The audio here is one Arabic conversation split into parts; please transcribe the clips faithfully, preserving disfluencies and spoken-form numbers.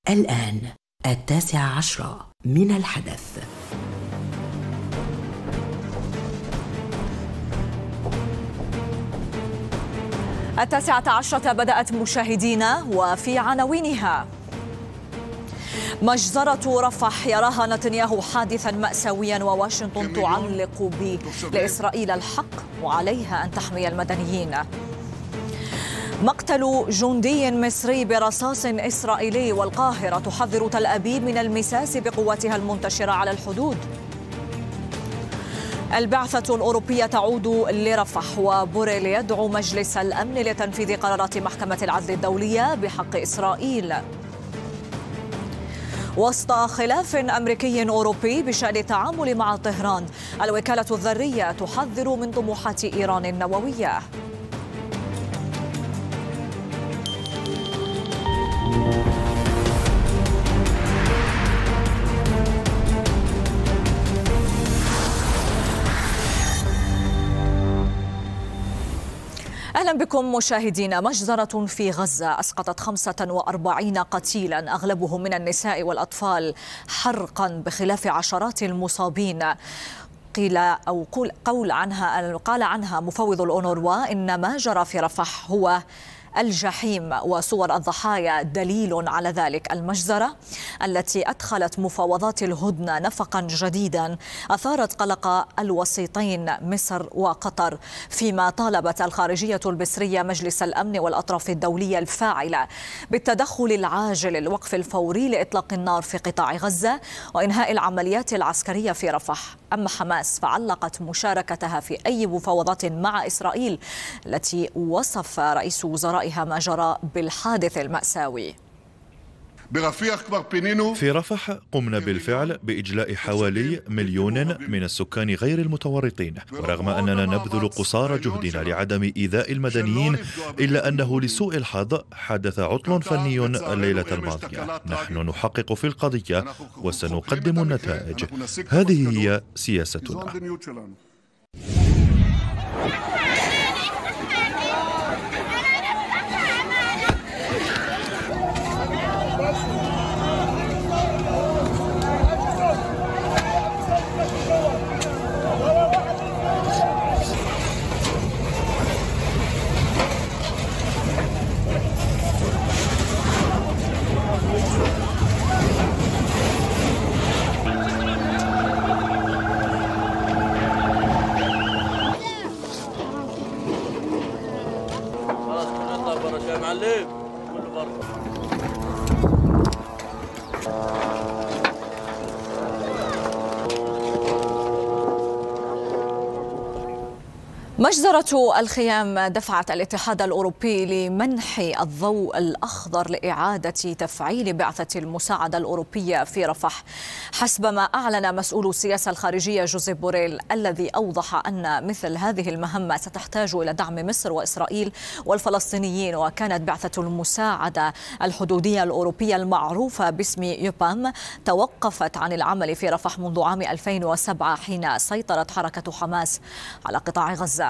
الآن التاسعة عشرة من الحدث. التاسعة عشرة بدأت مشاهدينا، وفي عناوينها: مجزرة رفح يراها نتنياهو حادثا مأساويا، وواشنطن تعلق ب لإسرائيل الحق وعليها أن تحمي المدنيين. مقتل جندي مصري برصاص إسرائيلي، والقاهرة تحذر تل أبيب من المساس بقواتها المنتشرة على الحدود. البعثة الأوروبية تعود لرفح، وبوريل يدعو مجلس الأمن لتنفيذ قرارات محكمة العدل الدولية بحق إسرائيل. وسط خلاف أمريكي أوروبي بشأن التعامل مع طهران، الوكالة الذرية تحذر من طموحات إيران النووية. أهلا بكم مشاهدينا. مجزرة في غزة أسقطت خمسة وأربعين قتيلا، أغلبهم من النساء والأطفال، حرقا بخلاف عشرات المصابين. قيل أو قول عنها قال عنها مفوض الأونروا إن ما جرى في رفح هو الجحيم، وصور الضحايا دليل على ذلك. المجزرة التي أدخلت مفاوضات الهدنة نفقا جديدا أثارت قلق الوسيطين مصر وقطر، فيما طالبت الخارجية المصرية مجلس الأمن والأطراف الدولية الفاعلة بالتدخل العاجل للوقف الفوري لإطلاق النار في قطاع غزة وإنهاء العمليات العسكرية في رفح. أما حماس فعلقت مشاركتها في أي مفاوضات مع إسرائيل التي وصف رئيس وزرائها ما جرى بالحادث المأساوي. في رفح قمنا بالفعل بإجلاء حوالي مليون من السكان غير المتورطين، ورغم أننا نبذل قصارى جهدنا لعدم إيذاء المدنيين، إلا أنه لسوء الحظ حدث عطل فني الليلة الماضية. نحن نحقق في القضية وسنقدم النتائج، هذه هي سياستنا. مجزرة الخيام دفعت الاتحاد الأوروبي لمنح الضوء الأخضر لإعادة تفعيل بعثة المساعدة الأوروبية في رفح، حسب ما أعلن مسؤول السياسة الخارجية جوزيف بوريل، الذي أوضح أن مثل هذه المهمة ستحتاج إلى دعم مصر وإسرائيل والفلسطينيين. وكانت بعثة المساعدة الحدودية الأوروبية المعروفة باسم يوبام توقفت عن العمل في رفح منذ عام ألفين وسبعة حين سيطرت حركة حماس على قطاع غزة.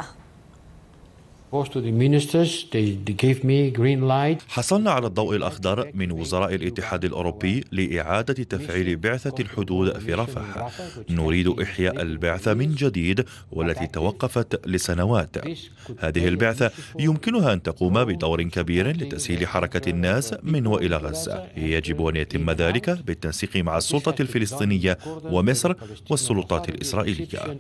حصلنا على الضوء الأخضر من وزراء الاتحاد الأوروبي لإعادة تفعيل بعثة الحدود في رفح. نريد إحياء البعثة من جديد والتي توقفت لسنوات. هذه البعثة يمكنها أن تقوم بدور كبير لتسهيل حركة الناس من وإلى غزة. يجب أن يتم ذلك بالتنسيق مع السلطة الفلسطينية ومصر والسلطات الإسرائيلية.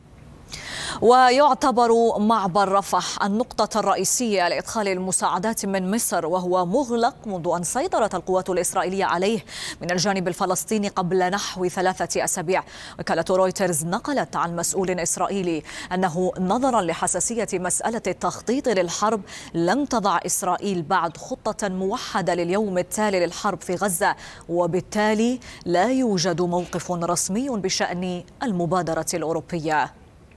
ويعتبر معبر رفح النقطة الرئيسية لإدخال المساعدات من مصر، وهو مغلق منذ أن سيطرت القوات الإسرائيلية عليه من الجانب الفلسطيني قبل نحو ثلاثة أسابيع. وكالة رويترز نقلت عن مسؤول إسرائيلي أنه نظرا لحساسية مسألة التخطيط للحرب لم تضع إسرائيل بعد خطة موحدة لليوم التالي للحرب في غزة، وبالتالي لا يوجد موقف رسمي بشأن المبادرة الأوروبية.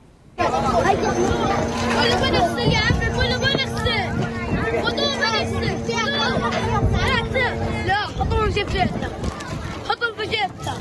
لا حطوهم في جيبنا، حطوهم في جيبنا.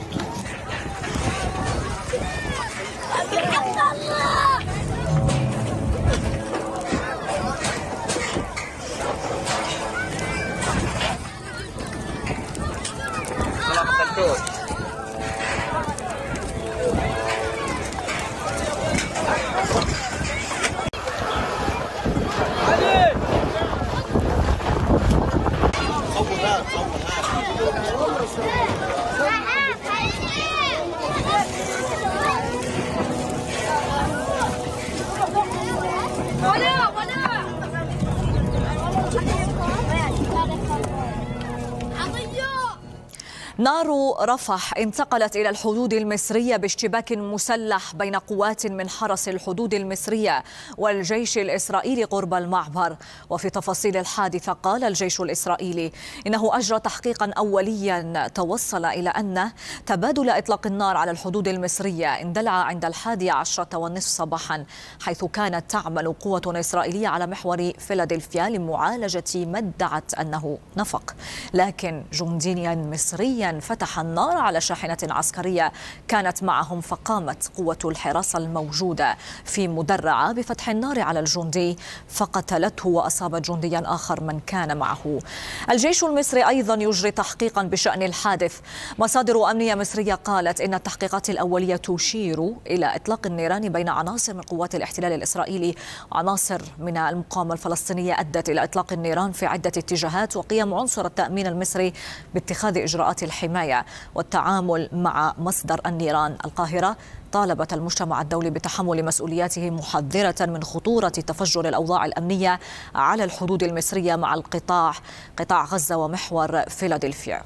نار رفح انتقلت إلى الحدود المصرية باشتباك مسلح بين قوات من حرس الحدود المصرية والجيش الإسرائيلي قرب المعبر. وفي تفاصيل الحادثة قال الجيش الإسرائيلي إنه أجرى تحقيقا أوليا توصل إلى أن تبادل إطلاق النار على الحدود المصرية اندلع عند الحادية عشرة والنصف صباحا، حيث كانت تعمل قوة إسرائيلية على محور فيلادلفيا لمعالجة ما ادعت أنه نفق، لكن جنديا مصريا فتح النار على شاحنة عسكرية كانت معهم، فقامت قوة الحراسة الموجودة في مدرعة بفتح النار على الجندي فقتلته وأصابت جنديا آخر من كان معه. الجيش المصري أيضا يجري تحقيقا بشأن الحادث. مصادر أمنية مصرية قالت إن التحقيقات الأولية تشير إلى إطلاق النيران بين عناصر من قوات الاحتلال الإسرائيلي. عناصر من المقاومة الفلسطينية أدت إلى إطلاق النيران في عدة اتجاهات، وقيام عنصر التأمين المصري باتخاذ إجراءات الحماية والتعامل مع مصدر النيران. القاهرة طالبت المجتمع الدولي بتحمل مسؤولياته، محذرة من خطورة تفجر الأوضاع الأمنية على الحدود المصرية مع القطاع قطاع غزة ومحور فيلادلفيا.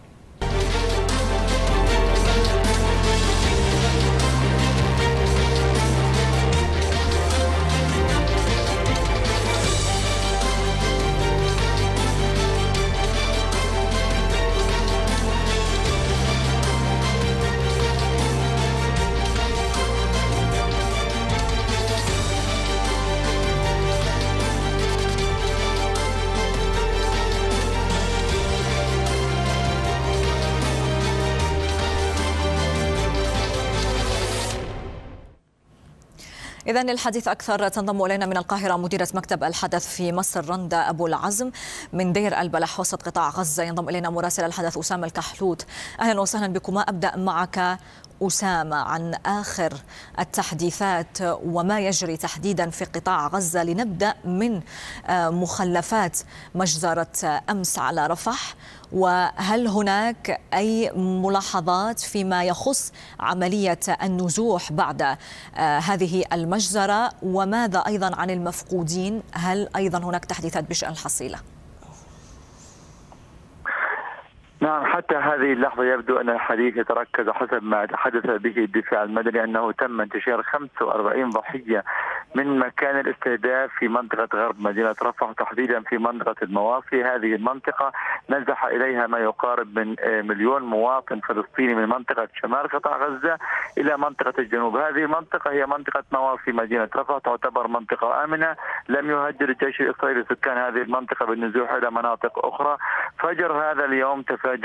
إذن للحديث أكثر تنضم إلينا من القاهرة مديرة مكتب الحدث في مصر رندا أبو العزم من دير البلح وسط قطاع غزة. ينضم إلينا مراسل الحدث أسامة الكحلوت. أهلا وسهلا بكما. أبدأ معك أسامة عن آخر التحديثات وما يجري تحديدا في قطاع غزة، لنبدأ من مخلفات مجزرة أمس على رفح، وهل هناك أي ملاحظات فيما يخص عملية النزوح بعد هذه المجزرة، وماذا أيضا عن المفقودين؟ هل أيضا هناك تحديثات بشأن الحصيلة؟ نعم، حتى هذه اللحظة يبدو أن الحديث يتركز حسب ما تحدث به الدفاع المدني أنه تم انتشار خمسة وأربعين ضحية من مكان الاستهداف في منطقة غرب مدينة رفح، تحديدا في منطقة المواصي. هذه المنطقة نزح إليها ما يقارب من مليون مواطن فلسطيني من منطقة شمال قطاع غزة إلى منطقة الجنوب. هذه المنطقة هي منطقة مواصي مدينة رفح، تعتبر منطقة آمنة. لم يهدد الجيش الإسرائيلي سكان هذه المنطقة بالنزوح إلى مناطق أخرى. فجر هذا اليوم تفاجأ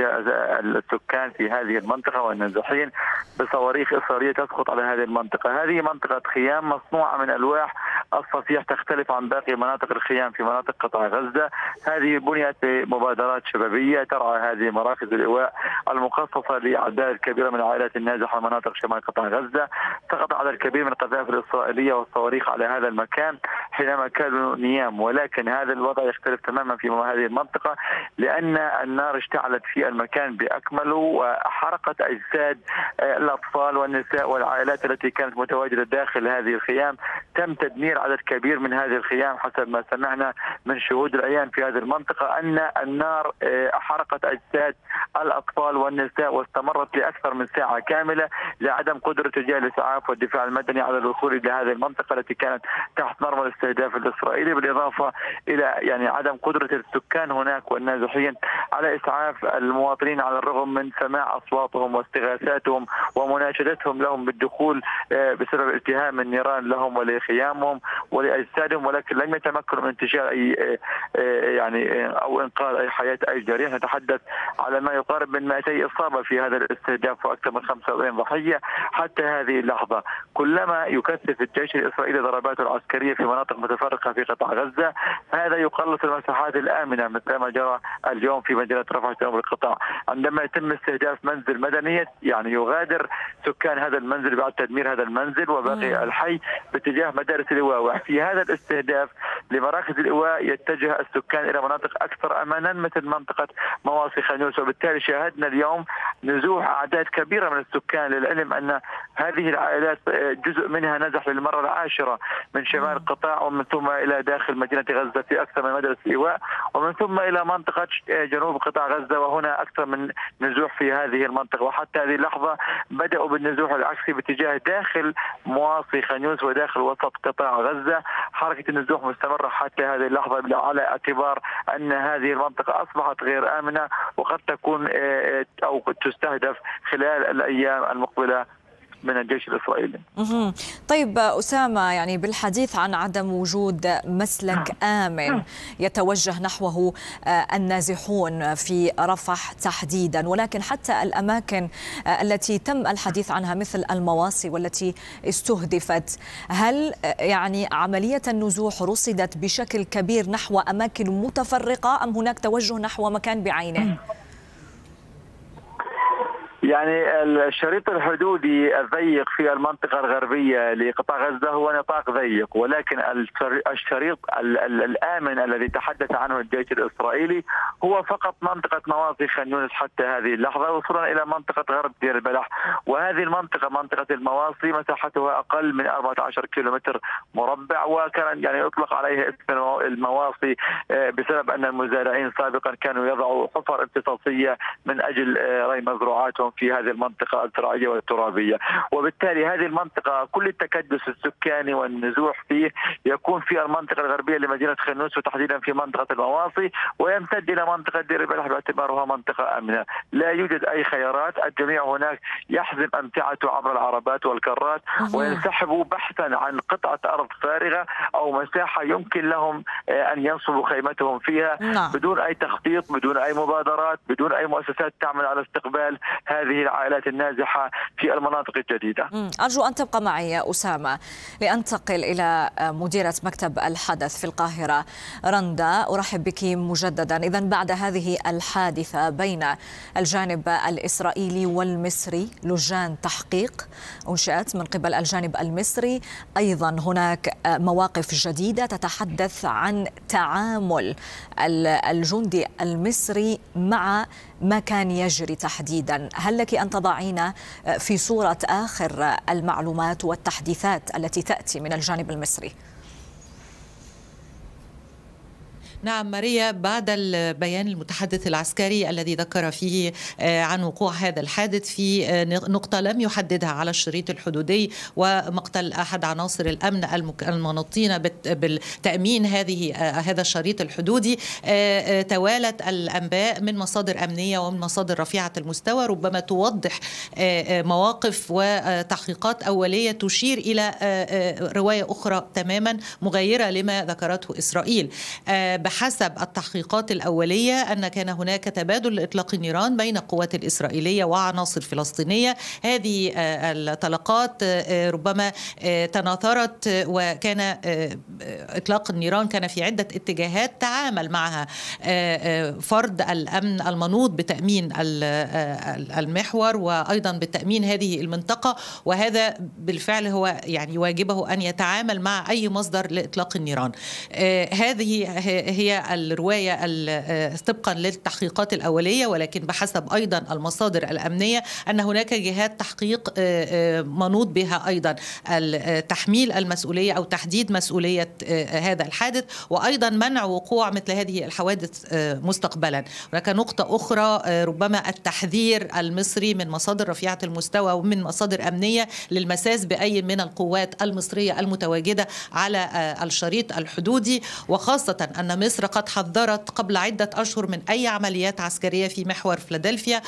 السكان في هذه المنطقة والنازحين بصواريخ إسرائيلية تسقط على هذه المنطقة. هذه منطقة خيام مصنوعة من ألواح الصفيح، تختلف عن باقي مناطق الخيام في مناطق قطاع غزة. هذه بنيت بمبادرات شبابية ترعى هذه مراكز الإيواء المخصصة لأعداد كبيرة من العائلات النازحة من مناطق شمال قطاع غزة. سقط عدد كبير من القذائف الإسرائيلية والصواريخ على هذا المكان حينما كانوا نيام، ولكن هذا الوضع يختلف تماما في هذه المنطقة، لأن النار اشتعلت في المكان بأكمله وحرقت أجساد الأطفال والنساء والعائلات التي كانت متواجدة داخل هذه الخيام. تم تدمير عدد كبير من هذه الخيام حسب ما سمعنا من شهود العيان في هذه المنطقة، أن النار حرقت أجساد الأطفال والنساء واستمرت لأكثر من ساعة كاملة لعدم قدرة رجال الإسعاف والدفاع المدني على الوصول إلى هذه المنطقة التي كانت تحت مرمى الاستهداف الإسرائيلي، بالإضافة إلى يعني عدم قدرة السكان هناك والنازحين على إسعاف المواطنين على الرغم من سماع أصواتهم واستغاثاتهم ومناشدتهم لهم بالدخول بسبب التهام النيران لهم ولخيامهم ولأجسادهم، ولكن لم يتمكنوا من انتشار أي يعني أو إنقاذ أي حياة أي جريح. نتحدث على ما يقارب من مئتي إصابة في هذا الاستهداف وأكثر من خمسة وأربعين ضحية حتى هذه اللحظة. كلما يكثف الجيش الإسرائيلي ضرباته العسكرية في مناطق متفرقة في قطاع غزة، هذا يقلص المساحات الآمنة مثل ما جرى اليوم في مدينة رفح جنوب القطاع. عندما يتم استهداف منزل مدني يعني يغادر سكان هذا المنزل بعد تدمير هذا المنزل وباقي الحي باتجاه مدارس اللواء. في هذا الاستهداف لمراكز الإيواء يتجه السكان إلى مناطق أكثر أمانا مثل منطقة مواصي خان يونس، وبالتالي شاهدنا اليوم نزوح أعداد كبيرة من السكان. للعلم أن هذه العائلات جزء منها نزح للمرة العاشرة من شمال القطاع ومن ثم إلى داخل مدينة غزة في أكثر من مدرسة إيواء، ومن ثم إلى منطقة جنوب قطاع غزة، وهنا أكثر من نزوح في هذه المنطقة. وحتى هذه اللحظة بدأوا بالنزوح العكسي باتجاه داخل مواصي خان يونس وداخل وسط قطاع غزة. حركة النزوح مستمرة حتى هذه اللحظة على اعتبار أن هذه المنطقة أصبحت غير آمنة وقد تكون أو تستهدف خلال الأيام المقبلة من الجيش الإسرائيلي. طيب أسامة، يعني بالحديث عن عدم وجود مسلك آمن يتوجه نحوه النازحون في رفح تحديدا، ولكن حتى الأماكن التي تم الحديث عنها مثل المواصي والتي استهدفت، هل يعني عملية النزوح رصدت بشكل كبير نحو أماكن متفرقة أم هناك توجه نحو مكان بعينه؟ يعني الشريط الحدودي الضيق في المنطقة الغربية لقطاع غزة هو نطاق ضيق، ولكن الشريط الآمن الذي تحدث عنه الجيش الإسرائيلي هو فقط منطقة مواصي خان يونس حتى هذه اللحظة، وصولا إلى منطقة غرب دير البلح. وهذه المنطقة منطقة المواصي مساحتها أقل من أربعة عشر كيلومتر مربع، وكان يعني يطلق عليها اسم المواصي بسبب أن المزارعين سابقا كانوا يضعوا حفر امتصاصية من أجل ري مزروعاتهم في هذه المنطقة الزراعية والترابية. وبالتالي هذه المنطقة كل التكدس السكاني والنزوح فيه يكون في المنطقة الغربية لمدينة خان يونس وتحديدا في منطقة المواصي، ويمتد إلى منطقة دير البلح باعتبارها منطقة آمنة. لا يوجد أي خيارات، الجميع هناك يحزم أمتعته عبر العربات والكرات وينسحبوا بحثا عن قطعة أرض فارغة أو مساحة يمكن لهم أن ينصبوا خيمتهم فيها بدون أي تخطيط، بدون أي مبادرات، بدون أي مؤسسات تعمل على استقبال هذه العائلات النازحة في المناطق الجديدة. أرجو أن تبقى معي يا أسامة لأنتقل إلى مديرة مكتب الحدث في القاهرة رندا. أرحب بك مجددا. إذن بعد هذه الحادثة بين الجانب الإسرائيلي والمصري لجان تحقيق أنشأت من قبل الجانب المصري، أيضا هناك مواقف جديدة تتحدث عن تعامل الجندي المصري مع ما كان يجري تحديدا. هل لك أن تضعين في صورة آخر المعلومات والتحديثات التي تأتي من الجانب المصري؟ نعم ماريا، بعد البيان المتحدث العسكري الذي ذكر فيه عن وقوع هذا الحادث في نقطة لم يحددها على الشريط الحدودي ومقتل أحد عناصر الأمن المنوطين بالتأمين هذه هذا الشريط الحدودي، توالت الأنباء من مصادر أمنية ومن مصادر رفيعة المستوى ربما توضح مواقف وتحقيقات أولية تشير إلى رواية أخرى تماما مغايرة لما ذكرته إسرائيل. بحسب التحقيقات الأولية أن كان هناك تبادل لإطلاق النيران بين القوات الإسرائيلية وعناصر فلسطينية. هذه الطلقات ربما تناثرت، وكان إطلاق النيران كان في عدة اتجاهات تعامل معها فرد الأمن المنوط بتأمين المحور وأيضا بتأمين هذه المنطقة، وهذا بالفعل هو يعني واجبه أن يتعامل مع أي مصدر لإطلاق النيران. هذه هي الرواية طبقا للتحقيقات الأولية، ولكن بحسب أيضا المصادر الأمنية أن هناك جهات تحقيق منوط بها أيضا تحميل المسؤولية أو تحديد مسؤولية هذا الحادث، وأيضا منع وقوع مثل هذه الحوادث مستقبلا. هناك نقطة أخرى ربما التحذير المصري من مصادر رفيعة المستوى ومن مصادر أمنية للمساس بأي من القوات المصرية المتواجدة على الشريط الحدودي، وخاصة أن مصر قد حذرت قبل عدة أشهر من أي عمليات عسكرية في محور فيلادلفيا،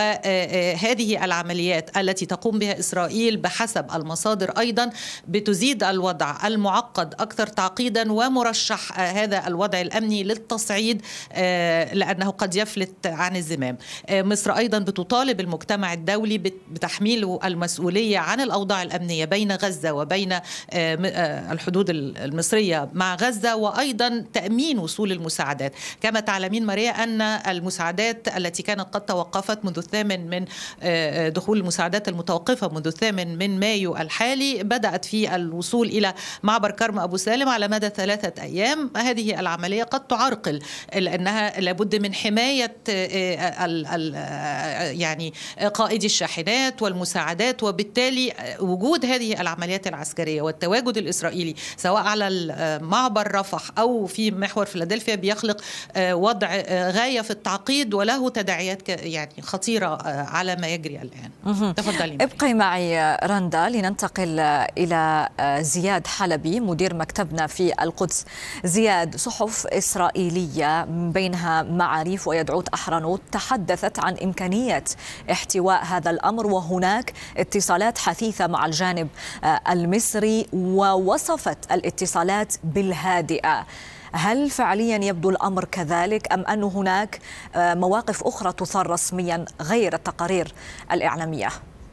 وهذه العمليات التي تقوم بها إسرائيل بحسب المصادر أيضا بتزيد الوضع المعقد أكثر تعقيدا، ومرشح هذا الوضع الأمني للتصعيد لأنه قد يفلت عن الزمام. مصر أيضا بتطالب المجتمع الدولي بتحميل المسؤولية عن الأوضاع الأمنية بين غزة وبين الحدود المصرية مع غزة، وأيضا تأمين وصول وصول المساعدات. كما تعلمين ماريا أن المساعدات التي كانت قد توقفت منذ الثامن من دخول المساعدات المتوقفة منذ الثامن من مايو الحالي بدأت في الوصول إلى معبر كرم أبو سالم على مدى ثلاثة أيام. هذه العملية قد تعرقل لأنها لابد من حماية ال ال يعني قائدي الشاحنات والمساعدات، وبالتالي وجود هذه العمليات العسكرية والتواجد الإسرائيلي سواء على معبر رفح أو في محور فيلادلفيا بيخلق وضع غاية في التعقيد وله تداعيات يعني خطيرة على ما يجري الآن. تفضلي. ابقي معي رندا لننتقل إلى زياد حلبي مدير مكتبنا في القدس. زياد، صحف إسرائيلية بينها معاريف ويدعوت أحرنوت تحدثت عن إمكانية احتواء هذا الأمر، وهناك اتصالات حثيثة مع الجانب المصري ووصفت الاتصالات بالهادئة. هل فعليا يبدو الأمر كذلك أم أن هناك مواقف أخرى تثار رسميا غير التقارير الإعلامية؟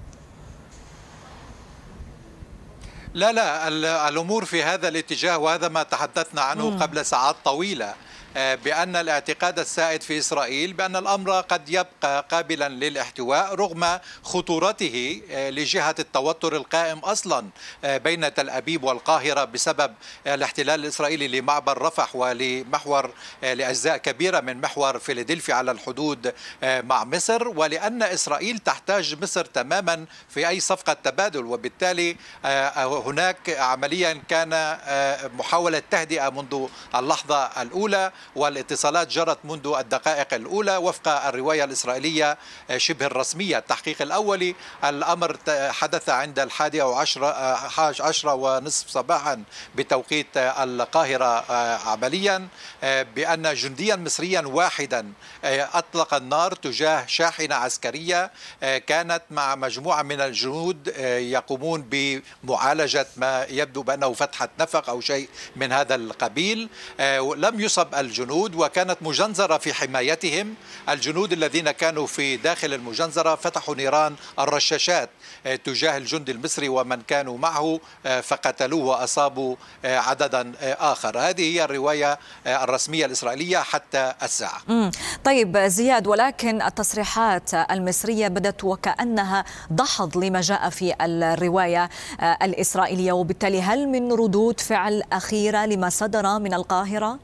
لا لا الأمور في هذا الاتجاه، وهذا ما تحدثنا عنه م. قبل ساعات طويلة، بأن الاعتقاد السائد في إسرائيل بأن الأمر قد يبقى قابلا للاحتواء رغم خطورته لجهة التوتر القائم أصلا بين تل أبيب والقاهرة بسبب الاحتلال الإسرائيلي لمعبر رفح ولمحور لأجزاء كبيرة من محور فيلادلفيا على الحدود مع مصر، ولأن إسرائيل تحتاج مصر تماما في أي صفقة تبادل، وبالتالي هناك عمليا كان محاولة تهدئة منذ اللحظة الأولى، والاتصالات جرت منذ الدقائق الأولى وفق الرواية الإسرائيلية شبه الرسمية. التحقيق الأولي الأمر حدث عند الحادية وعشرة عشرة ونصف صباحا بتوقيت القاهرة عمليا، بأن جنديا مصريا واحدا أطلق النار تجاه شاحنة عسكرية كانت مع مجموعة من الجنود يقومون بمعالجة ما يبدو بأنه فتحة نفق أو شيء من هذا القبيل. لم يصب الجنود وكانت مجنزرة في حمايتهم. الجنود الذين كانوا في داخل المجنزرة فتحوا نيران الرشاشات تجاه الجندي المصري ومن كانوا معه فقتلوه وأصابوا عددا آخر. هذه هي الرواية الرسمية الإسرائيلية حتى الساعة. مم. طيب زياد، ولكن التصريحات المصرية بدت وكأنها دحض لما جاء في الرواية الإسرائيلية، وبالتالي هل من ردود فعل أخيرة لما صدر من القاهرة؟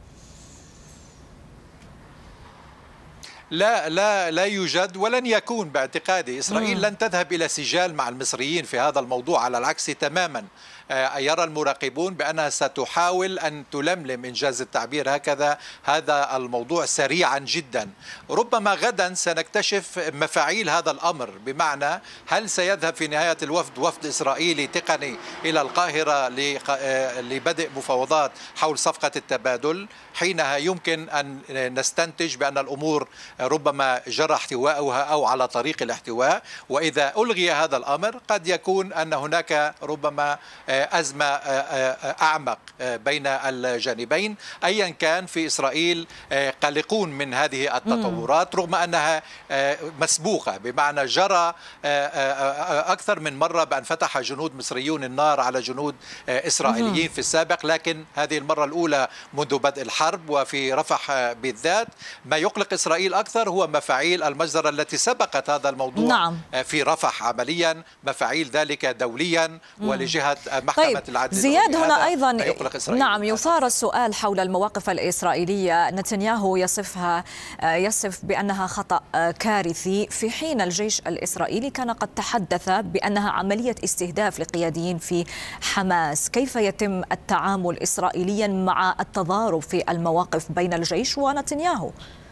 لا لا لا يوجد ولن يكون باعتقادي. إسرائيل لن تذهب إلى سجال مع المصريين في هذا الموضوع، على العكس تماما. يرى المراقبون بأنها ستحاول أن تلملم إنجاز التعبير هكذا هذا الموضوع سريعا جدا. ربما غدا سنكتشف مفاعيل هذا الأمر، بمعنى هل سيذهب في نهاية الوفد وفد إسرائيلي تقني إلى القاهرة لبدء مفاوضات حول صفقة التبادل. حينها يمكن أن نستنتج بأن الأمور ربما جرى احتواؤها أو على طريق الاحتواء، وإذا ألغي هذا الأمر قد يكون أن هناك ربما أزمة أعمق بين الجانبين. أيا كان في إسرائيل قلقون من هذه التطورات رغم أنها مسبوقة، بمعنى جرى أكثر من مرة بأن فتح جنود مصريون النار على جنود إسرائيليين في السابق، لكن هذه المرة الأولى منذ بدء الحرب وفي رفح بالذات. ما يقلق إسرائيل أكثر هو مفاعيل المجزرة التي سبقت هذا الموضوع. نعم. في رفح عمليا، مفاعيل ذلك دوليا ولجهة محكمة طيب العدل. زياد، هنا أيضا نعم يثار السؤال حول المواقف الإسرائيلية. نتنياهو يصفها يصف بأنها خطأ كارثي، في حين الجيش الإسرائيلي كان قد تحدث بأنها عملية استهداف لقياديين في حماس. كيف يتم التعامل إسرائيليا مع التضارب في المواقف بين الجيش ونتنياهو؟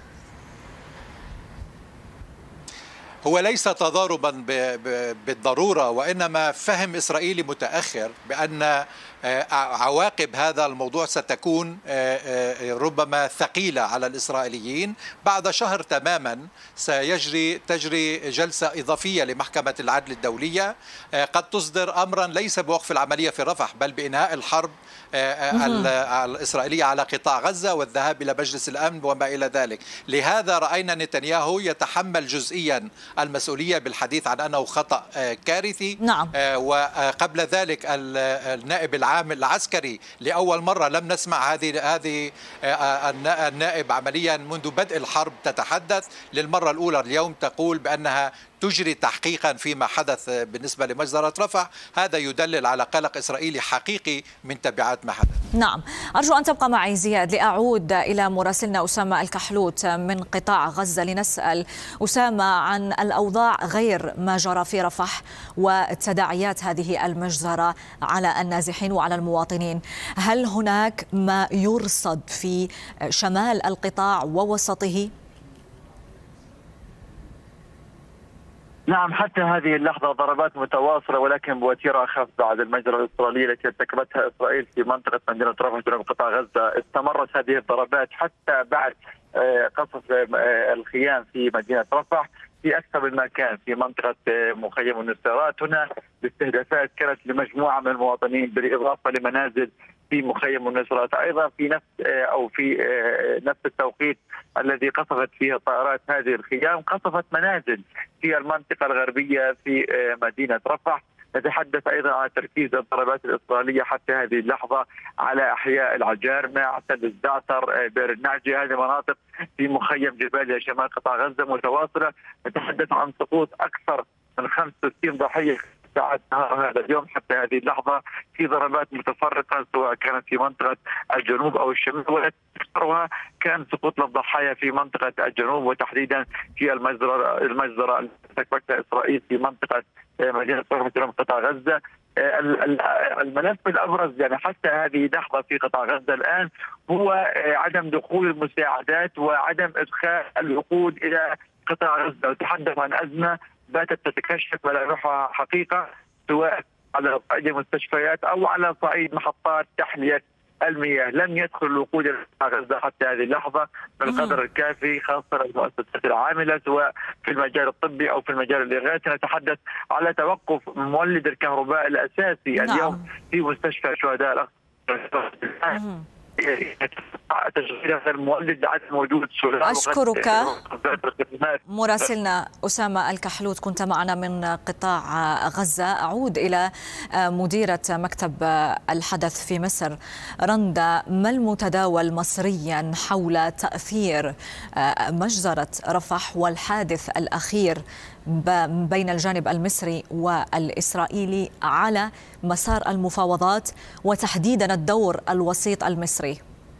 هو ليس تضاربا بالضرورة، وإنما فهم إسرائيلي متأخر بأن عواقب هذا الموضوع ستكون ربما ثقيلة على الإسرائيليين. بعد شهر تماما سيجري تجري جلسة إضافية لمحكمة العدل الدولية قد تصدر أمرا ليس بوقف العملية في رفح بل بإنهاء الحرب الإسرائيلية على قطاع غزة والذهاب إلى مجلس الأمن وما إلى ذلك. لهذا رأينا نتنياهو يتحمل جزئيا المسؤولية بالحديث عن أنه خطأ كارثي. نعم. وقبل ذلك النائب العام العسكري. لأول مرة لم نسمع هذه هذه النائب عمليا منذ بدء الحرب تتحدث للمرة الأولى اليوم تقول بأنها تجري تحقيقا فيما حدث بالنسبة لمجزرة رفح. هذا يدلل على قلق إسرائيلي حقيقي من تبعات ما حدث. نعم، أرجو أن تبقى معي زياد لأعود إلى مراسلنا أسامة الكحلوت من قطاع غزة لنسأل أسامة عن الأوضاع غير ما جرى في رفح وتداعيات هذه المجزرة على النازحين وعلى المواطنين. هل هناك ما يرصد في شمال القطاع ووسطه؟ نعم، حتى هذه اللحظة ضربات متواصلة ولكن بوتيرة أخف بعد المجزرة الإسرائيلية التي ارتكبتها إسرائيل في منطقة مدينة رفح جنوب قطاع غزة. استمرت هذه الضربات حتى بعد قصف الخيام في مدينة رفح في أكثر من مكان في منطقة مخيم النصيرات. هنا الاستهدافات كانت لمجموعة من المواطنين بالإضافة لمنازل في مخيم النصيرات. أيضا في نفس أو في نفس التوقيت الذي قصفت فيه الطائرات هذه الخيام قصفت منازل في المنطقة الغربية في مدينة رفح. نتحدث أيضا عن تركيز الضربات الإسرائيلية حتى هذه اللحظة على أحياء العجار، معتل الزعتر، بئر النعجة، هذه مناطق في مخيم جباليا شمال قطاع غزة متواصلة. نتحدث عن سقوط أكثر من خمسة وستين ضحية ساعات نهار هذا اليوم حتى هذه اللحظة في ضربات متفرقة سواء كانت في منطقة الجنوب أو الشمال، وأكثرها كان سقوط للضحايا في منطقة الجنوب وتحديدا في المجزرة المجزرة التي ارتكبتها إسرائيل في منطقة مدينة رفح جنوب قطاع غزة. الملف الأبرز يعني حتى هذه اللحظة في قطاع غزة الآن هو عدم دخول المساعدات وعدم إدخال الوقود إلى قطاع غزة. وتحدث عن أزمة باتت تتكشف ملامحها حقيقة سواء على صعيد المستشفيات أو على صعيد محطات تحلية المياه. لم يدخل الوقود إلى غزة حتى هذه اللحظة بالقدر الكافي خاصة المؤسسات العاملة سواء في المجال الطبي أو في المجال الإغاثي. نتحدث على توقف مولد الكهرباء الأساسي نعم. اليوم في مستشفى شهداء الأقصى تشغيل هذا المولد لعدم وجود سولار. أشكرك مراسلنا أسامة الكحلوت، كنت معنا من قطاع غزة. أعود إلى مديرة مكتب الحدث في مصر رندا. ما المتداول مصريا حول تأثير مجزرة رفح والحادث الأخير بين الجانب المصري والإسرائيلي على مسار المفاوضات وتحديدا الدور الوسيط المصري؟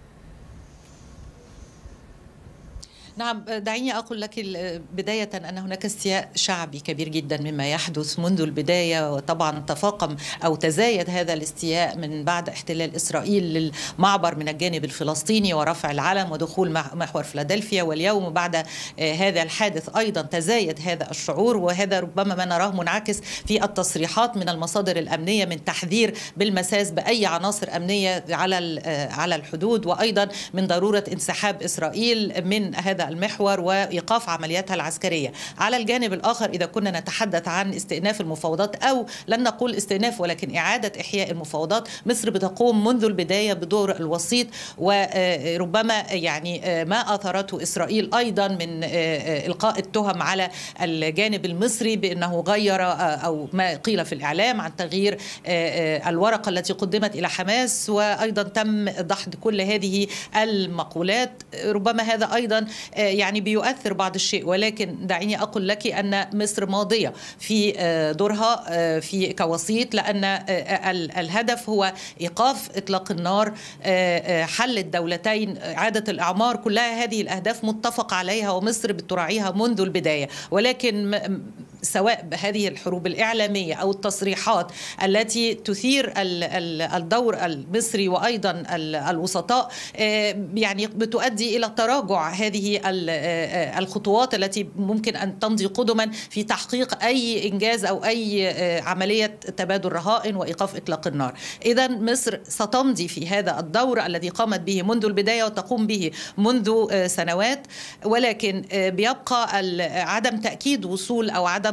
نعم، دعيني أقول لك بداية أن هناك استياء شعبي كبير جدا مما يحدث منذ البداية، وطبعا تفاقم أو تزايد هذا الاستياء من بعد احتلال إسرائيل للمعبر من الجانب الفلسطيني ورفع العلم ودخول محور فيلادلفيا، واليوم بعد هذا الحادث أيضا تزايد هذا الشعور، وهذا ربما ما نراه منعكس في التصريحات من المصادر الأمنية من تحذير بالمساس بأي عناصر أمنية على على الحدود، وأيضا من ضرورة انسحاب إسرائيل من هذا المحور وإيقاف عملياتها العسكرية. على الجانب الآخر إذا كنا نتحدث عن استئناف المفاوضات أو لن نقول استئناف ولكن إعادة إحياء المفاوضات، مصر بتقوم منذ البداية بدور الوسيط، وربما يعني ما أثرته إسرائيل أيضا من إلقاء التهم على الجانب المصري بأنه غير أو ما قيل في الإعلام عن تغيير الورقة التي قدمت إلى حماس، وأيضا تم دحض كل هذه المقولات. ربما هذا أيضا يعني بيؤثر بعض الشيء، ولكن دعيني أقول لك أن مصر ماضية في دورها في كوسيط، لأن الهدف هو إيقاف إطلاق النار، حل الدولتين، إعادة الإعمار، كلها هذه الأهداف متفق عليها ومصر بتراعيها منذ البداية. ولكن سواء بهذه الحروب الإعلامية أو التصريحات التي تثير الدور المصري وأيضا الوسطاء يعني بتؤدي إلى تراجع هذه الخطوات التي ممكن أن تمضي قدما في تحقيق أي إنجاز أو أي عملية تبادل رهائن وإيقاف إطلاق النار. إذن مصر ستمضي في هذا الدور الذي قامت به منذ البداية وتقوم به منذ سنوات، ولكن بيبقى عدم تأكيد وصول أو عدم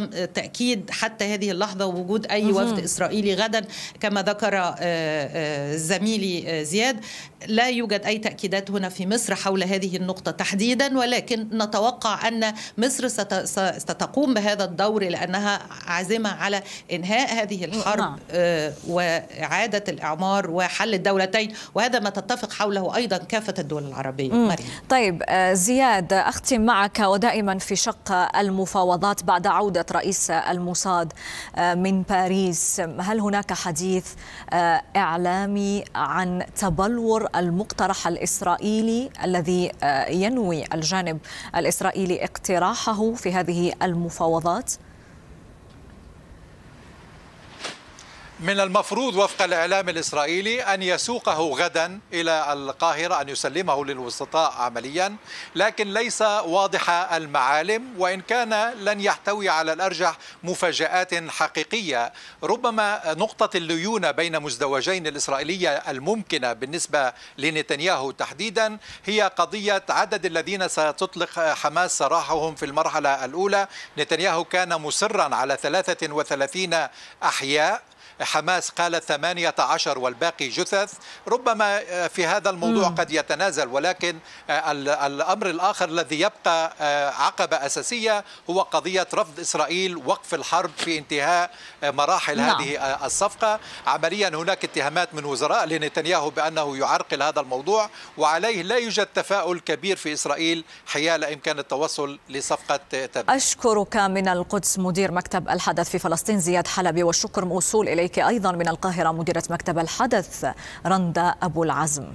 عدم تأكيد حتى هذه اللحظة وجود أي وفد إسرائيلي غدا كما ذكر زميلي زياد. لا يوجد أي تأكيدات هنا في مصر حول هذه النقطة تحديدا، ولكن نتوقع أن مصر ستقوم بهذا الدور لأنها عازمة على إنهاء هذه الحرب وإعادة الإعمار وحل الدولتين، وهذا ما تتفق حوله أيضا كافة الدول العربية. مريم. طيب زياد، أختم معك ودائما في شق المفاوضات بعد عودة رئيس الموساد من باريس، هل هناك حديث إعلامي عن تبلور المقترح الإسرائيلي الذي ينوي الجانب الإسرائيلي اقتراحه في هذه المفاوضات؟ من المفروض وفق الإعلام الإسرائيلي أن يسوقه غدا إلى القاهرة، أن يسلمه للوسطاء عمليا، لكن ليس واضح المعالم، وإن كان لن يحتوي على الأرجح مفاجآت حقيقية. ربما نقطة الليونة بين مزدوجين الإسرائيلية الممكنة بالنسبة لنتنياهو تحديدا هي قضية عدد الذين ستطلق حماس سراحهم في المرحلة الأولى. نتنياهو كان مصرا على ثلاثة وثلاثين أحياء، حماس قالت ثمانية عشر والباقي جثث. ربما في هذا الموضوع قد يتنازل، ولكن الأمر الآخر الذي يبقى عقبة أساسية هو قضية رفض إسرائيل وقف الحرب في انتهاء مراحل نعم. هذه الصفقة. عمليا هناك اتهامات من وزراء لنتنياهو بأنه يعرقل هذا الموضوع، وعليه لا يوجد تفاؤل كبير في إسرائيل حيال إمكان التوصل لصفقة تبادل. أشكرك من القدس مدير مكتب الحدث في فلسطين زياد حلبي، والشكر موصول إليك أيضا من القاهرة مديرة مكتب الحدث رندا أبو العزم.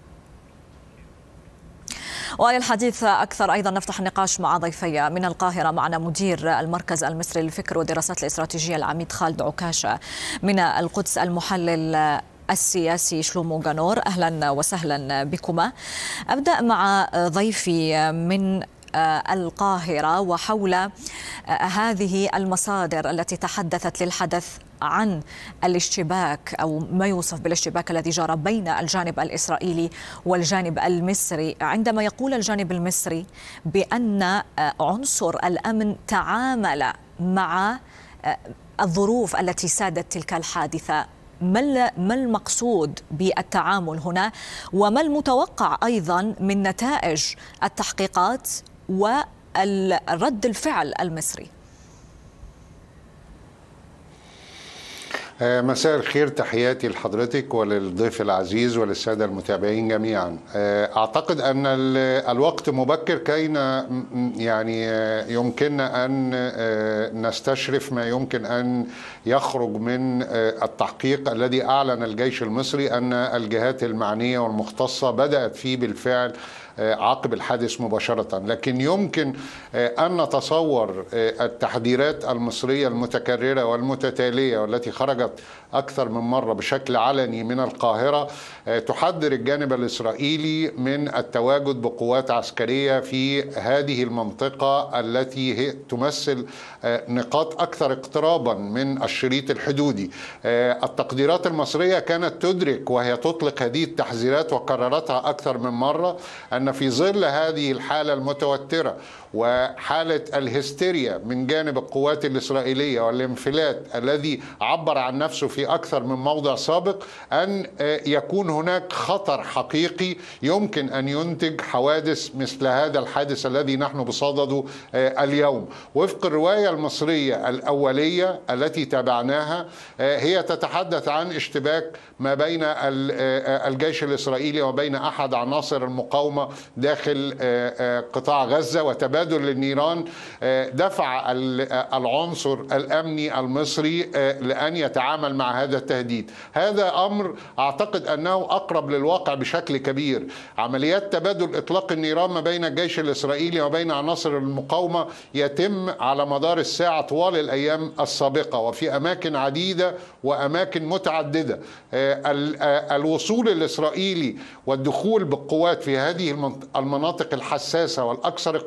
وللحديث أكثر أيضا نفتح النقاش مع ضيفي من القاهرة. معنا مدير المركز المصري للفكر والدراسات الاستراتيجية العميد خالد عكاشة، من القدس المحلل السياسي شلومو جانور. أهلا وسهلا بكما. أبدأ مع ضيفي من القاهرة وحول هذه المصادر التي تحدثت للحدث عن الاشتباك أو ما يوصف بالاشتباك الذي جرى بين الجانب الإسرائيلي والجانب المصري، عندما يقول الجانب المصري بأن عنصر الأمن تعامل مع الظروف التي سادت تلك الحادثة. ما المقصود بالتعامل هنا، وما المتوقع أيضا من نتائج التحقيقات والرد الفعل المصري؟ مساء الخير، تحياتي لحضرتك وللضيف العزيز وللسادة المتابعين جميعا. أعتقد أن الوقت مبكر كي يعني يمكننا أن نستشرف ما يمكن أن يخرج من التحقيق الذي أعلن الجيش المصري أن الجهات المعنية والمختصة بدأت فيه بالفعل عقب الحادث مباشرة. لكن يمكن أن نتصور التحذيرات المصرية المتكررة والمتتالية والتي خرجت أكثر من مرة بشكل علني من القاهرة تحذر الجانب الإسرائيلي من التواجد بقوات عسكرية في هذه المنطقة التي هي تمثل نقاط أكثر اقترابا من الشريط الحدودي. التقديرات المصرية كانت تدرك وهي تطلق هذه التحذيرات وكررتها أكثر من مرة أن في ظل هذه الحالة المتوترة وحالة الهستيريا من جانب القوات الإسرائيلية والانفلات الذي عبر عن نفسه في أكثر من موضع سابق، أن يكون هناك خطر حقيقي يمكن أن ينتج حوادث مثل هذا الحادث الذي نحن بصدده اليوم. وفق الرواية المصرية الأولية التي تابعناها هي تتحدث عن اشتباك ما بين الجيش الإسرائيلي وبين أحد عناصر المقاومة داخل قطاع غزة، وتبادل النيران دفع العنصر الأمني المصري لأن يتعامل مع هذا التهديد. هذا أمر أعتقد أنه أقرب للواقع بشكل كبير. عمليات تبادل إطلاق النيران ما بين الجيش الإسرائيلي وبين عناصر المقاومة يتم على مدار الساعة طوال الأيام السابقة وفي أماكن عديدة وأماكن متعددة. الوصول الإسرائيلي والدخول بالقوات في هذه المناطق الحساسة والأكثر اقترابا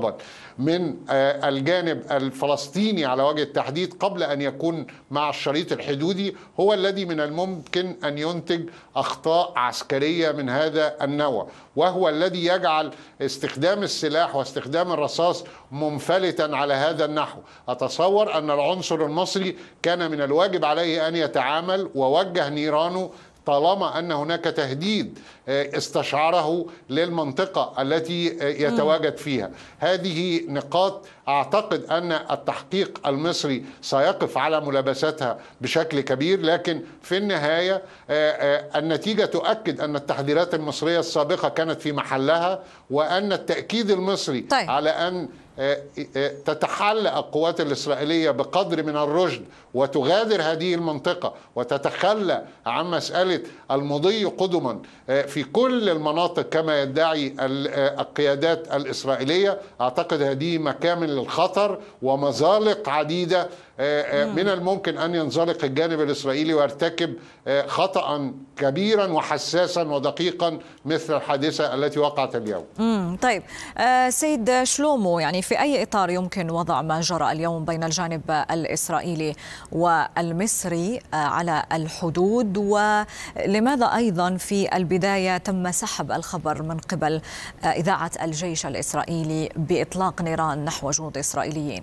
الأطفال من الجانب الفلسطيني على وجه التحديد قبل أن يكون مع الشريط الحدودي هو الذي من الممكن أن ينتج أخطاء عسكرية من هذا النوع، وهو الذي يجعل استخدام السلاح واستخدام الرصاص منفلتا على هذا النحو. أتصور أن العنصر المصري كان من الواجب عليه أن يتعامل ووجه نيرانه طالما أن هناك تهديد استشعره للمنطقة التي يتواجد فيها. هذه نقاط أعتقد أن التحقيق المصري سيقف على ملابساتها بشكل كبير، لكن في النهاية النتيجة تؤكد أن التحذيرات المصرية السابقة كانت في محلها، وأن التأكيد المصري طيب. على أن تتحلى القوات الإسرائيلية بقدر من الرشد وتغادر هذه المنطقة وتتخلى عن مسألة المضي قدما في كل المناطق كما يدعي القيادات الإسرائيلية. أعتقد هذه مكامن للخطر ومزالق عديدة من الممكن أن ينزلق الجانب الإسرائيلي ويرتكب خطأ كبيرا وحساسا ودقيقا مثل الحادثة التي وقعت اليوم. امم طيب آه سيد شلومو، يعني في أي إطار يمكن وضع ما جرى اليوم بين الجانب الإسرائيلي والمصري آه على الحدود، ولماذا أيضا في البداية تم سحب الخبر من قبل آه إذاعة الجيش الإسرائيلي بإطلاق نيران نحو جنود إسرائيليين؟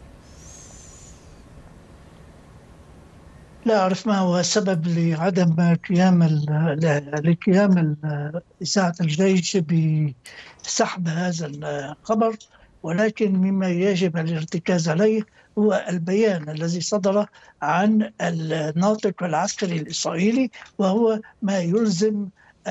لا أعرف ما هو السبب لعدم قيام لقيام إذاعة الجيش بسحب هذا الخبر، ولكن مما يجب الارتكاز عليه هو البيان الذي صدر عن الناطق العسكري الإسرائيلي، وهو ما يلزم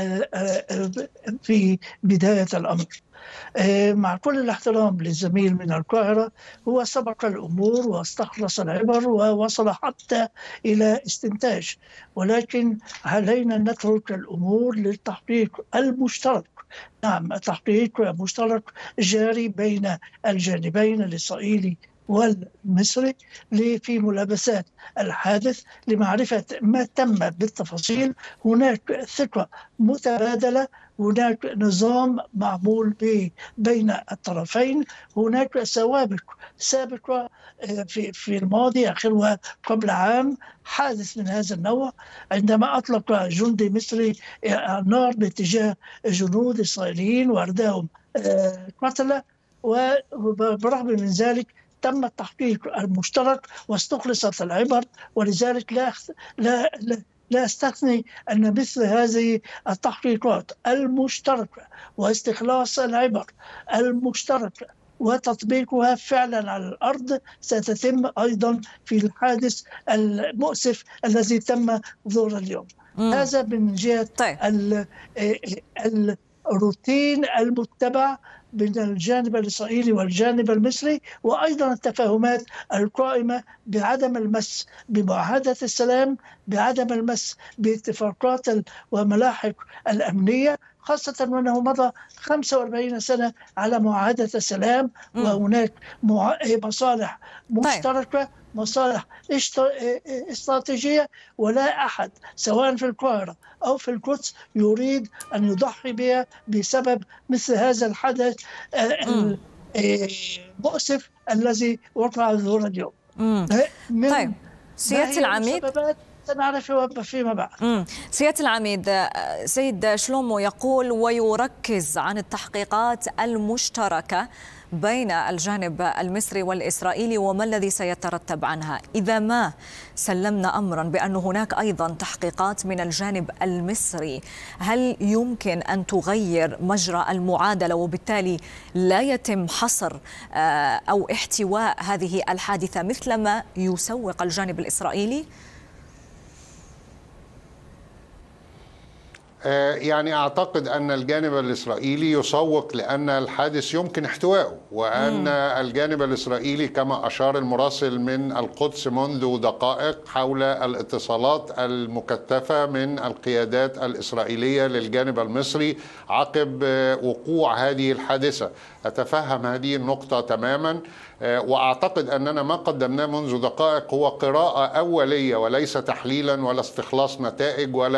في بداية الأمر. مع كل الاحترام للزميل من القاهرة، هو سبق الأمور واستخلص العبر ووصل حتى إلى استنتاج، ولكن علينا أن نترك الأمور للتحقيق المشترك. نعم، التحقيق مشترك جاري بين الجانبين الإسرائيلي والمصري في ملابسات الحادث لمعرفة ما تم بالتفاصيل. هناك ثقة متبادلة، هناك نظام معمول بين الطرفين، هناك سوابق سابقة في في الماضي آخرها قبل عام حادث من هذا النوع عندما أطلق جندي مصري النار باتجاه جنود إسرائيليين وأرداهم قتلة، وبرغم من ذلك تم التحقيق المشترك واستخلصت العبر. ولذلك لا لا لا لا استثني أن مثل هذه التحقيقات المشتركة واستخلاص العبر المشتركة وتطبيقها فعلا على الأرض ستتم أيضا في الحادث المؤسف الذي تم ظهر اليوم. مم. هذا من جهة طيب. الروتين المتبع بين الجانب الإسرائيلي والجانب المصري، وأيضا التفاهمات القائمة بعدم المس بمعاهدة السلام، بعدم المس باتفاقات وملاحق الأمنية، خاصة وأنه مضى خمسة وأربعين سنة على معاهدة السلام. م. وهناك مصالح مشتركة، طيب. مصالح استراتيجية، ولا أحد سواء في القاهرة أو في القدس يريد أن يضحي بها بسبب مثل هذا الحدث المؤسف الذي وقع ظهور اليوم. طيب سيادة العميد، سنعرفها فيما بعد. سيادة العميد، سيد شلومو يقول ويركز عن التحقيقات المشتركة بين الجانب المصري والإسرائيلي وما الذي سيترتب عنها. إذا ما سلمنا أمرا بأن هناك أيضا تحقيقات من الجانب المصري، هل يمكن أن تغير مجرى المعادلة وبالتالي لا يتم حصر أو احتواء هذه الحادثة مثلما يسوق الجانب الإسرائيلي؟ يعني أعتقد أن الجانب الإسرائيلي يسوق لأن الحادث يمكن احتوائه، وأن مم. الجانب الإسرائيلي كما أشار المراسل من القدس منذ دقائق حول الاتصالات المكثفة من القيادات الإسرائيلية للجانب المصري عقب وقوع هذه الحادثة. أتفهم هذه النقطة تماما، وأعتقد أننا ما قدمناه منذ دقائق هو قراءة أولية وليس تحليلا ولا استخلاص نتائج ولا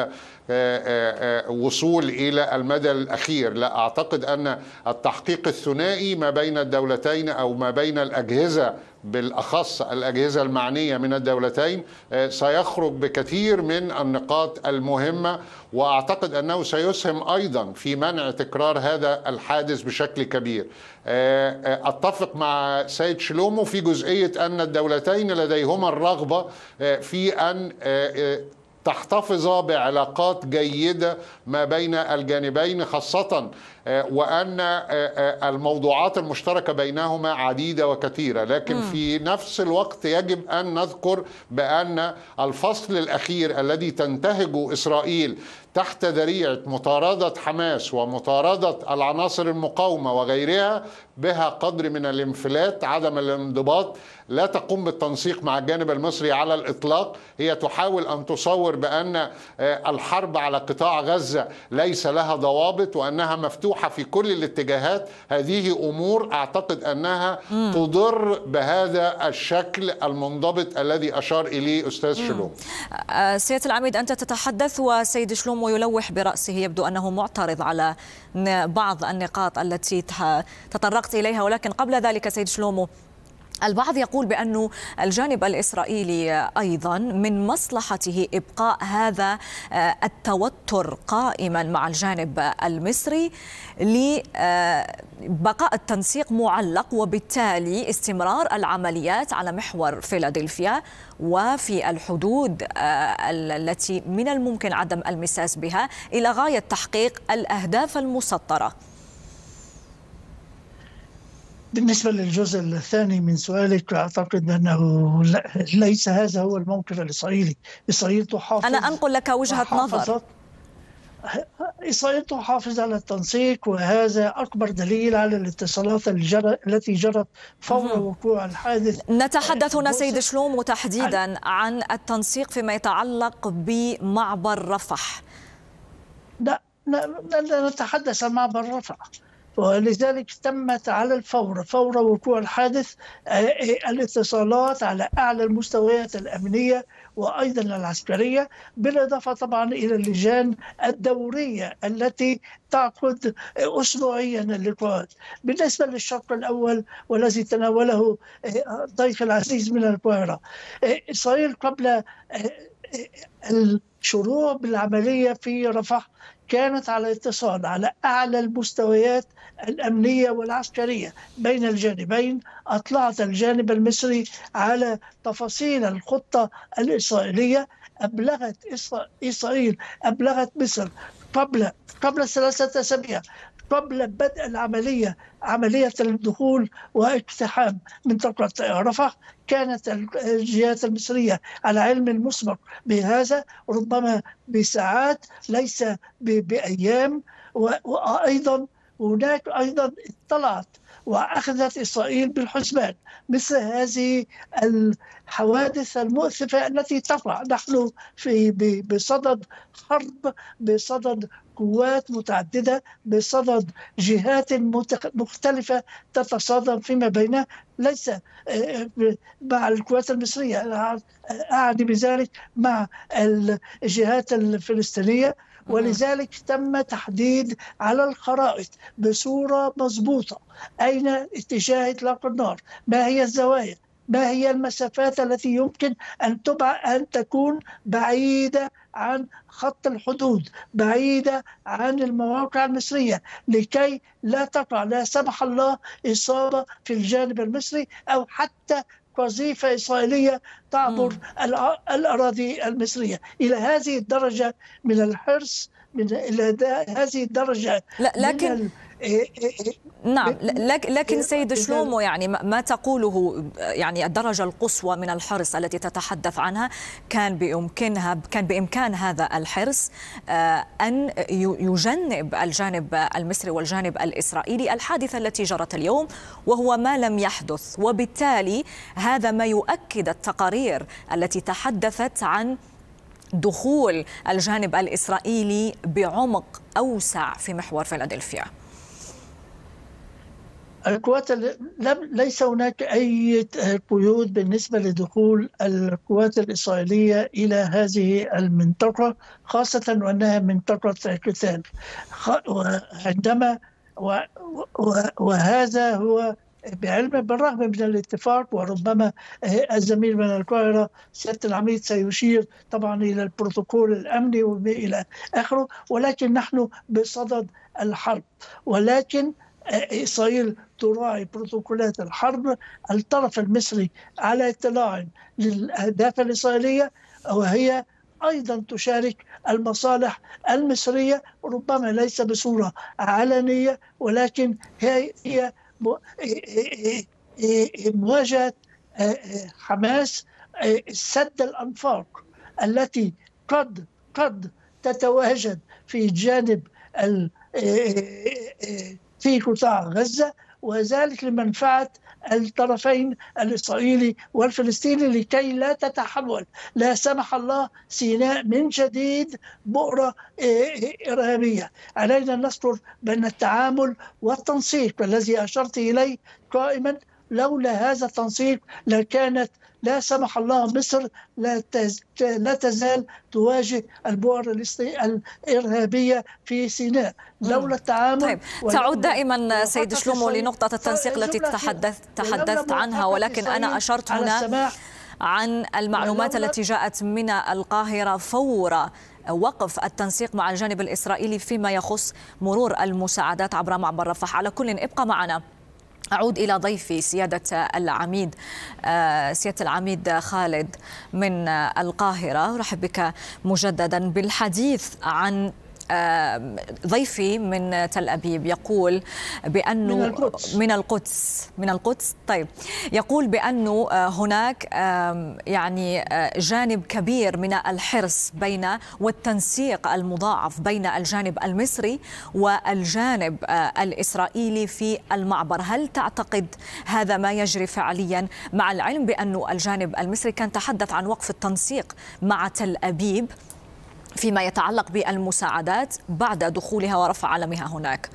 وصول إلى المدى الأخير. لا أعتقد أن التحقيق الثنائي ما بين الدولتين أو ما بين الأجهزة بالأخص الأجهزة المعنية من الدولتين سيخرج بكثير من النقاط المهمة، وأعتقد أنه سيسهم أيضا في منع تكرار هذا الحادث بشكل كبير. أتفق مع سيد شلومو في جزئية أن الدولتين لديهما الرغبة في أن تحتفظ بعلاقات جيدة ما بين الجانبين، خاصة وأن الموضوعات المشتركة بينهما عديدة وكثيرة، لكن في نفس الوقت يجب أن نذكر بأن الفصل الأخير الذي تنتهجه إسرائيل تحت ذريعة مطاردة حماس ومطاردة العناصر المقاومة وغيرها بها قدر من الانفلات، عدم الانضباط، لا تقوم بالتنسيق مع الجانب المصري على الإطلاق. هي تحاول أن تصور بأن الحرب على قطاع غزة ليس لها ضوابط وأنها مفتوحة في كل الاتجاهات. هذه أمور أعتقد أنها مم. تضر بهذا الشكل المنضبط الذي أشار إليه أستاذ شلوم. سيادة العميد، أنت تتحدث وسيد شلوم يلوح برأسه، يبدو أنه معترض على بعض النقاط التي تطرقت إليها، ولكن قبل ذلك سيد شلومو، البعض يقول بأن الجانب الإسرائيلي أيضا من مصلحته إبقاء هذا التوتر قائما مع الجانب المصري لبقاء التنسيق معلق، وبالتالي استمرار العمليات على محور فيلادلفيا وفي الحدود التي من الممكن عدم المساس بها إلى غاية تحقيق الأهداف المسطرة. بالنسبة للجزء الثاني من سؤالك، أعتقد أنه ليس هذا هو الموقف الإسرائيلي. إسرائيل تحافظ، أنا أنقل لك وجهة نظر. إسرائيل تحافظ على التنسيق، وهذا أكبر دليل على الاتصالات التي جرت فور وقوع الحادث. نتحدث هنا سيد شلوم تحديدا عن التنسيق فيما يتعلق بمعبر رفح. لا نتحدث عن معبر رفح، ولذلك تمت على الفور فور وقوع الحادث الاتصالات على أعلى المستويات الأمنية وأيضا العسكرية، بالإضافة طبعا إلى اللجان الدورية التي تعقد أسبوعيا اللقاءات. بالنسبة للشق الأول والذي تناوله الضيف العزيز من القاهرة، إسرائيل قبل الشروع بالعملية في رفح كانت على اتصال على أعلى المستويات الأمنية والعسكرية بين الجانبين. أطلعت الجانب المصري على تفاصيل الخطة الإسرائيلية. أبلغت إسرائيل أبلغت مصر قبل قبل ثلاثة أسابيع قبل بدء العملية، عملية الدخول واقتحام منطقة رفح. كانت الجهات المصرية على علم مسبق بهذا، ربما بساعات ليس بأيام. وأيضا هناك أيضا اطلعت وأخذت إسرائيل بالحسبان مثل هذه الحوادث المؤسفة التي تقع. نحن في بصدد حرب، بصدد قوات متعددة، بصدد جهات مختلفة تتصادم فيما بينها، ليس مع القوات المصرية، أعني بذلك مع الجهات الفلسطينية. ولذلك تم تحديد على الخرائط بصورة مضبوطة أين اتجاه إطلاق النار، ما هي الزوايا، ما هي المسافات التي يمكن أن تبع أن تكون بعيدة عن خط الحدود، بعيدة عن المواقع المصرية، لكي لا تقع لا سمح الله إصابة في الجانب المصري أو حتى قذيفة إسرائيلية تعبر الأراضي المصرية. إلى هذه الدرجة من الحرص، من إلى هذه الدرجة لا لكن من نعم لكن سيد شلومو، يعني ما تقوله يعني الدرجة القصوى من الحرص التي تتحدث عنها كان بإمكانها كان بإمكان هذا الحرص أن يجنب الجانب المصري والجانب الإسرائيلي الحادثة التي جرت اليوم، وهو ما لم يحدث. وبالتالي هذا ما يؤكد التقارير التي تحدثت عن دخول الجانب الإسرائيلي بعمق أوسع في محور فيلادلفيا. القوات لم ليس هناك أي قيود بالنسبة لدخول القوات الإسرائيلية إلى هذه المنطقة، خاصة وأنها منطقة قتال. عندما وهذا هو بعلم بالرغم من الاتفاق، وربما الزميل من القاهرة سيادة العميد سيشير طبعا إلى البروتوكول الأمني وإلى آخره، ولكن نحن بصدد الحرب. ولكن إسرائيل تراعي بروتوكولات الحرب. الطرف المصري على اطلاع للأهداف الإسرائيلية، وهي أيضا تشارك المصالح المصرية، ربما ليس بصورة علنية، ولكن هي هي مواجهة حماس، سد الأنفاق التي قد قد تتواجد في جانب في قطاع غزة، وذلك لمنفعة الطرفين الإسرائيلي والفلسطيني، لكي لا تتحول لا سمح الله سيناء من جديد بؤرة إرهابية. علينا أن نذكر بأن التعامل والتنسيق الذي أشرت إليه قائما، لولا هذا التنسيق لكانت لا سمح الله مصر لا لا تزال تواجه البؤر الإرهابية في سيناء لولا التعامل. طيب، تعود دائما سيد شلومو لنقطة التنسيق التي تحدثت تحدثت عنها، ولكن أنا أشرت هنا عن المعلومات التي جاءت من القاهرة فور وقف التنسيق مع الجانب الإسرائيلي فيما يخص مرور المساعدات عبر معبر رفح. على كل ابقى معنا. أعود إلى ضيفي سيادة العميد سيادة العميد خالد من القاهرة. أرحب بك مجددا بالحديث عن ضيفي من تل أبيب. يقول بأنه من القدس من القدس من القدس طيب، يقول بأنه هناك يعني جانب كبير من الحرص بين والتنسيق المضاعف بين الجانب المصري والجانب الإسرائيلي في المعبر. هل تعتقد هذا ما يجري فعليا، مع العلم بأنه الجانب المصري كان تحدث عن وقف التنسيق مع تل أبيب فيما يتعلق بالمساعدات بعد دخولها ورفع علمها هناك؟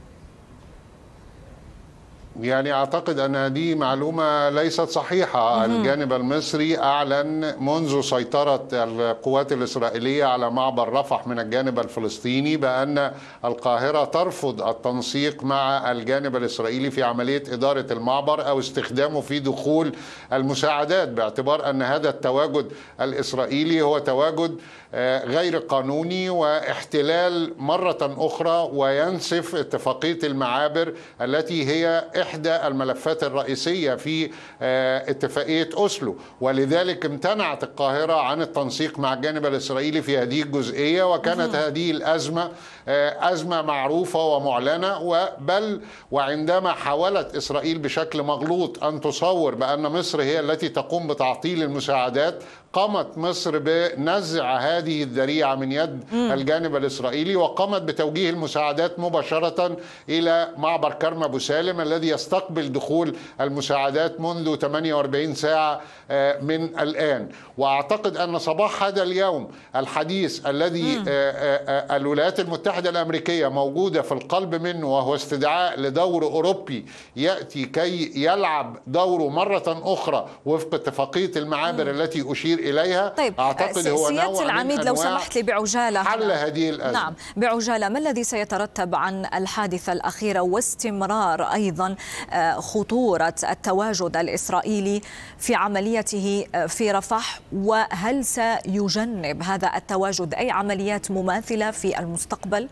يعني أعتقد أن هذه معلومة ليست صحيحة. الجانب المصري أعلن منذ سيطرة القوات الإسرائيلية على معبر رفح من الجانب الفلسطيني بأن القاهرة ترفض التنسيق مع الجانب الإسرائيلي في عملية إدارة المعبر أو استخدامه في دخول المساعدات، باعتبار أن هذا التواجد الإسرائيلي هو تواجد غير قانوني واحتلال مرة أخرى، وينسف اتفاقية المعابر التي هي إحدى الملفات الرئيسية في اتفاقية أوسلو. ولذلك امتنعت القاهرة عن التنسيق مع الجانب الإسرائيلي في هذه الجزئية، وكانت هذه الأزمة أزمة معروفة ومعلنة. بل وعندما حاولت إسرائيل بشكل مغلوط أن تصور بأن مصر هي التي تقوم بتعطيل المساعدات، قامت مصر بنزع هذه الذريعة من يد الجانب الإسرائيلي، وقامت بتوجيه المساعدات مباشرة إلى معبر كرم أبو سالم الذي يستقبل دخول المساعدات منذ ثمانية وأربعين ساعة من الآن. وأعتقد أن صباح هذا اليوم الحديث الذي الولايات المتحدة الأمريكية موجودة في القلب منه، وهو استدعاء لدور أوروبي يأتي كي يلعب دوره مرة أخرى وفق اتفاقية المعابر التي أشير إليها. طيب، أعتقد هو سيادة العميد لو سمحت لي بعجالة حل هذه الأزمة. نعم بعجالة، ما الذي سيترتب عن الحادثة الأخيرة واستمرار أيضا خطورة التواجد الإسرائيلي في عمليته في رفح، وهل سيجنب هذا التواجد أي عمليات مماثلة في المستقبل؟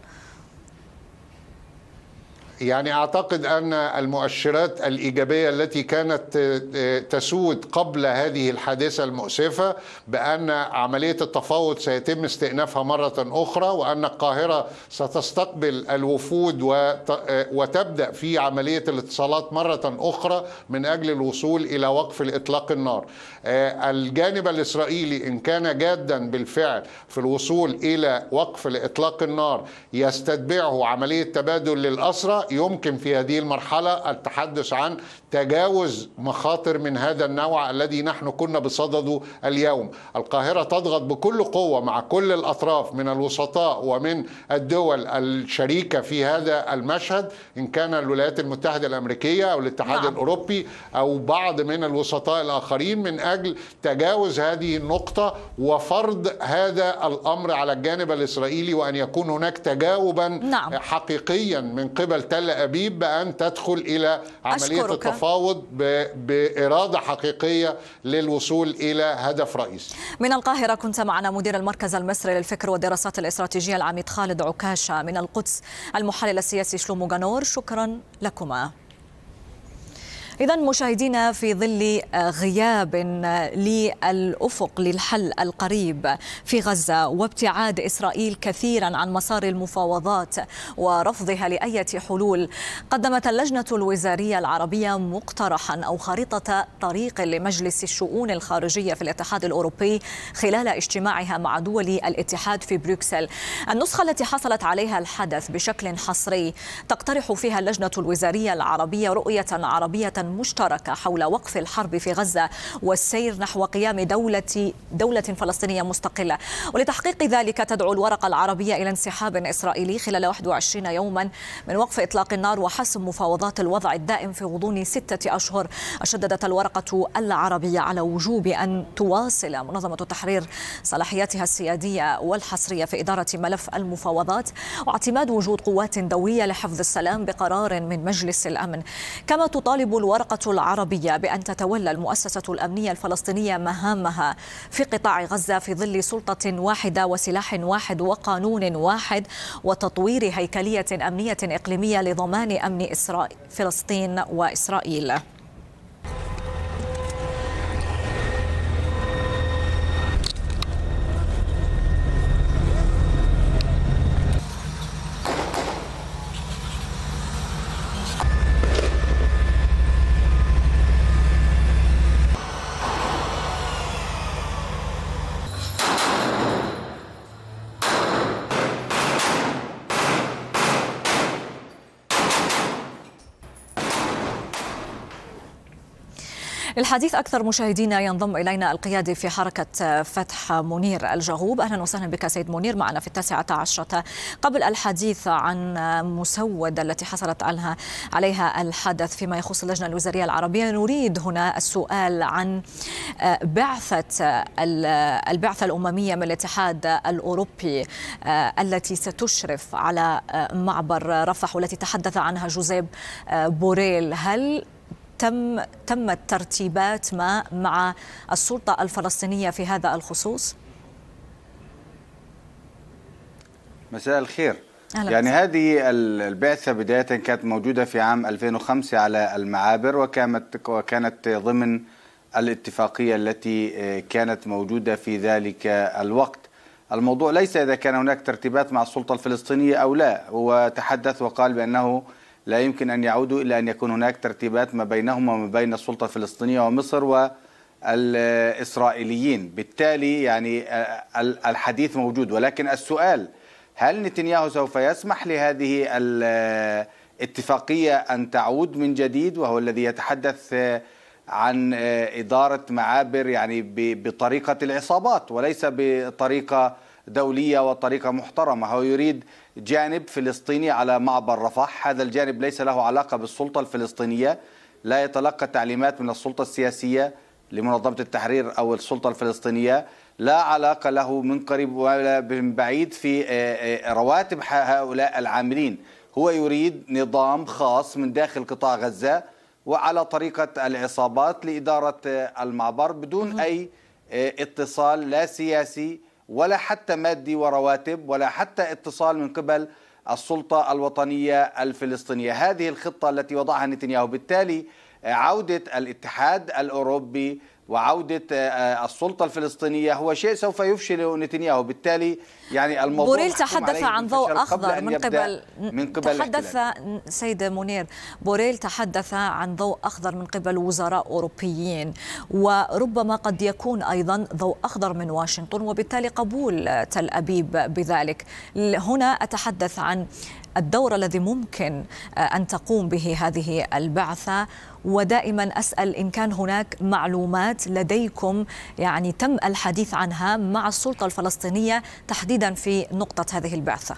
يعني أعتقد أن المؤشرات الإيجابية التي كانت تسود قبل هذه الحادثة المؤسفة بأن عملية التفاوض سيتم استئنافها مرة أخرى، وأن القاهرة ستستقبل الوفود وتبدأ في عملية الاتصالات مرة أخرى من أجل الوصول إلى وقف الإطلاق النار. الجانب الإسرائيلي إن كان جادا بالفعل في الوصول إلى وقف الإطلاق النار يستتبعه عملية تبادل للأسرى، يمكن في هذه المرحلة التحدث عن تجاوز مخاطر من هذا النوع الذي نحن كنا بصدده اليوم. القاهرة تضغط بكل قوة مع كل الأطراف من الوسطاء ومن الدول الشريكة في هذا المشهد، إن كان الولايات المتحدة الأمريكية أو الاتحاد نعم. الأوروبي أو بعض من الوسطاء الآخرين، من أجل تجاوز هذه النقطة وفرض هذا الأمر على الجانب الإسرائيلي، وأن يكون هناك تجاوبا نعم. حقيقيا من قبل تل أبيب بأن تدخل إلى عملية أشكرك. التفاوض بإرادة حقيقية للوصول إلى هدف رئيسي. من القاهرة كنت معنا مدير المركز المصري للفكر والدراسات الاستراتيجية العميد خالد عكاشة، من القدس المحلل السياسي شلومو غانور، شكرا لكما. إذا مشاهدينا، في ظل غياب للأفق للحل القريب في غزة وابتعاد إسرائيل كثيرا عن مسار المفاوضات ورفضها لأي حلول، قدمت اللجنة الوزارية العربية مقترحا أو خريطة طريق لمجلس الشؤون الخارجية في الاتحاد الأوروبي خلال اجتماعها مع دول الاتحاد في بروكسل. النسخة التي حصلت عليها الحدث بشكل حصري تقترح فيها اللجنة الوزارية العربية رؤية عربية مشتركة حول وقف الحرب في غزة والسير نحو قيام دولة دولة فلسطينية مستقلة. ولتحقيق ذلك تدعو الورقة العربية إلى انسحاب إسرائيلي خلال واحد وعشرين يوما من وقف إطلاق النار وحسم مفاوضات الوضع الدائم في غضون ستة أشهر. شددت الورقة العربية على وجوب أن تواصل منظمة التحرير صلاحياتها السيادية والحصرية في إدارة ملف المفاوضات واعتماد وجود قوات دوية لحفظ السلام بقرار من مجلس الأمن. كما تطالب الورقة العربية بأن تتولى المؤسسة الأمنية الفلسطينية مهامها في قطاع غزة في ظل سلطة واحدة وسلاح واحد وقانون واحد، وتطوير هيكلية أمنية إقليمية لضمان أمن إسرائيل فلسطين وإسرائيل. للحديث أكثر مشاهدينا ينضم إلينا القيادي في حركة فتح منير الجغوب. أهلا وسهلا بك سيد منير معنا في التاسعة عشرة. قبل الحديث عن مسودة التي حصلت عنها عليها الحدث فيما يخص اللجنة الوزارية العربية، نريد هنا السؤال عن بعثة البعثة الأممية من الاتحاد الأوروبي التي ستشرف على معبر رفح والتي تحدث عنها جوزيب بوريل. هل تم تمت ترتيبات ما مع السلطة الفلسطينية في هذا الخصوص؟ مساء الخير. أهلا يعني هذه البعثة بداية كانت موجودة في عام ألفين وخمسة على المعابر، وكانت وكانت ضمن الاتفاقية التي كانت موجودة في ذلك الوقت. الموضوع ليس إذا كان هناك ترتيبات مع السلطة الفلسطينية أو لا، هو تحدث وقال بأنه لا يمكن أن يعودوا إلا أن يكون هناك ترتيبات ما بينهم وما بين السلطة الفلسطينية ومصر والإسرائيليين. بالتالي يعني الحديث موجود، ولكن السؤال هل نتنياهو سوف يسمح لهذه الاتفاقية أن تعود من جديد، وهو الذي يتحدث عن إدارة معابر يعني بطريقة العصابات وليس بطريقة دولية وطريقة محترمة. هو يريد جانب فلسطيني على معبر رفح، هذا الجانب ليس له علاقة بالسلطة الفلسطينية، لا يتلقى تعليمات من السلطة السياسية لمنظمة التحرير أو السلطة الفلسطينية، لا علاقة له من قريب ولا من بعيد في رواتب هؤلاء العاملين. هو يريد نظام خاص من داخل قطاع غزة وعلى طريقة العصابات لإدارة المعبر بدون أي اتصال لا سياسي ولا حتى مادي ورواتب ولا حتى اتصال من قبل السلطة الوطنية الفلسطينية. هذه الخطة التي وضعها نتنياهو. بالتالي عودة الاتحاد الأوروبي وعودة السلطة الفلسطينية هو شيء سوف يفشل نتنياهو. بالتالي يعني الموضوع بوريل تحدث عن ضوء أخضر من قبل من قبل تحدث سيد منير بوريل تحدث عن ضوء أخضر من قبل وزراء أوروبيين، وربما قد يكون أيضا ضوء أخضر من واشنطن وبالتالي قبول تل أبيب بذلك. هنا أتحدث عن الدور الذي ممكن أن تقوم به هذه البعثة، ودائما أسأل إن كان هناك معلومات لديكم يعني تم الحديث عنها مع السلطة الفلسطينية تحديدا في نقطة هذه البعثة.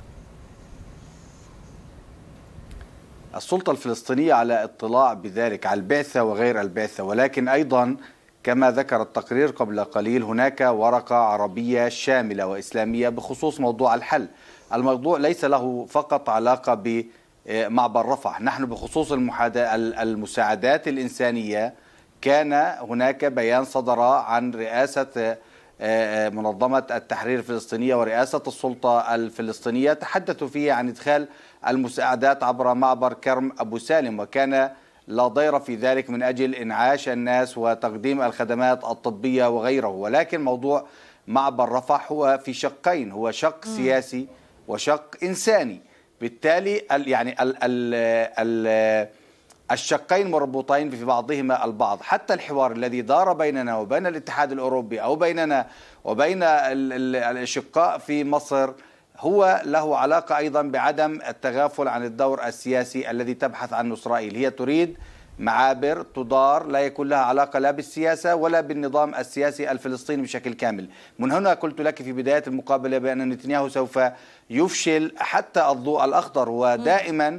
السلطة الفلسطينية على اطلاع بذلك، على البعثة وغير البعثة، ولكن أيضا كما ذكر التقرير قبل قليل هناك ورقة عربية شاملة وإسلامية بخصوص موضوع الحل. الموضوع ليس له فقط علاقة بمعبر رفح. نحن بخصوص المساعدات الإنسانية كان هناك بيان صدر عن رئاسة منظمة التحرير الفلسطينية ورئاسة السلطة الفلسطينية، تحدثوا فيه عن إدخال المساعدات عبر معبر كرم أبو سالم، وكان لا ضير في ذلك من أجل إنعاش الناس وتقديم الخدمات الطبية وغيره. ولكن موضوع معبر رفح هو في شقين، هو شق سياسي وشق إنساني، بالتالي يعني ال ال ال الشقين مربوطين في بعضهما البعض. حتى الحوار الذي دار بيننا وبين الاتحاد الأوروبي أو بيننا وبين الأشقاء في مصر هو له علاقة أيضا بعدم التغافل عن الدور السياسي الذي تبحث عنه إسرائيل. هي تريد معابر تدار لا يكون لها علاقة لا بالسياسة ولا بالنظام السياسي الفلسطيني بشكل كامل. من هنا قلت لك في بداية المقابلة بأن نتنياهو سوف يفشل حتى الضوء الأخضر، ودائما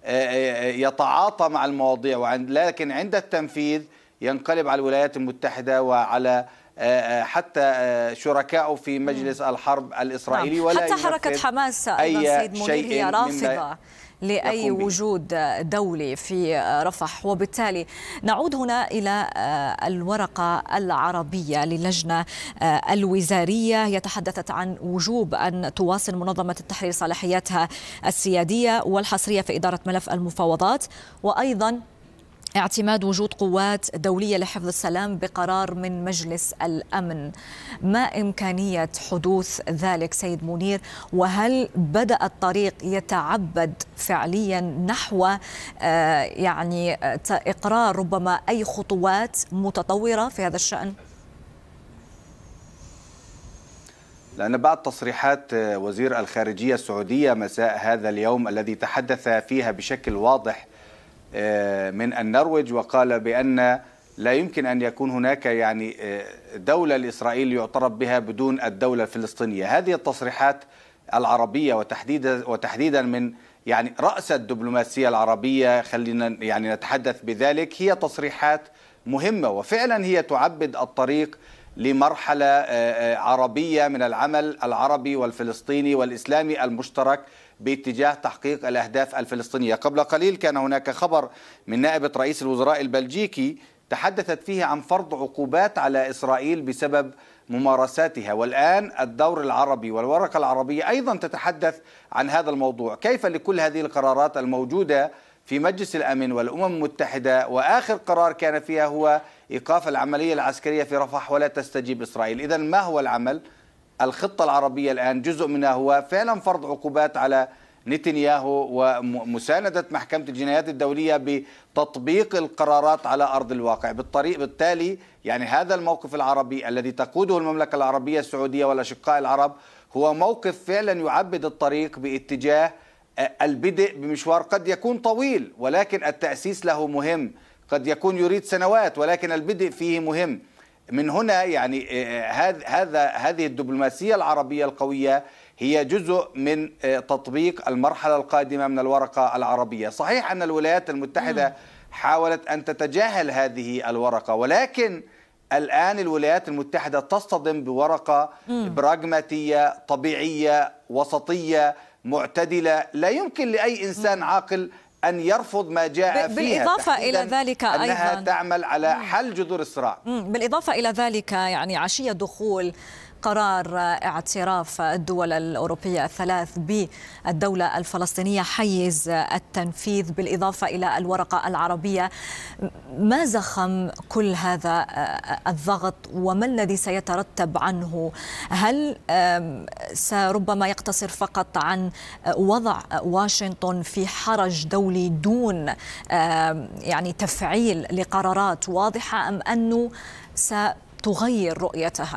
يتعاطى مع المواضيع، لكن عند التنفيذ ينقلب على الولايات المتحدة وعلى حتى شركائه في مجلس الحرب الإسرائيلي. ولا حتى حركة حماس أيضا سيد منير هي رافضة لأي وجود دولي في رفح. وبالتالي نعود هنا إلى الورقة العربية للجنة الوزارية، هي تحدثت عن وجوب أن تواصل منظمة التحرير صلاحياتها السيادية والحصرية في إدارة ملف المفاوضات، وأيضا اعتماد وجود قوات دولية لحفظ السلام بقرار من مجلس الأمن. ما إمكانية حدوث ذلك سيد منير؟ وهل بدأ الطريق يتعبد فعليا نحو يعني إقرار ربما أي خطوات متطورة في هذا الشأن؟ لأن بعد تصريحات وزير الخارجية السعودية مساء هذا اليوم الذي تحدث فيها بشكل واضح من النرويج، وقال بأن لا يمكن أن يكون هناك يعني دولة لإسرائيل يعترف بها بدون الدولة الفلسطينية. هذه التصريحات العربية وتحديدا وتحديدا من يعني رأس الدبلوماسية العربية، خلينا يعني نتحدث بذلك، هي تصريحات مهمة وفعلا هي تعبد الطريق لمرحلة عربية من العمل العربي والفلسطيني والإسلامي المشترك باتجاه تحقيق الأهداف الفلسطينية. قبل قليل كان هناك خبر من نائبة رئيس الوزراء البلجيكي تحدثت فيه عن فرض عقوبات على إسرائيل بسبب ممارساتها، والآن الدور العربي والورقة العربية أيضا تتحدث عن هذا الموضوع. كيف لكل هذه القرارات الموجودة في مجلس الأمن والأمم المتحدة وآخر قرار كان فيها هو إيقاف العملية العسكرية في رفح ولا تستجيب إسرائيل؟ إذن ما هو العمل؟ الخطة العربية الآن جزء منها هو فعلا فرض عقوبات على نتنياهو ومساندة محكمة الجنايات الدولية بتطبيق القرارات على أرض الواقع. بالطريق بالتالي يعني هذا الموقف العربي الذي تقوده المملكة العربية السعودية والأشقاء العرب هو موقف فعلا يعبد الطريق باتجاه البدء بمشوار قد يكون طويل، ولكن التأسيس له مهم، قد يكون يريد سنوات ولكن البدء فيه مهم. من هنا يعني هذا هذه الدبلوماسية العربية القوية هي جزء من تطبيق المرحلة القادمة من الورقة العربية. صحيح أن الولايات المتحدة حاولت أن تتجاهل هذه الورقة، ولكن الآن الولايات المتحدة تصطدم بورقة براغماتية طبيعية وسطية معتدلة، لا يمكن لأي إنسان عاقل أن يرفض ما جاء فيها، بالإضافة إلى ذلك أنها أيضا تعمل على حل جذور الصراع. بالإضافة إلى ذلك يعني عشية دخول قرار اعتراف الدول الأوروبية الثلاث بالدولة الفلسطينية حيز التنفيذ بالإضافة إلى الورقة العربية، ما زخم كل هذا الضغط وما الذي سيترتب عنه؟ هل سربما يقتصر فقط عن وضع واشنطن في حرج دولي دون يعني تفعيل لقرارات واضحة، أم أنه ستغير رؤيتها؟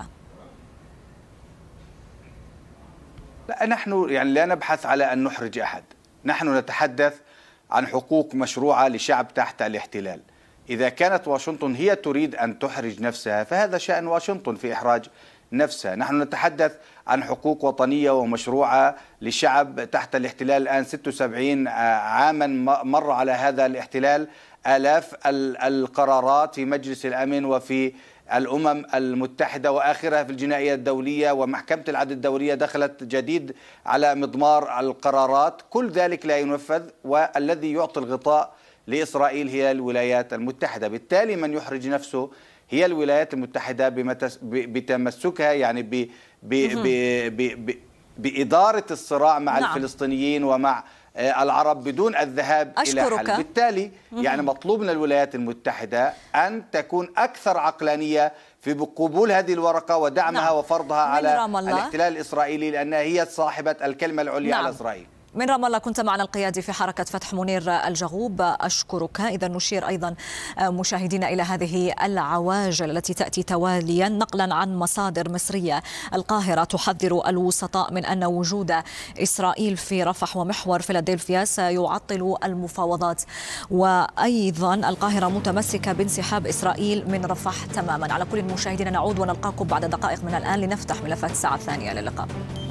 لا، نحن يعني لا نبحث على أن نحرج أحد، نحن نتحدث عن حقوق مشروعة لشعب تحت الاحتلال. إذا كانت واشنطن هي تريد أن تحرج نفسها فهذا شأن واشنطن في إحراج نفسها. نحن نتحدث عن حقوق وطنية ومشروعة لشعب تحت الاحتلال الآن ستة وسبعين عاما مر على هذا الاحتلال، آلاف القرارات في مجلس الأمن وفي الأمم المتحدة وآخرها في الجنائية الدولية، ومحكمة العدل الدولية دخلت جديد على مضمار القرارات، كل ذلك لا ينفذ، والذي يعطي الغطاء لإسرائيل هي الولايات المتحدة. بالتالي من يحرج نفسه هي الولايات المتحدة بتمسكها يعني ب ب ب ب بإدارة الصراع مع نعم. الفلسطينيين ومع العرب بدون الذهاب أشكرك. إلى حل. بالتالي يعني مطلوب من الولايات المتحدة أن تكون أكثر عقلانية في قبول هذه الورقة ودعمها نعم. وفرضها على الاحتلال الإسرائيلي، لأنها هي صاحبة الكلمة العليا نعم. على إسرائيل. من رام الله كنت معنا القيادي في حركة فتح منير الجغوب، أشكرك. إذا نشير أيضا مشاهدينا إلى هذه العواجل التي تأتي تواليا نقلا عن مصادر مصرية. القاهرة تحذر الوسطاء من أن وجود إسرائيل في رفح ومحور فيلادلفيا سيعطل المفاوضات، وأيضا القاهرة متمسكة بانسحاب إسرائيل من رفح تماما. على كل مشاهدينا نعود ونلقاكم بعد دقائق من الآن لنفتح ملفات الساعة الثانية للقاء.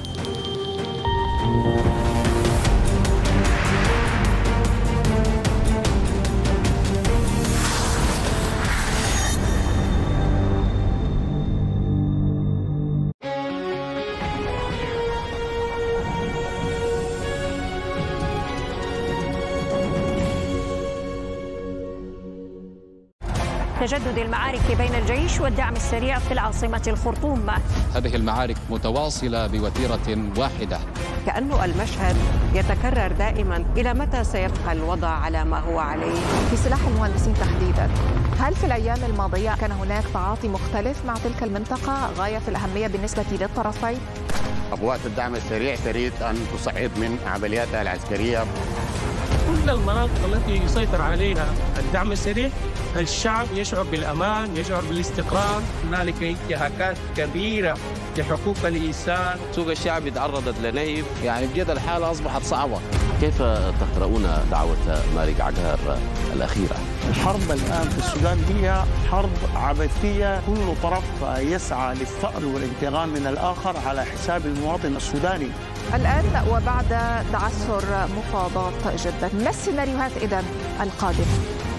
تجدد المعارك بين الجيش والدعم السريع في العاصمة الخرطوم. هذه المعارك متواصلة بوتيرة واحدة. كأنه المشهد يتكرر دائما. إلى متى سيبقى الوضع على ما هو عليه؟ في سلاح المهندسين تحديدا، هل في الأيام الماضية كان هناك تعاطي مختلف مع تلك المنطقة غاية في الأهمية بالنسبة للطرفين؟ قوات الدعم السريع تريد أن تصعد من عملياتها العسكرية. كل المناطق التي يسيطر عليها الدعم السريع الشعب يشعر بالأمان، يشعر بالاستقرار. هنالك انتهاكات كبيرة لحقوق الإنسان. سوق الشعب تعرضت لنهب، يعني بجد الحالة أصبحت صعبة. كيف تقرؤون دعوة مالك عقار الأخيرة؟ الحرب الآن في السودان هي حرب عبثية، كل طرف يسعى للثأر والانتقام من الآخر على حساب المواطن السوداني. الآن وبعد تعثر مفاوضات جدة، ما السيناريوهات إذن القادمة؟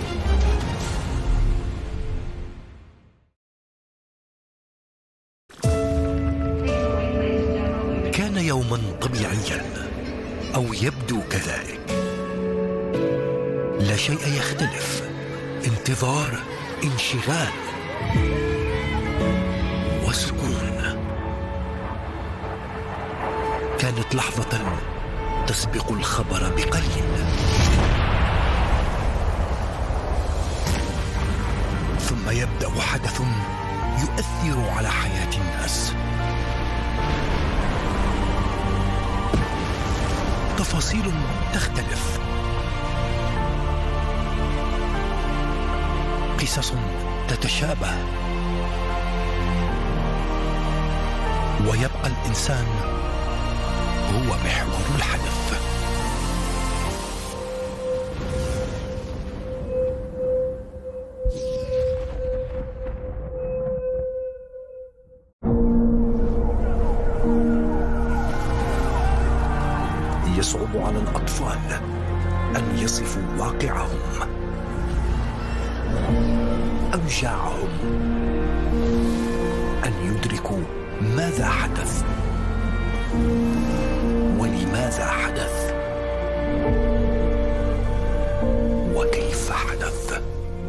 كان يوما طبيعيا أو يبدو كذلك، لا شيء يختلف، انتظار، انشغال وسكون. كانت لحظة تسبق الخبر بقليل، ثم يبدأ حدث يؤثر على حياة الناس. تفاصيل تختلف، قصص تتشابه، ويبقى الإنسان هو محور الحدث. يصعب على الأطفال أن يصفوا واقعهم، أوجاعهم، أن يدركوا ماذا حدث ولماذا حدث وكيف حدث.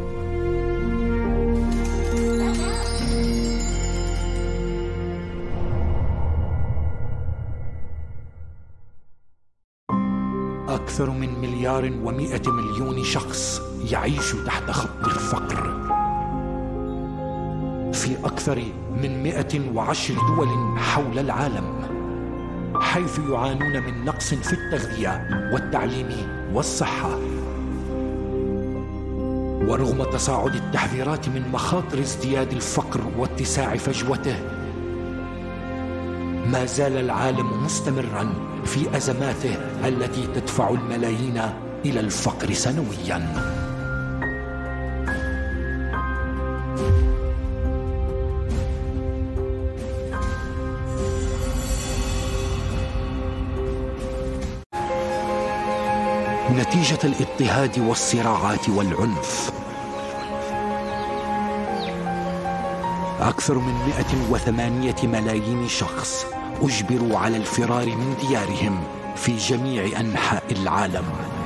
أكثر من مليار ومئة مليون شخص يعيش تحت خط الفقر في أكثر من مئة وعشر دول حول العالم، حيث يعانون من نقص في التغذية والتعليم والصحة. ورغم تصاعد التحذيرات من مخاطر ازدياد الفقر واتساع فجوته، ما زال العالم مستمرا في أزماته التي تدفع الملايين إلى الفقر سنويا. نتيجة الاضطهاد والصراعات والعنف، أكثر من مئة وثمانية ملايين شخص أجبروا على الفرار من ديارهم في جميع أنحاء العالم.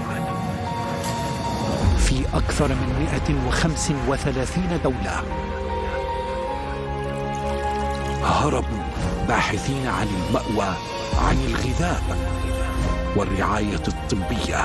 في أكثر من مئة وخمسة وثلاثين دولة هربوا باحثين عن المأوى، عن الغذاء والرعاية الطبية.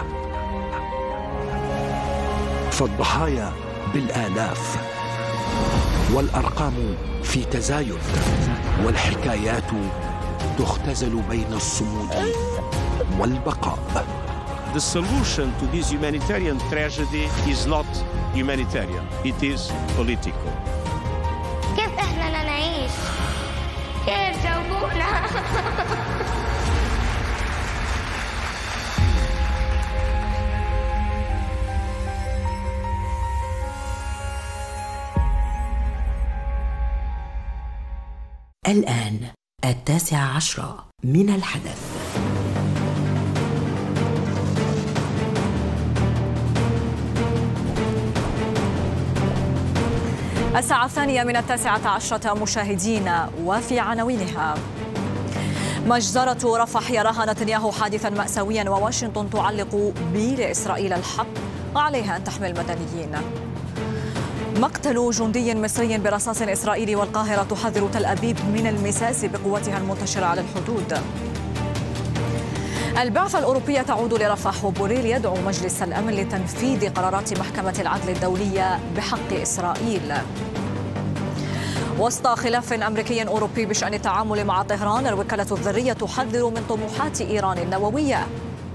فالضحايا بالآلاف والأرقام في تزايد، والحكايات تختزل بين الصمود والبقاء. The solution to this humanitarian tragedy is not humanitarian, it is political. كيف احنا نعيش؟ كيف جاوبونا؟ الآن التاسعة عشرة من الحدث. الساعة الثانية من التاسعة عشرة مشاهدينا، وفي عناوينها: مجزرة رفح يراها نتنياهو حادثا مأساويا، وواشنطن تعلق بي لإسرائيل الحق وعليها أن تحمي المدنيين. مقتل جندي مصري برصاص إسرائيلي، والقاهرة تحذر تل أبيب من المساس بقوتها المنتشرة على الحدود. البعثة الأوروبية تعود لرفح، وبوريل يدعو مجلس الأمن لتنفيذ قرارات محكمة العدل الدولية بحق إسرائيل. وسط خلاف أمريكي أوروبي بشأن التعامل مع طهران، الوكالة الذرية تحذر من طموحات إيران النووية.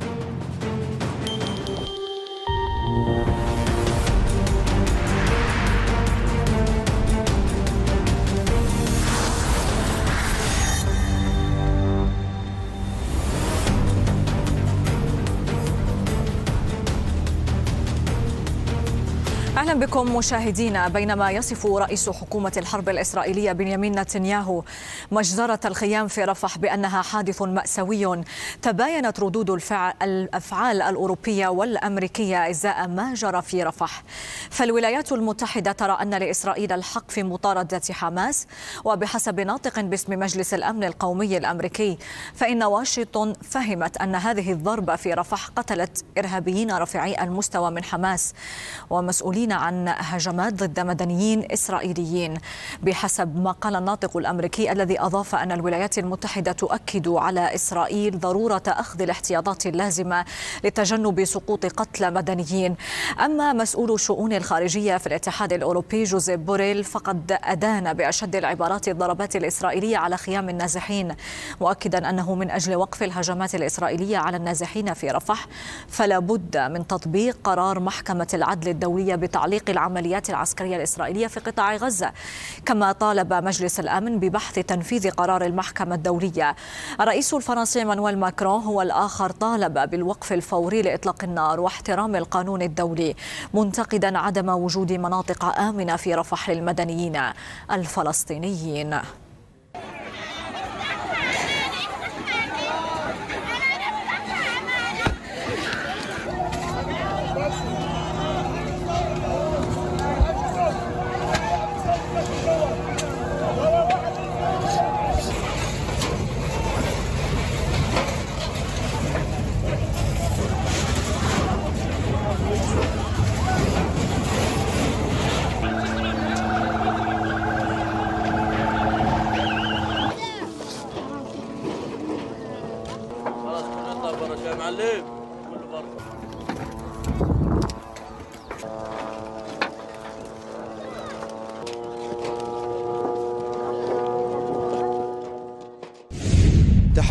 أهلا بكم مشاهدينا. بينما يصف رئيس حكومة الحرب الإسرائيلية بنيامين نتنياهو مجزرة الخيام في رفح بأنها حادث مأساوي، تباينت ردود الفعل الأفعال الأوروبية والأمريكية إزاء ما جرى في رفح. فالولايات المتحدة ترى أن لإسرائيل الحق في مطاردة حماس، وبحسب ناطق باسم مجلس الأمن القومي الأمريكي فإن واشنطن فهمت أن هذه الضربة في رفح قتلت إرهابيين رفيعي المستوى من حماس ومسؤولين عن هجمات ضد مدنيين إسرائيليين. بحسب ما قال الناطق الأمريكي الذي أضاف أن الولايات المتحدة تؤكد على إسرائيل ضرورة أخذ الاحتياطات اللازمة لتجنب سقوط قتلى مدنيين. أما مسؤول الشؤون الخارجية في الاتحاد الأوروبي جوزيب بوريل فقد أدان بأشد العبارات الضربات الإسرائيلية على خيام النازحين، مؤكدا أنه من أجل وقف الهجمات الإسرائيلية على النازحين في رفح فلا بد من تطبيق قرار محكمة العدل الدولية بتعليق العمليات العسكرية الإسرائيلية في قطاع غزة. كما طالب مجلس الأمن ببحث تنفيذ قرار المحكمة الدولية. الرئيس الفرنسي إيمانويل ماكرون هو الآخر طالب بالوقف الفوري لإطلاق النار واحترام القانون الدولي، منتقدا عدم وجود مناطق آمنة في رفح للمدنيين الفلسطينيين.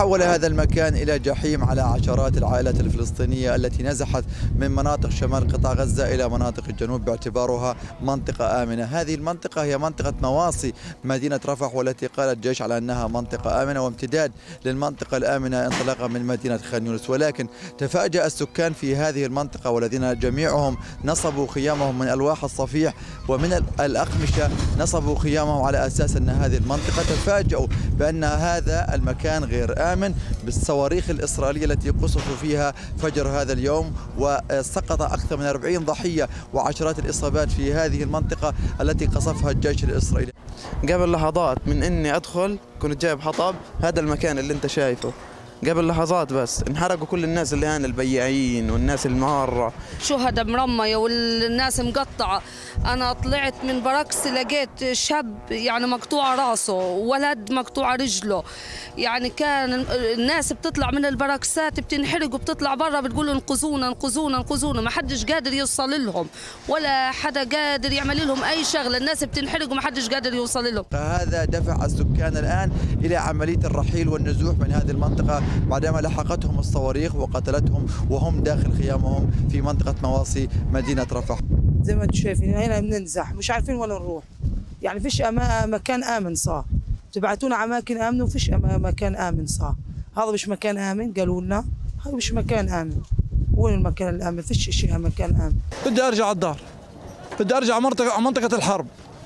تحول هذا المكان إلى جحيم على عشرات العائلات الفلسطينية التي نزحت من مناطق شمال قطاع غزة إلى مناطق الجنوب باعتبارها منطقة آمنة. هذه المنطقة هي منطقة مواصي مدينة رفح، والتي قال الجيش على أنها منطقة آمنة وامتداد للمنطقة الآمنة انطلاقا من مدينة خان يونس. ولكن تفاجأ السكان في هذه المنطقة والذين جميعهم نصبوا خيامهم من ألواح الصفيح ومن الأقمشة، نصبوا خيامهم على أساس أن هذه المنطقة، تفاجأوا بأن هذا المكان غير آمن بالصواريخ الإسرائيلية التي قصفوا فيها فجر هذا اليوم، وسقط أكثر من أربعين ضحية وعشرات الإصابات في هذه المنطقة التي قصفها الجيش الإسرائيلي. قبل لحظات من إني أدخل كنت جايب حطب، هذا المكان اللي أنت شايفه قبل لحظات بس انحرقوا كل الناس اللي هان البياعين والناس المارة، شهداء مرمية والناس مقطعة. أنا طلعت من براكس لقيت شاب يعني مقطوع راسه، ولد مقطوع رجله، يعني كان الناس بتطلع من البراكسات بتنحرق وبتطلع برا بتقول انقذونا انقذونا انقذونا، ما حدش قادر يوصل لهم ولا حدا قادر يعمل لهم أي شغلة، الناس بتنحرق وما حدش قادر يوصل لهم. هذا دفع السكان الآن إلى عملية الرحيل والنزوح من هذه المنطقة بعدما لحقتهم الصواريخ وقتلتهم وهم داخل خيامهم في منطقة مواصي مدينة رفح. زي ما انتم شايفين هنا بننزح مش عارفين ولا نروح، يعني فيش مكان آمن صار، تبعتونا أماكن آمنة وفيش مكان آمن صار. هذا مش مكان آمن، قالوا لنا هذا مش مكان آمن. وين المكان الآمن؟ فيش شيء مكان آمن. بدي أرجع الدار، بدي أرجع منطقة منطقة الحرب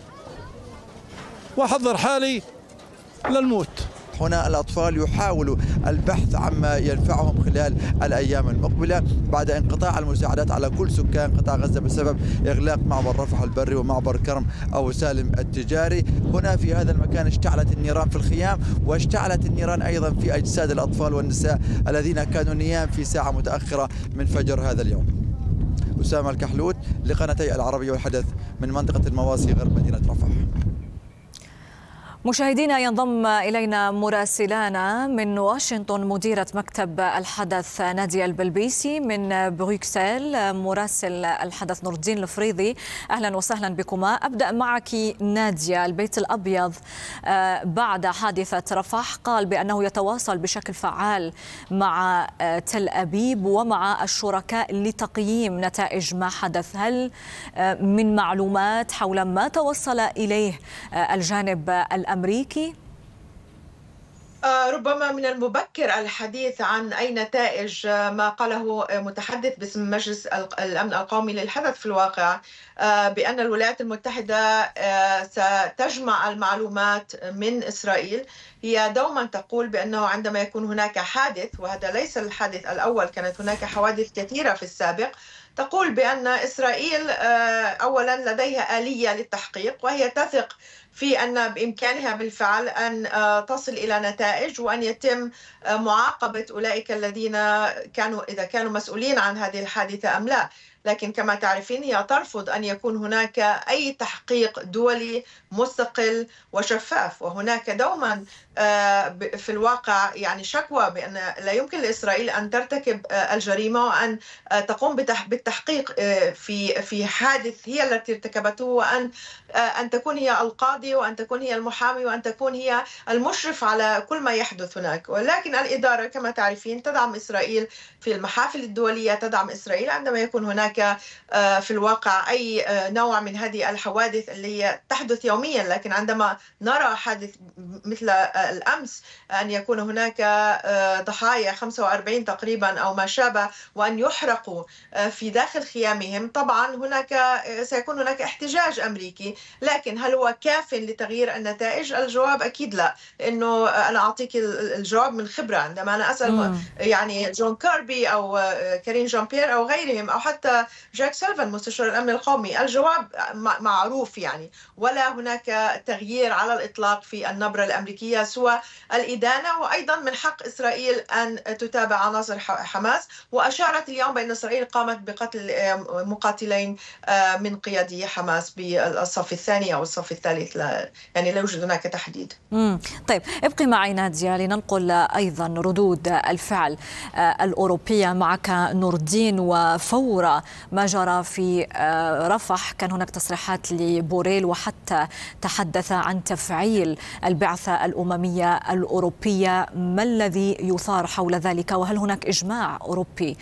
وأحضر حالي للموت. هنا الأطفال يحاولوا البحث عما ينفعهم خلال الأيام المقبلة بعد انقطاع المساعدات على كل سكان قطاع غزة بسبب إغلاق معبر رفح البري ومعبر كرم أو سالم التجاري. هنا في هذا المكان اشتعلت النيران في الخيام، واشتعلت النيران أيضا في أجساد الأطفال والنساء الذين كانوا نيام في ساعة متأخرة من فجر هذا اليوم. أسامة الكحلوت لقناتي العربية والحدث من منطقة المواصي غرب مدينة رفح. مشاهدينا، ينضم إلينا مراسلانا من واشنطن مديرة مكتب الحدث نادية البلبيسي، من بروكسل مراسل الحدث نور الدين الفريضي. أهلا وسهلا بكما. أبدأ معك نادية. البيت الأبيض بعد حادثة رفح قال بأنه يتواصل بشكل فعال مع تل أبيب ومع الشركاء لتقييم نتائج ما حدث. هل من معلومات حول ما توصل إليه الجانب الأمريكي؟ أمريكي؟ ربما من المبكر الحديث عن أي نتائج. ما قاله متحدث باسم مجلس الأمن القومي للحدث في الواقع بأن الولايات المتحدة ستجمع المعلومات من إسرائيل. هي دوما تقول بأنه عندما يكون هناك حادث، وهذا ليس الحادث الأول، كانت هناك حوادث كثيرة في السابق، تقول بأن إسرائيل أولا لديها آلية للتحقيق، وهي تثق في أن بإمكانها بالفعل أن تصل إلى نتائج وأن يتم معاقبة أولئك الذين كانوا إذا كانوا مسؤولين عن هذه الحادثة أم لا. لكن كما تعرفين هي ترفض أن يكون هناك أي تحقيق دولي مستقل وشفاف، وهناك دوما في الواقع يعني شكوى بأن لا يمكن لإسرائيل أن ترتكب الجريمة وأن تقوم بالتحقيق في في حادث هي التي ارتكبته، وأن أن تكون هي القاضي وأن تكون هي المحامي وأن تكون هي المشرف على كل ما يحدث هناك. ولكن الإدارة كما تعرفين تدعم إسرائيل في المحافل الدولية، تدعم إسرائيل عندما يكون هناك في الواقع أي نوع من هذه الحوادث اللي هي تحدث يوميا. لكن عندما نرى حادث مثل الأمس أن يكون هناك ضحايا خمسة وأربعين تقريبا أو ما شابه وأن يحرقوا في داخل خيامهم، طبعا هناك سيكون هناك احتجاج أمريكي. لكن هل هو كاف لتغيير النتائج؟ الجواب أكيد لا، لأنه أنا أعطيك الجواب من خبرة. عندما أنا أسأل مم. يعني جون كاربي أو كارين جان بيير أو غيرهم أو حتى جاك سيلفان مستشار الأمن القومي، الجواب معروف يعني، ولا هناك تغيير على الإطلاق في النبرة الأمريكية سوى الإدانة. وأيضا من حق إسرائيل أن تتابع عناصر حماس، وأشارت اليوم بأن إسرائيل قامت بقتل مقاتلين من قيادي حماس بالصف الثاني أو الصف الثالث، لا يعني لا يوجد هناك تحديد. مم. طيب ابقي معي نادية لننقل أيضا ردود الفعل الأوروبية معك نور الدين. وفور ما جرى في رفح. كان هناك تصريحات لبوريل وحتى تحدث عن تفعيل البعثة الأممية الأوروبية. ما الذي يثار حول ذلك وهل هناك إجماع أوروبي؟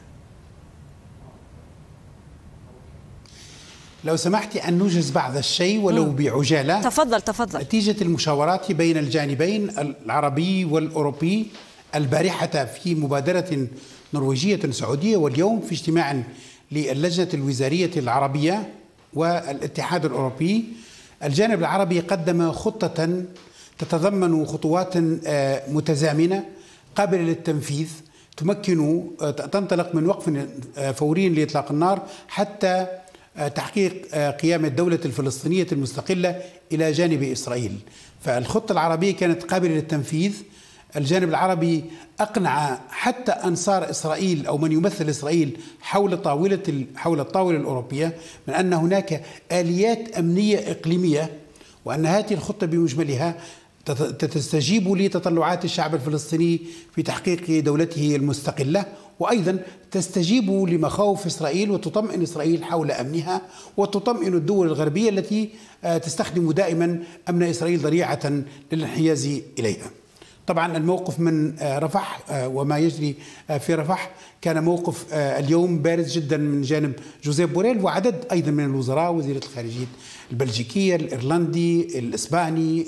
لو سمحتي أن نوجز بعض الشيء ولو م. بعجالة. تفضل تفضل. نتيجة المشاورات بين الجانبين العربي والأوروبي البارحة في مبادرة نرويجية سعودية، واليوم في اجتماع للجنة الوزارية العربية والاتحاد الأوروبي، الجانب العربي قدم خطة تتضمن خطوات متزامنة قابلة للتنفيذ تمكن تنطلق من وقف فوري لإطلاق النار حتى تحقيق قيام الدولة الفلسطينية المستقلة إلى جانب إسرائيل. فالخطة العربية كانت قابلة للتنفيذ. الجانب العربي أقنع حتى أنصار إسرائيل أو من يمثل إسرائيل حول طاولة حول الطاولة الأوروبية من أن هناك آليات أمنية إقليمية، وأن هذه الخطة بمجملها تستجيب لتطلعات الشعب الفلسطيني في تحقيق دولته المستقلة، وأيضا تستجيب لمخاوف إسرائيل وتطمئن إسرائيل حول أمنها، وتطمئن الدول الغربية التي تستخدم دائما أمن إسرائيل ذريعة للانحياز إليها. طبعا الموقف من رفح وما يجري في رفح كان موقف اليوم بارز جدا من جانب جوزيف بوريل وعدد أيضا من الوزراء، وزيرة الخارجية البلجيكية، الإيرلندي، الإسباني،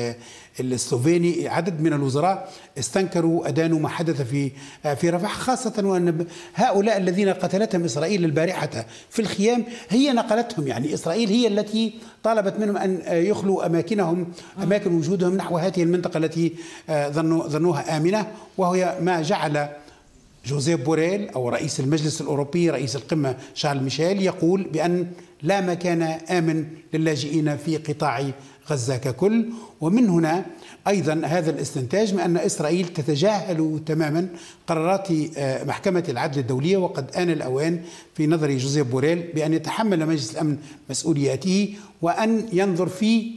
السلوفيني، عدد من الوزراء استنكروا أدانوا ما حدث في في رفح، خاصة وأن هؤلاء الذين قتلتهم إسرائيل البارحة في الخيام هي نقلتهم، يعني إسرائيل هي التي طالبت منهم أن يخلوا أماكنهم أماكن وجودهم نحو هذه المنطقة التي ظنوا ظنوها آمنة، وهي ما جعل جوزيف بوريل أو رئيس المجلس الأوروبي رئيس القمة شارل ميشيل يقول بأن لا مكان آمن للاجئين في قطاع غزة ككل. ومن هنا أيضا هذا الاستنتاج من أن إسرائيل تتجاهل تماما قرارات محكمة العدل الدولية، وقد آن الأوان في نظر جوزيف بوريل بأن يتحمل مجلس الأمن مسؤولياته وأن ينظر في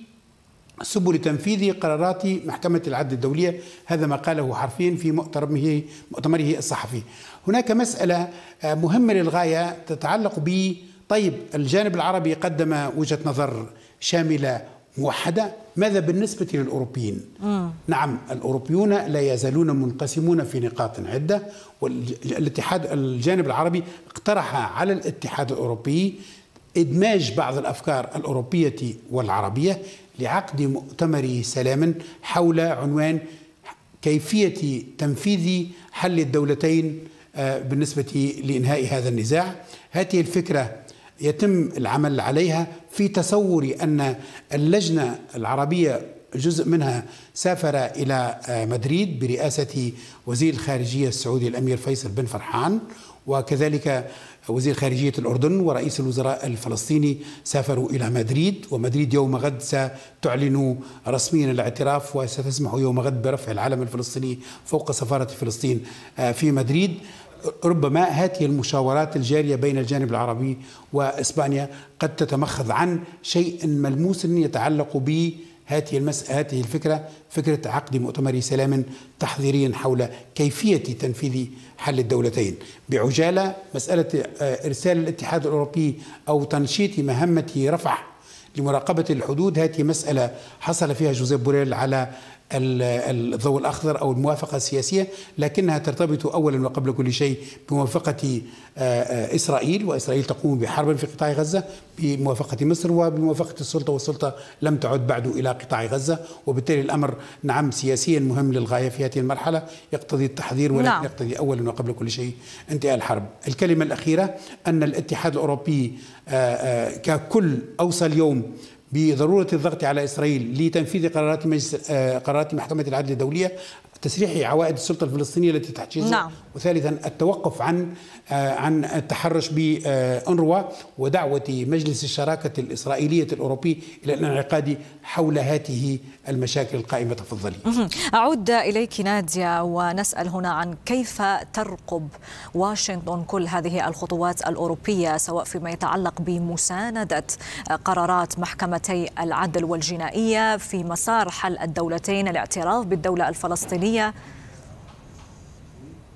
سبل تنفيذ قرارات محكمة العدل الدولية. هذا ما قاله حرفيا في مؤتمره مؤتمره الصحفي. هناك مسألة مهمة للغاية تتعلق ب طيب الجانب العربي قدم وجهة نظر شاملة موحدة، ماذا بالنسبة للأوروبيين؟ مم. نعم، الأوروبيون لا يزالون منقسمون في نقاط عدة، والاتحاد الجانب العربي اقترح على الاتحاد الأوروبي إدماج بعض الأفكار الأوروبية والعربية لعقد مؤتمر سلام حول عنوان كيفية تنفيذ حل الدولتين بالنسبة لإنهاء هذا النزاع. هذه الفكرة يتم العمل عليها في تصور أن اللجنة العربية جزء منها سافر إلى مدريد برئاسة وزير الخارجية السعودي الأمير فيصل بن فرحان، وكذلك وزير خارجية الأردن ورئيس الوزراء الفلسطيني سافروا إلى مدريد، ومدريد يوم غد ستعلن رسميا الاعتراف وستسمح يوم غد برفع العلم الفلسطيني فوق سفارة فلسطين في مدريد. ربما هذه المشاورات الجارية بين الجانب العربي وإسبانيا قد تتمخض عن شيء ملموس يتعلق ب هذه المس... هذه الفكرة، فكرة عقد مؤتمر سلام تحضيري حول كيفية تنفيذ حل الدولتين. بعجالة، مسألة إرسال الاتحاد الأوروبي أو تنشيط مهمة رفح لمراقبة الحدود، هذه مسألة حصل فيها جوزيف بوريل على الضوء الأخضر أو الموافقة السياسية، لكنها ترتبط أولا وقبل كل شيء بموافقة إسرائيل، وإسرائيل تقوم بحرب في قطاع غزة، بموافقة مصر وبموافقة السلطة، والسلطة لم تعد بعد إلى قطاع غزة، وبالتالي الأمر نعم سياسيا مهم للغاية في هذه المرحلة، يقتضي التحذير ولكن نعم. يقتضي أولا وقبل كل شيء انتهاء الحرب. الكلمة الأخيرة أن الاتحاد الأوروبي ككل أوصى اليوم بضرورة الضغط على إسرائيل لتنفيذ قرارات مجلس قرارات محكمة العدل الدولية، تسريح عوائد السلطة الفلسطينية التي تحتجزها، نعم. وثالثا التوقف عن عن التحرش بأنروا ودعوة مجلس الشراكة الإسرائيلية الأوروبي إلى الانعقاد حول هذه المشاكل القائمة. تفضلي. أعود إليك نادية ونسأل هنا عن كيف ترقب واشنطن كل هذه الخطوات الأوروبية سواء فيما يتعلق بمساندة قرارات محكمتي العدل والجنائية في مسار حل الدولتين، الاعتراف بالدولة الفلسطينية.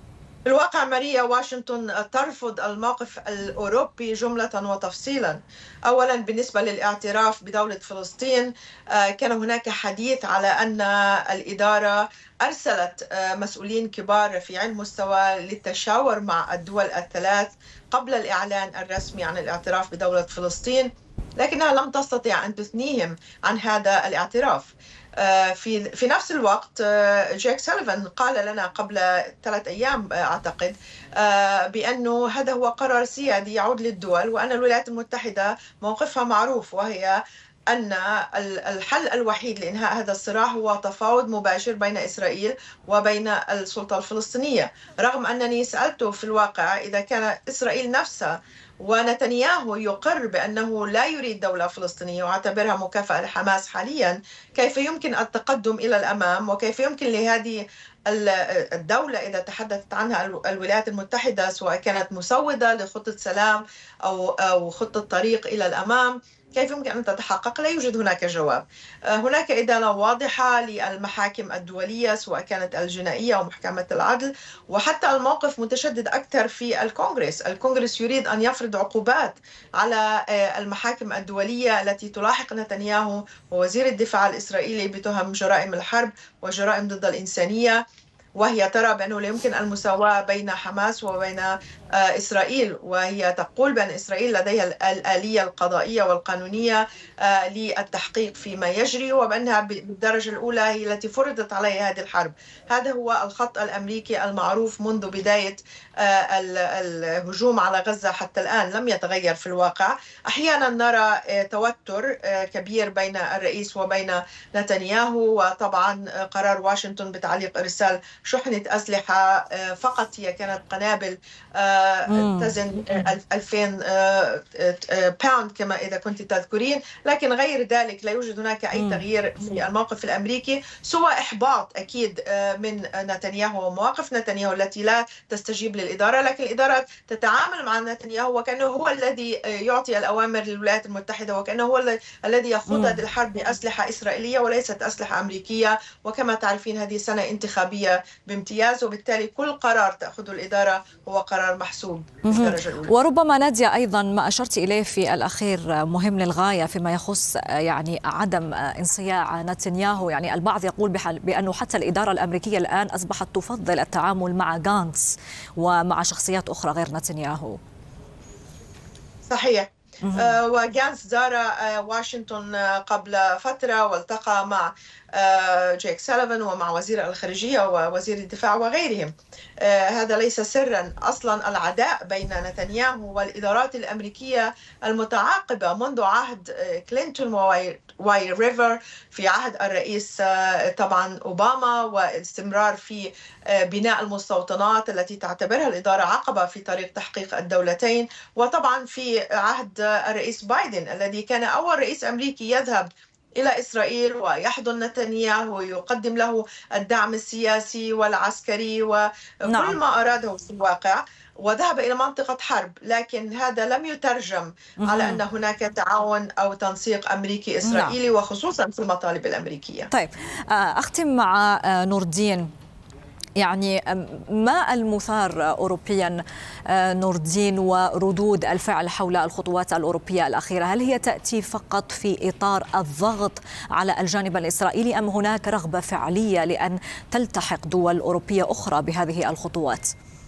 في الواقع ماريا، واشنطن ترفض الموقف الأوروبي جملة وتفصيلا. أولا بالنسبة للاعتراف بدولة فلسطين، كان هناك حديث على أن الإدارة أرسلت مسؤولين كبار رفيعي المستوى للتشاور مع الدول الثلاث قبل الإعلان الرسمي عن الاعتراف بدولة فلسطين، لكنها لم تستطع أن تثنيهم عن هذا الاعتراف. في في نفس الوقت جاك سوليفان قال لنا قبل ثلاث أيام أعتقد بأنه هذا هو قرار سيادي يعود للدول، وأن الولايات المتحدة موقفها معروف، وهي أن الحل الوحيد لإنهاء هذا الصراع هو تفاوض مباشر بين إسرائيل وبين السلطة الفلسطينية، رغم أنني سألته في الواقع إذا كان إسرائيل نفسها ونتنياهو يقر بأنه لا يريد دولة فلسطينية واعتبرها مكافأة لحماس حاليا، كيف يمكن التقدم إلى الأمام، وكيف يمكن لهذه الدولة إذا تحدثت عنها الولايات المتحدة سواء كانت مسودة لخطة سلام أو أو خطة طريق إلى الأمام، كيف يمكن أن تتحقق؟ لا يوجد هناك جواب. هناك إدانة واضحة للمحاكم الدولية سواء كانت الجنائية أو محكمة العدل، وحتى الموقف متشدد أكثر في الكونغرس. الكونغرس يريد أن يفرض عقوبات على المحاكم الدولية التي تلاحق نتنياهو ووزير الدفاع الإسرائيلي بتهم جرائم الحرب وجرائم ضد الإنسانية، وهي ترى بأنه لا يمكن المساواة بين حماس وبين إسرائيل، وهي تقول بأن إسرائيل لديها الآلية القضائية والقانونية للتحقيق فيما يجري، وبأنها بالدرجة الأولى هي التي فرضت عليها هذه الحرب. هذا هو الخط الأمريكي المعروف منذ بداية الهجوم على غزة حتى الآن، لم يتغير في الواقع. أحيانا نرى توتر كبير بين الرئيس وبين نتنياهو، وطبعا قرار واشنطن بتعليق إرسال شحنة أسلحة فقط هي كانت قنابل تزن ألفين باوند كما إذا كنت تذكرين، لكن غير ذلك لا يوجد هناك أي تغيير في الموقف الأمريكي سوى إحباط أكيد من نتنياهو ومواقف نتنياهو التي لا تستجيب للإدارة، لكن الإدارة تتعامل مع نتنياهو وكأنه هو الذي يعطي الأوامر للولايات المتحدة، وكأنه هو الذي يخوض هذه الحرب بأسلحة إسرائيلية وليست أسلحة أمريكية. وكما تعرفين هذه سنة انتخابية بامتياز، وبالتالي كل قرار تأخذه الإدارة هو قرار محسوب بالدرجة الأولى. وربما نادية أيضا ما أشرت إليه في الأخير مهم للغاية فيما يخص يعني عدم انصياع نتنياهو. يعني البعض يقول بأنه حتى الإدارة الأمريكية الآن أصبحت تفضل التعامل مع غانتس ومع شخصيات أخرى غير نتنياهو. صحيح. آه وغانتس زار آه واشنطن آه قبل فترة والتقى مع آه جاك سوليفان ومع وزير الخارجية ووزير الدفاع وغيرهم. آه هذا ليس سرا، أصلا العداء بين نتنياهو والإدارات الأمريكية المتعاقبة منذ عهد آه كلينتون وواي ريفر في عهد الرئيس آه طبعا أوباما، واستمرار في آه بناء المستوطنات التي تعتبرها الإدارة عقبة في طريق تحقيق الدولتين، وطبعا في عهد الرئيس بايدن الذي كان أول رئيس أمريكي يذهب إلى إسرائيل ويحضن نتنياهو ويقدم له الدعم السياسي والعسكري وكل نعم. ما أراده في الواقع، وذهب إلى منطقة حرب، لكن هذا لم يترجم مم. على أن هناك تعاون أو تنسيق أمريكي إسرائيلي نعم. وخصوصا في المطالب الأمريكية. طيب أختم مع نور الدين، يعني ما المثار أوروبيا نور الدين وردود الفعل حول الخطوات الأوروبية الأخيرة؟ هل هي تأتي فقط في إطار الضغط على الجانب الإسرائيلي أم هناك رغبة فعلية لأن تلتحق دول أوروبية أخرى بهذه الخطوات؟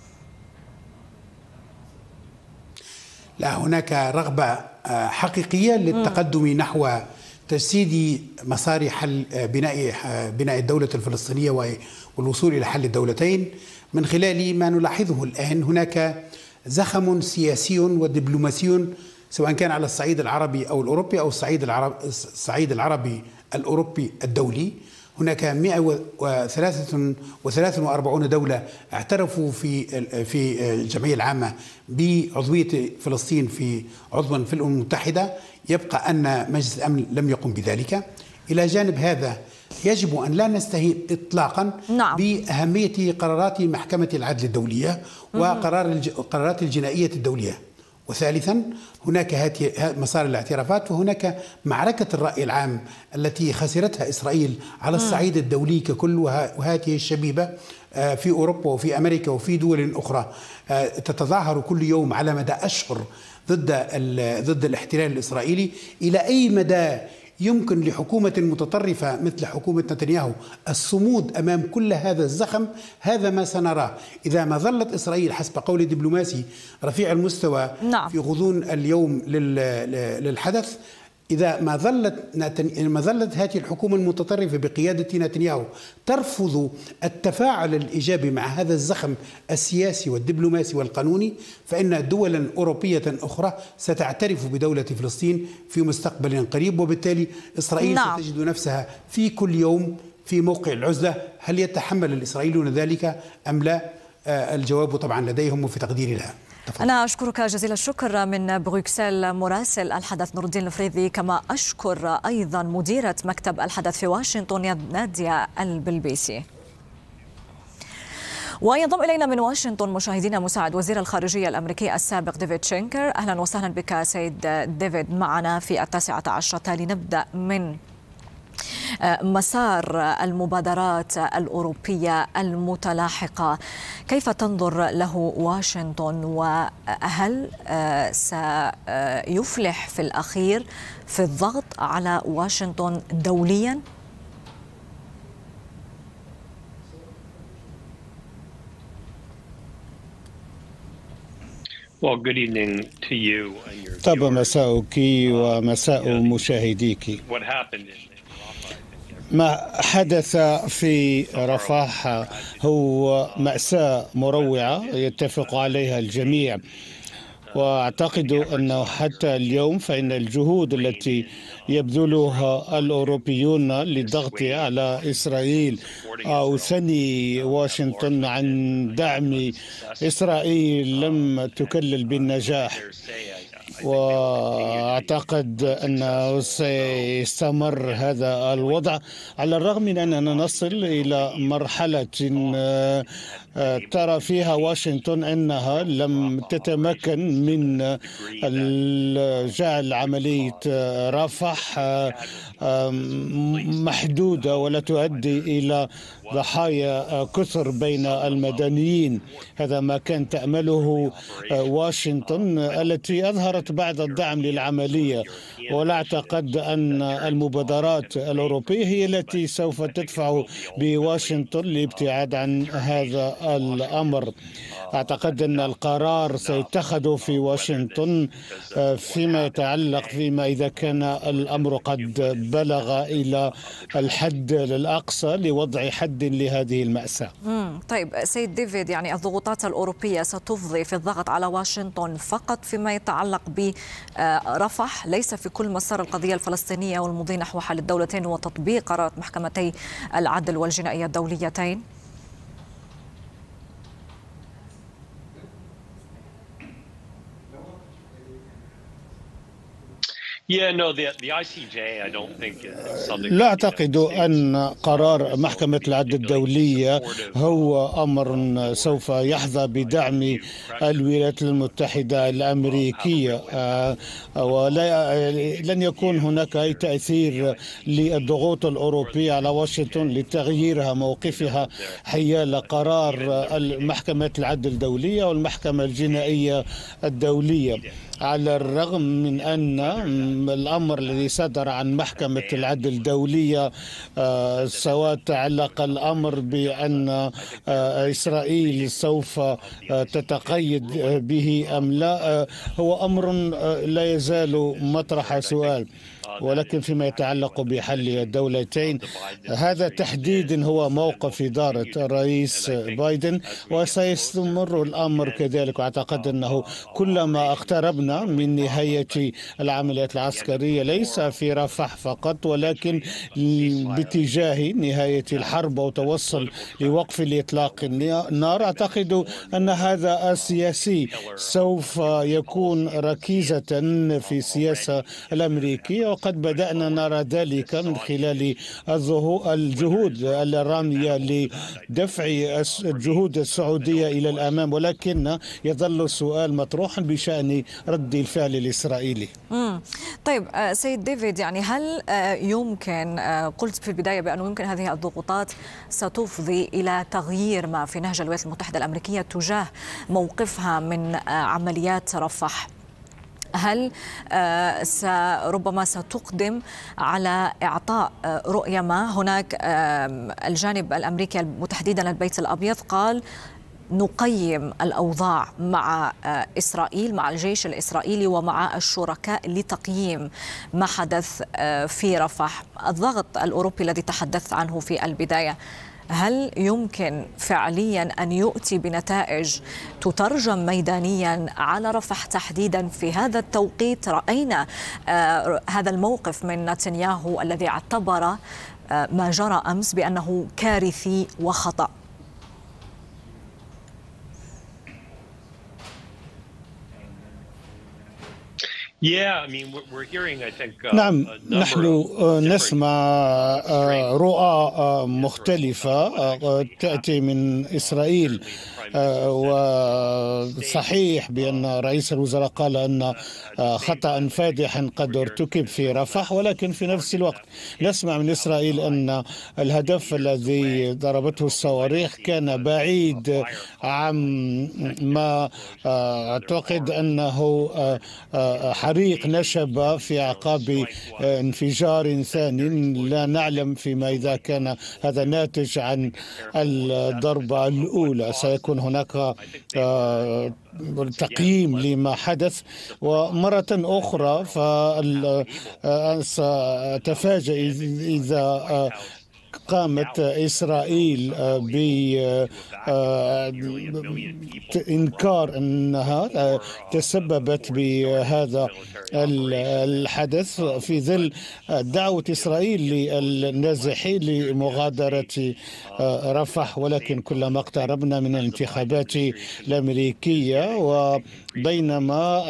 لا، هناك رغبة حقيقية للتقدم نحو تجسيد مسار حل بناء بناء الدولة الفلسطينية والوصول إلى حل الدولتين من خلال ما نلاحظه الآن. هناك زخم سياسي ودبلوماسي سواء كان على الصعيد العربي أو الأوروبي أو الصعيد العربي الصعيد العربي الأوروبي الدولي. هناك مئة وثلاثة وأربعين دولة اعترفوا في في الجمعية العامة بعضوية فلسطين في عضوا في الأمم المتحدة. يبقى أن مجلس الأمن لم يقم بذلك. إلى جانب هذا يجب أن لا نستهين إطلاقا نعم. بأهمية قرارات محكمة العدل الدولية وقرار القرارات الجنائية الدولية. وثالثا هناك مسار الاعترافات، وهناك معركة الرأي العام التي خسرتها إسرائيل على الصعيد الدولي ككل، وهذه الشبيبة في أوروبا وفي أمريكا وفي دول أخرى تتظاهر كل يوم على مدى أشهر ضد ضد الاحتلال الإسرائيلي، إلى أي مدى يمكن لحكومة متطرفة مثل حكومة نتنياهو الصمود أمام كل هذا الزخم؟ هذا ما سنراه إذا ما ظلت إسرائيل حسب قول دبلوماسي رفيع المستوى نعم. في غضون اليوم للحدث. إذا ما ظلت ما ظلت هذه الحكومة المتطرفة بقيادة نتنياهو ترفض التفاعل الإيجابي مع هذا الزخم السياسي والدبلوماسي والقانوني، فإن دولا أوروبية أخرى ستعترف بدولة فلسطين في مستقبل قريب، وبالتالي إسرائيل نعم. ستجد نفسها في كل يوم في موقع العزلة. هل يتحمل الإسرائيليون ذلك أم لا؟ الجواب طبعا لديهم وفي تقديري لها. أنا أشكرك جزيل الشكر من بروكسل مراسل الحدث نور الدين الفريدي، كما أشكر أيضا مديرة مكتب الحدث في واشنطن نادية البلبيسي. وينضم إلينا من واشنطن مشاهدينا مساعد وزير الخارجية الأمريكي السابق ديفيد شينكر. أهلا وسهلا بك سيد ديفيد معنا في التاسعة عشرة. لنبدأ من مسار المبادرات الأوروبية المتلاحقة، كيف تنظر له واشنطن، وهل سيفلح في الأخير في الضغط على واشنطن دوليا؟ طب مساءك ومساء مشاهديك. ما حدث في رفح هو مأساة مروعة يتفق عليها الجميع، وأعتقد أنه حتى اليوم فإن الجهود التي يبذلها الأوروبيون للضغط على إسرائيل أو ثني واشنطن عن دعم إسرائيل لم تكلل بالنجاح، وأعتقد أنه سيستمر هذا الوضع على الرغم من أننا نصل إلى مرحلة ترى فيها واشنطن أنها لم تتمكن من جعل عملية رفح محدودة ولا تؤدي إلى ضحايا كثر بين المدنيين. هذا ما كان تأمله واشنطن التي أظهرت بعض الدعم للعملية، ولا أعتقد أن المبادرات الأوروبية هي التي سوف تدفع بواشنطن للابتعاد عن هذا الأمر. أعتقد أن القرار سيتخذ في واشنطن فيما يتعلق فيما إذا كان الأمر قد بلغ إلى الحد الأقصى لوضع حد لهذه المأساة. طيب سيد ديفيد، يعني الضغوطات الأوروبية ستفضي في الضغط على واشنطن فقط فيما يتعلق برفح، ليس في كل مسار القضية الفلسطينية والمضي نحو حل الدولتين وتطبيق قرارات محكمتي العدل والجنائية الدوليتين؟ لا أعتقد أن قرار محكمة العدل الدولية هو أمر سوف يحظى بدعم الولايات المتحدة الأمريكية، ولن يكون هناك أي تأثير للضغوط الأوروبية على واشنطن لتغييرها موقفها حيال قرار محكمة العدل الدولية والمحكمة الجنائية الدولية، على الرغم من أن الأمر الذي صدر عن محكمة العدل الدولية سواء تعلق الأمر بأن إسرائيل سوف تتقيد به أم لا هو أمر لا يزال مطرح سؤال، ولكن فيما يتعلق بحل الدولتين هذا تحديدا هو موقف إدارة الرئيس بايدن، وسيستمر الأمر كذلك. وأعتقد أنه كلما اقتربنا من نهاية العمليات العسكرية ليس في رفح فقط ولكن باتجاه نهاية الحرب وتوصل لوقف الإطلاق النار، أعتقد أن هذا السياسي سوف يكون ركيزة في السياسة الأمريكية، وقد بدأنا نرى ذلك من خلال الجهود الرامية لدفع الجهود السعودية إلى الأمام، ولكن يظل السؤال مطروحا بشأن رد الفعل الإسرائيلي. مم. طيب سيد ديفيد، يعني هل يمكن، قلت في البداية بأنه يمكن هذه الضغوطات ستفضي إلى تغيير ما في نهج الولايات المتحدة الأمريكية تجاه موقفها من عمليات رفح، هل ربما ستقدم على إعطاء رؤية ما؟ هناك الجانب الأمريكي وتحديدا البيت الأبيض قال نقيم الأوضاع مع إسرائيل، مع الجيش الإسرائيلي ومع الشركاء لتقييم ما حدث في رفح. الضغط الأوروبي الذي تحدثت عنه في البداية، هل يمكن فعليا أن يؤتي بنتائج تترجم ميدانيا على رفح تحديدا في هذا التوقيت؟ رأينا هذا الموقف من نتنياهو الذي اعتبر ما جرى أمس بأنه كارثي وخطأ. نعم، نحن نسمع رؤى مختلفة تأتي من إسرائيل، وصحيح بأن رئيس الوزراء قال أن خطأ فادحا قد ارتكب في رفح، ولكن في نفس الوقت نسمع من إسرائيل أن الهدف الذي ضربته الصواريخ كان بعيد عن ما أعتقد أنه حريق نشب في أعقاب انفجار ثاني. لا نعلم فيما إذا كان هذا ناتج عن الضربة الأولى. سيكون هناك تقييم لما حدث، ومرة أخرى ستفاجأ إذا قامت إسرائيل بإنكار أنها تسببت بهذا الحدث في ظل دعوة إسرائيل للنازحين لمغادرة رفح. ولكن كلما اقتربنا من الانتخابات الأمريكية وبينما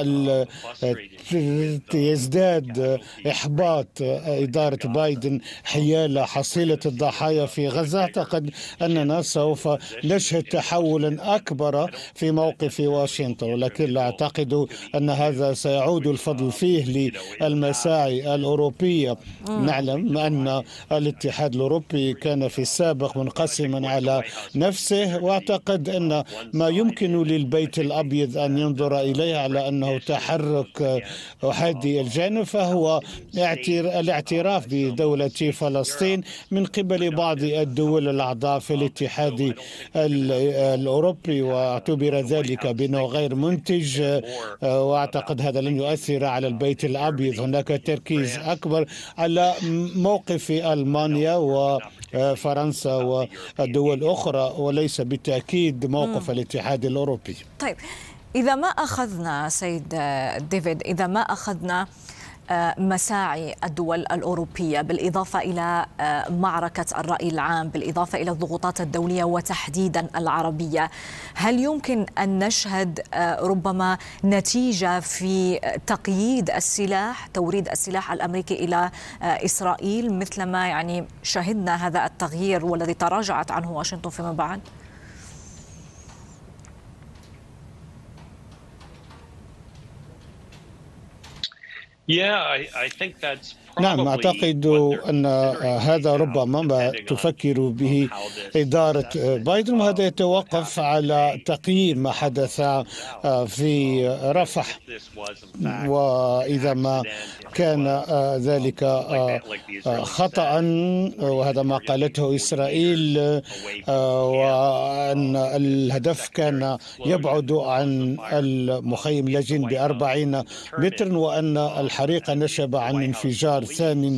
يزداد إحباط إدارة بايدن حيال حصيلة الضحايا في غزة، أعتقد أننا سوف نشهد تحولا أكبر في موقف واشنطن، ولكن لا أعتقد أن هذا سيعود الفضل فيه للمساعي الأوروبية. نعلم أن الاتحاد الأوروبي كان في السابق منقسما على نفسه، وأعتقد أن ما يمكن للبيت الأبيض أن ينظر إليه على أنه تحرك أحادي الجانب فهو الاعتراف بدولة فلسطين من قبل بعض الدول الأعضاء في الاتحاد الأوروبي، واعتبر ذلك بأنه غير منتج، وأعتقد هذا لن يؤثر على البيت الأبيض. هناك تركيز أكبر على موقف ألمانيا وفرنسا والدول الأخرى وليس بالتأكيد موقف الاتحاد الأوروبي. طيب، إذا ما أخذنا سيد ديفيد، إذا ما أخذنا مساعي الدول الأوروبية بالإضافة إلى معركة الرأي العام، بالإضافة إلى الضغوطات الدولية وتحديدا العربية، هل يمكن أن نشهد ربما نتيجة في تقييد السلاح، توريد السلاح الأمريكي إلى إسرائيل مثلما يعني شهدنا هذا التغيير والذي تراجعت عنه واشنطن فيما بعد؟ نعم، أعتقد أن هذا ربما ما تفكر به إدارة بايدن، وهذا يتوقف على تقييم ما حدث في رفح، وإذا ما كان ذلك خطأ، وهذا ما قالته إسرائيل، وأن الهدف كان يبعد عن المخيم لجن بأربعين متر، وأن الحريق نشب عن انفجار ثاني.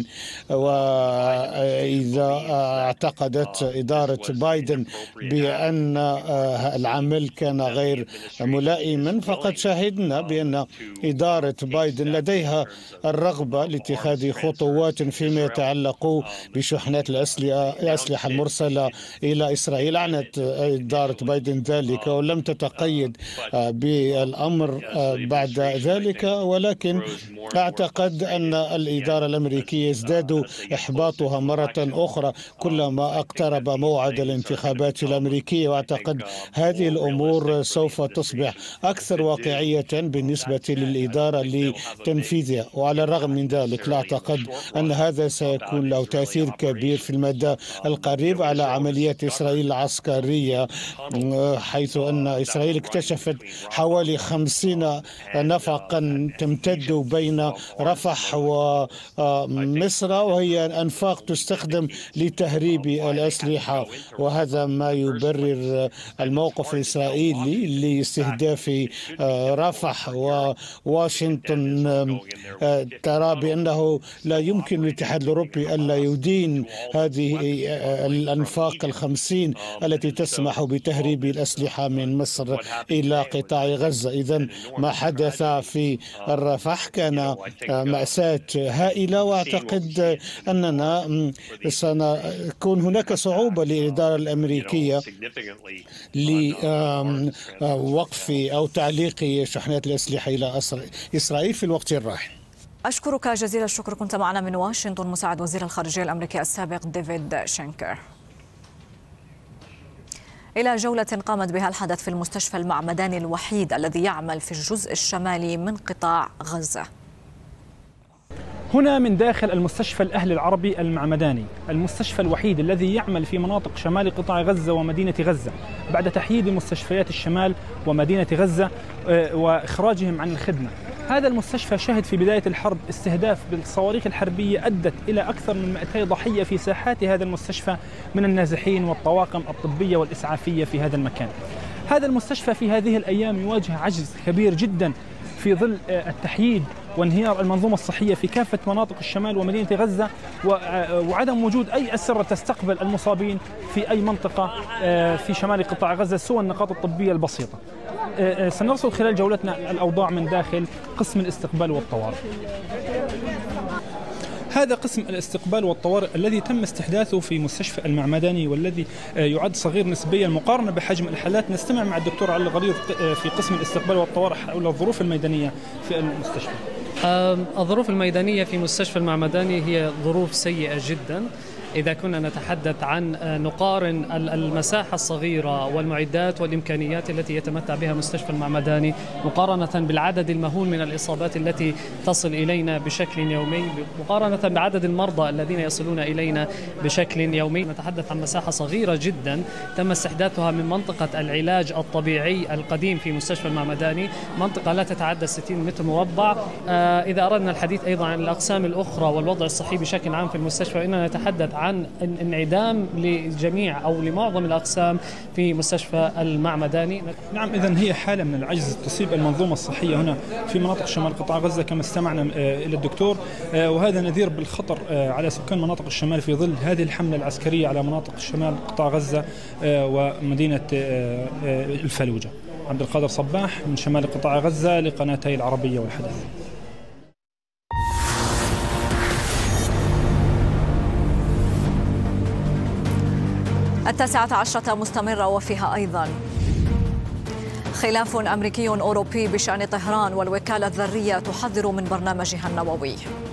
وإذا اعتقدت إدارة بايدن بأن العمل كان غير ملائما، فقد شاهدنا بأن إدارة بايدن لديها الرغبة لاتخاذ خطوات فيما يتعلق بشحنات الأسلحة المرسلة إلى إسرائيل. أعلنت إدارة بايدن ذلك ولم تتقيد بالأمر بعد ذلك، ولكن أعتقد أن الإدارة الأمريكية يزداد إحباطها مرة أخرى كلما اقترب موعد الانتخابات الأمريكية، وأعتقد هذه الأمور سوف تصبح أكثر واقعية بالنسبة للإدارة لتنفيذها. وعلى الرغم من ذلك لا أعتقد أن هذا سيكون له تأثير كبير في المدى القريب على عمليات إسرائيل العسكرية، حيث أن إسرائيل اكتشفت حوالي خمسين نفقا تمتد بين رفح ومصر، وهي أنفاق تستخدم لتهريب الأسلحة، وهذا ما يبرر الموقف الإسرائيلي لاستهداف رفح. وواشنطن ترى بأنه لا يمكن للاتحاد الأوروبي ألا يدين هذه الأنفاق الخمسين التي تسمح بتهريب الأسلحة من مصر إلى قطاع غزة. إذن ما حدث في الرفح كان مأساة هائلة، وأعتقد أننا سنكون هناك صعوبة للإدارة الأمريكية لوقف أو تعليق شحنات الأسلحة إلى إسرائيل في الوقت الراهن. أشكرك جزيل الشكر، كنت معنا من واشنطن مساعد وزير الخارجية الأمريكي السابق ديفيد شينكر. إلى جولة قامت بها الحدث في المستشفى المعمداني الوحيد الذي يعمل في الجزء الشمالي من قطاع غزة. هنا من داخل المستشفى الأهلي العربي المعمداني، المستشفى الوحيد الذي يعمل في مناطق شمال قطاع غزة ومدينة غزة بعد تحييد مستشفيات الشمال ومدينة غزة وإخراجهم عن الخدمة. هذا المستشفى شهد في بداية الحرب استهداف بالصواريخ الحربية أدت إلى أكثر من مئتي ضحية في ساحات هذا المستشفى من النازحين والطواقم الطبية والإسعافية في هذا المكان. هذا المستشفى في هذه الأيام يواجه عجز كبير جدا في ظل التحييد وانهيار المنظومة الصحية في كافة مناطق الشمال ومدينة غزة، وعدم وجود أي أسرة تستقبل المصابين في أي منطقة في شمال قطاع غزة سوى النقاط الطبية البسيطة. سنرصد خلال جولتنا الأوضاع من داخل قسم الاستقبال والطوارئ. هذا قسم الاستقبال والطوارئ الذي تم استحداثه في مستشفى المعمداني والذي يعد صغير نسبيا مقارنة بحجم الحالات. نستمع مع الدكتور علي الغليظ في قسم الاستقبال والطوارئ حول الظروف الميدانية في المستشفى. الظروف الميدانية في مستشفى المعمداني هي ظروف سيئة جدا. إذا كنا نتحدث عن نقارن المساحة الصغيرة والمعدات والإمكانيات التي يتمتع بها مستشفى المعمداني مقارنة بالعدد المهول من الإصابات التي تصل إلينا بشكل يومي، مقارنة بعدد المرضى الذين يصلون إلينا بشكل يومي، نتحدث عن مساحة صغيرة جدا تم استحداثها من منطقة العلاج الطبيعي القديم في مستشفى المعمداني، منطقة لا تتعدى ستين متر مربع. إذا أردنا الحديث أيضا عن الأقسام الأخرى والوضع الصحي بشكل عام في المستشفى، إننا نتحدث عن عن انعدام لجميع أو لمعظم الأقسام في مستشفى المعمداني. نعم، إذن هي حالة من العجز تصيب المنظومة الصحية هنا في مناطق شمال قطاع غزة كما استمعنا إلى الدكتور، وهذا نذير بالخطر على سكان مناطق الشمال في ظل هذه الحملة العسكرية على مناطق شمال قطاع غزة ومدينة الفلوجة. عبد القادر صباح من شمال قطاع غزة لقناتي العربية والحدث. التاسعة عشرة مستمرة وفيها أيضا خلاف أمريكي أوروبي بشأن طهران والوكالة الذرية تحذر من برنامجها النووي.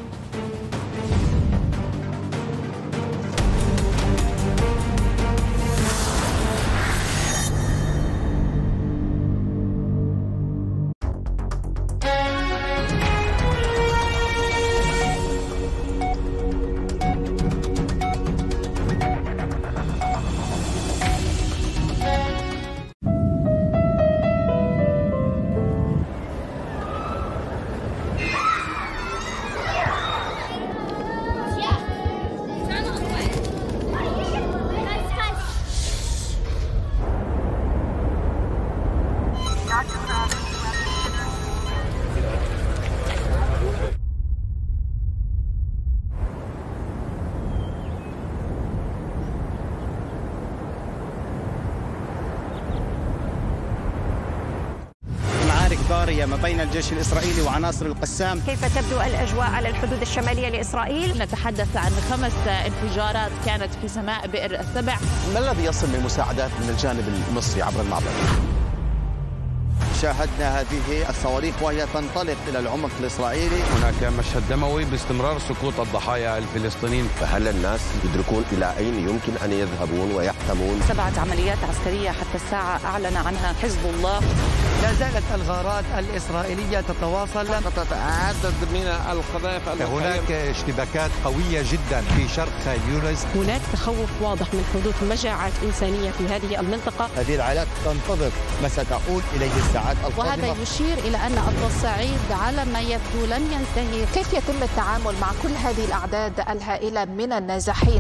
ما بين الجيش الإسرائيلي وعناصر القسام. كيف تبدو الأجواء على الحدود الشمالية لإسرائيل؟ نتحدث عن خمس انفجارات كانت في سماء بئر السبع. ما الذي يصل من مساعدات من الجانب المصري عبر المعبر؟ شاهدنا هذه الصواريخ وهي تنطلق إلى العمق الإسرائيلي. هناك مشهد دموي باستمرار سقوط الضحايا الفلسطينيين. فهل الناس يدركون إلى أين يمكن أن يذهبون ويحتمون؟ سبعة عمليات عسكرية حتى الساعة أعلن عنها حزب الله. لا زالت الغارات الإسرائيلية تتواصل. سقطت عدد من القذائف. هناك اشتباكات قوية جدا في شرق خان يونس. هناك تخوف واضح من حدوث مجاعات إنسانية في هذه المنطقة. هذه العائلات تنتظر ما ستعود إليه الساعات القادمة. وهذا يشير إلى أن التصعيد على ما يبدو لن ينتهي. كيف يتم التعامل مع كل هذه الأعداد الهائلة من النازحين؟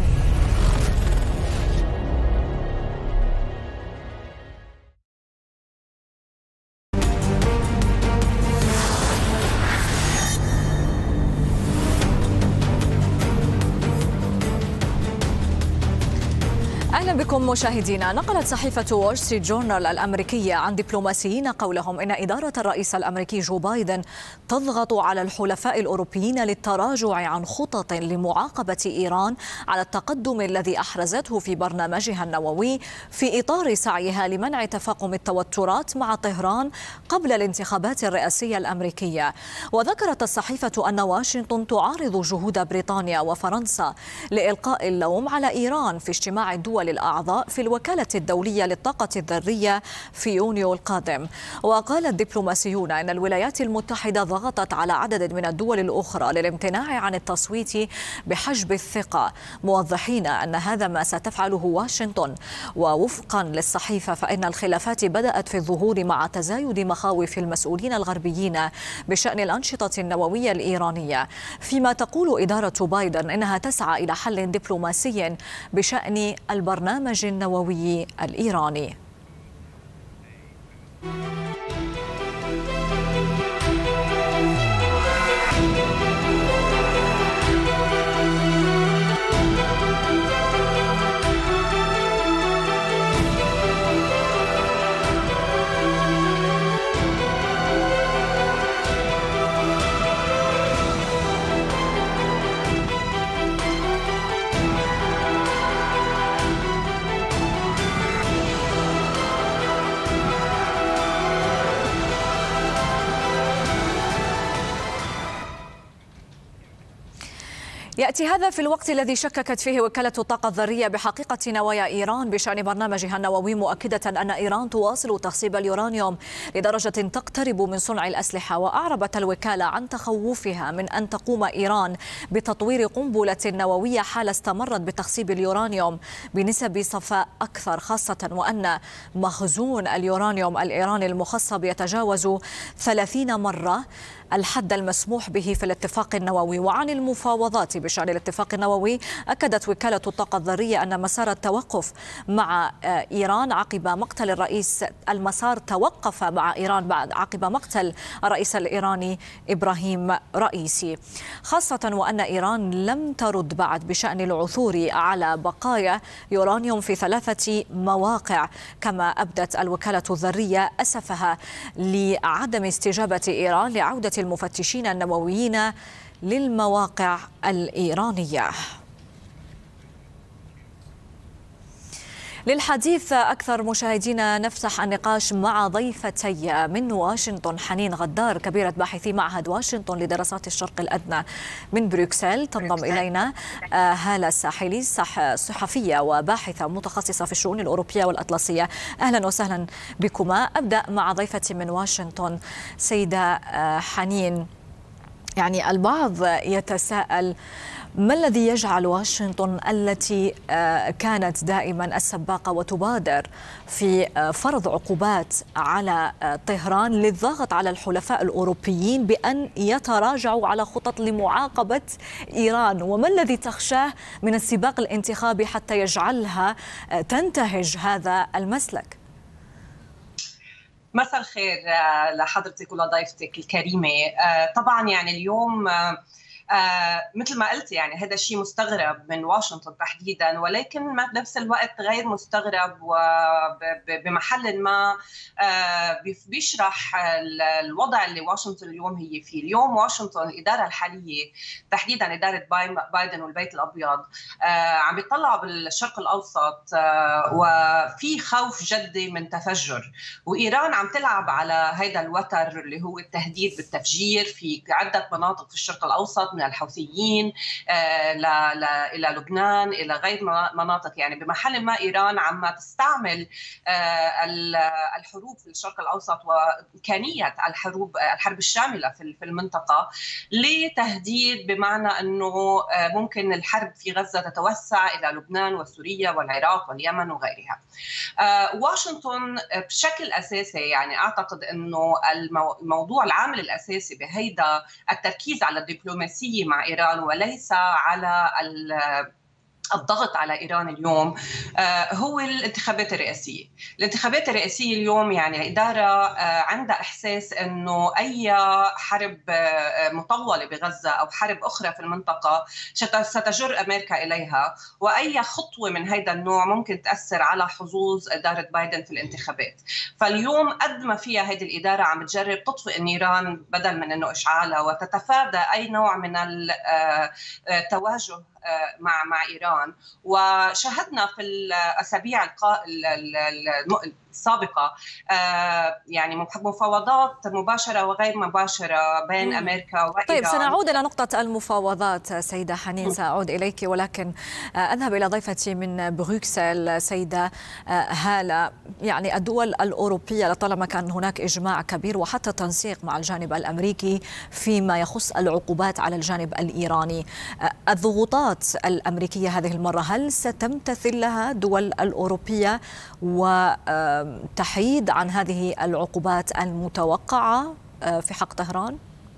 أهلا بكم مشاهدينا. نقلت صحيفة وول ستريت جورنال الأمريكية عن دبلوماسيين قولهم إن إدارة الرئيس الأمريكي جو بايدن تضغط على الحلفاء الأوروبيين للتراجع عن خطط لمعاقبة إيران على التقدم الذي أحرزته في برنامجها النووي في إطار سعيها لمنع تفاقم التوترات مع طهران قبل الانتخابات الرئاسية الأمريكية. وذكرت الصحيفة أن واشنطن تعارض جهود بريطانيا وفرنسا لإلقاء اللوم على إيران في اجتماع الدول الأعضاء في الوكالة الدولية للطاقة الذرية في يونيو القادم. وقال الدبلوماسيون أن الولايات المتحدة ضغطت على عدد من الدول الأخرى للامتناع عن التصويت بحجب الثقة، موضحين أن هذا ما ستفعله واشنطن. ووفقا للصحيفة فإن الخلافات بدأت في الظهور مع تزايد مخاوف المسؤولين الغربيين بشأن الأنشطة النووية الإيرانية، فيما تقول إدارة بايدن إنها تسعى إلى حل دبلوماسي بشأن البرنامج النووي الإيراني. يأتي هذا في الوقت الذي شككت فيه وكالة الطاقة الذرية بحقيقة نوايا إيران بشأن برنامجها النووي، مؤكدة أن إيران تواصل تخصيب اليورانيوم لدرجة تقترب من صنع الأسلحة. وأعربت الوكالة عن تخوفها من أن تقوم إيران بتطوير قنبلة نووية حال استمرت بتخصيب اليورانيوم بنسب صفاء أكثر، خاصة وأن مخزون اليورانيوم الإيراني المخصب يتجاوز ثلاثين مرة الحد المسموح به في الاتفاق النووي. وعن المفاوضات بشأن الاتفاق النووي، أكدت وكالة الطاقة الذرية أن مسار التوقف مع إيران عقب مقتل الرئيس المسار توقف مع إيران بعد عقب مقتل الرئيس الإيراني إبراهيم رئيسي، خاصة وأن إيران لم ترد بعد بشأن العثور على بقايا يورانيوم في ثلاثة مواقع. كما أبدت الوكالة الذرية أسفها لعدم استجابة إيران لعودة المفتشين النوويين للمواقع الإيرانية. للحديث أكثر مشاهدينا نفتح النقاش مع ضيفتي من واشنطن، حنين غدار كبيرة باحثي معهد واشنطن لدراسات الشرق الأدنى من بروكسل. تنضم إلينا هالة الساحلي، صحفية وباحثة متخصصة في الشؤون الأوروبية والأطلسية. أهلا وسهلا بكما. أبدأ مع ضيفتي من واشنطن سيدة حنين. يعني البعض يتساءل ما الذي يجعل واشنطن التي كانت دائما السباقة وتبادر في فرض عقوبات على طهران للضغط على الحلفاء الأوروبيين بأن يتراجعوا على خطط لمعاقبة إيران، وما الذي تخشاه من السباق الانتخابي حتى يجعلها تنتهج هذا المسلك؟ مساء الخير لحضرتك ولضيفتك الكريمة. طبعا يعني اليوم آه مثل ما قلت يعني هذا الشيء مستغرب من واشنطن تحديدا، ولكن ما بنفس الوقت غير مستغرب وبمحل ما آه بيشرح الوضع اللي واشنطن اليوم هي فيه. اليوم واشنطن الإدارة الحالية تحديدا إدارة بايدن والبيت الأبيض آه عم بيطلعوا بالشرق الأوسط آه وفي خوف جدي من تفجر، وإيران عم تلعب على هذا الوتر اللي هو التهديد بالتفجير في عدة مناطق في الشرق الأوسط، من الحوثيين آه ل... ل... إلى لبنان إلى غير مناطق. يعني بمحل ما إيران عم تستعمل آه الحروب في الشرق الأوسط وإمكانية الحروب الحرب الشاملة في المنطقة لتهديد، بمعنى أنه آه ممكن الحرب في غزة تتوسع إلى لبنان وسوريا والعراق واليمن وغيرها. آه واشنطن بشكل أساسي يعني أعتقد أنه الموضوع العامل الأساسي بهيدا التركيز على الدبلوماسية مع إيران وليس على الضغط على إيران اليوم هو الانتخابات الرئاسية. الانتخابات الرئاسية اليوم يعني الإدارة عندها إحساس أنه أي حرب مطولة بغزة أو حرب أخرى في المنطقة ستجر أمريكا إليها، وأي خطوة من هذا النوع ممكن تأثر على حظوظ إدارة بايدن في الانتخابات. فاليوم قد ما فيها هذه الإدارة عم تجرب تطفئ النيران بدل من أنه إشعالها، وتتفادى أي نوع من التواجه مع مع إيران. وشاهدنا في الأسابيع السابقة يعني مفاوضات مباشرة وغير مباشرة بين أمريكا وإيران. طيب سنعود إلى نقطة المفاوضات سيدة حنين، سأعود إليك، ولكن أذهب إلى ضيفتي من بروكسل سيدة هالة. يعني الدول الأوروبية لطالما كان هناك إجماع كبير وحتى تنسيق مع الجانب الأمريكي فيما يخص العقوبات على الجانب الإيراني، الضغوطات الأمريكية هذه المرة هل ستمتثل لها دول الأوروبية وتحيد عن هذه العقوبات المتوقعة في حق طهران؟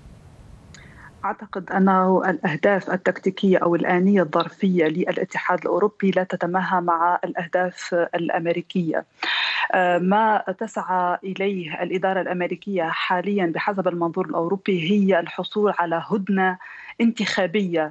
أعتقد أنه الأهداف التكتيكية أو الآنية الظرفية للاتحاد الأوروبي لا تتماهى مع الأهداف الأمريكية. ما تسعى إليه الإدارة الأمريكية حاليا بحسب المنظور الأوروبي هي الحصول على هدنة انتخابية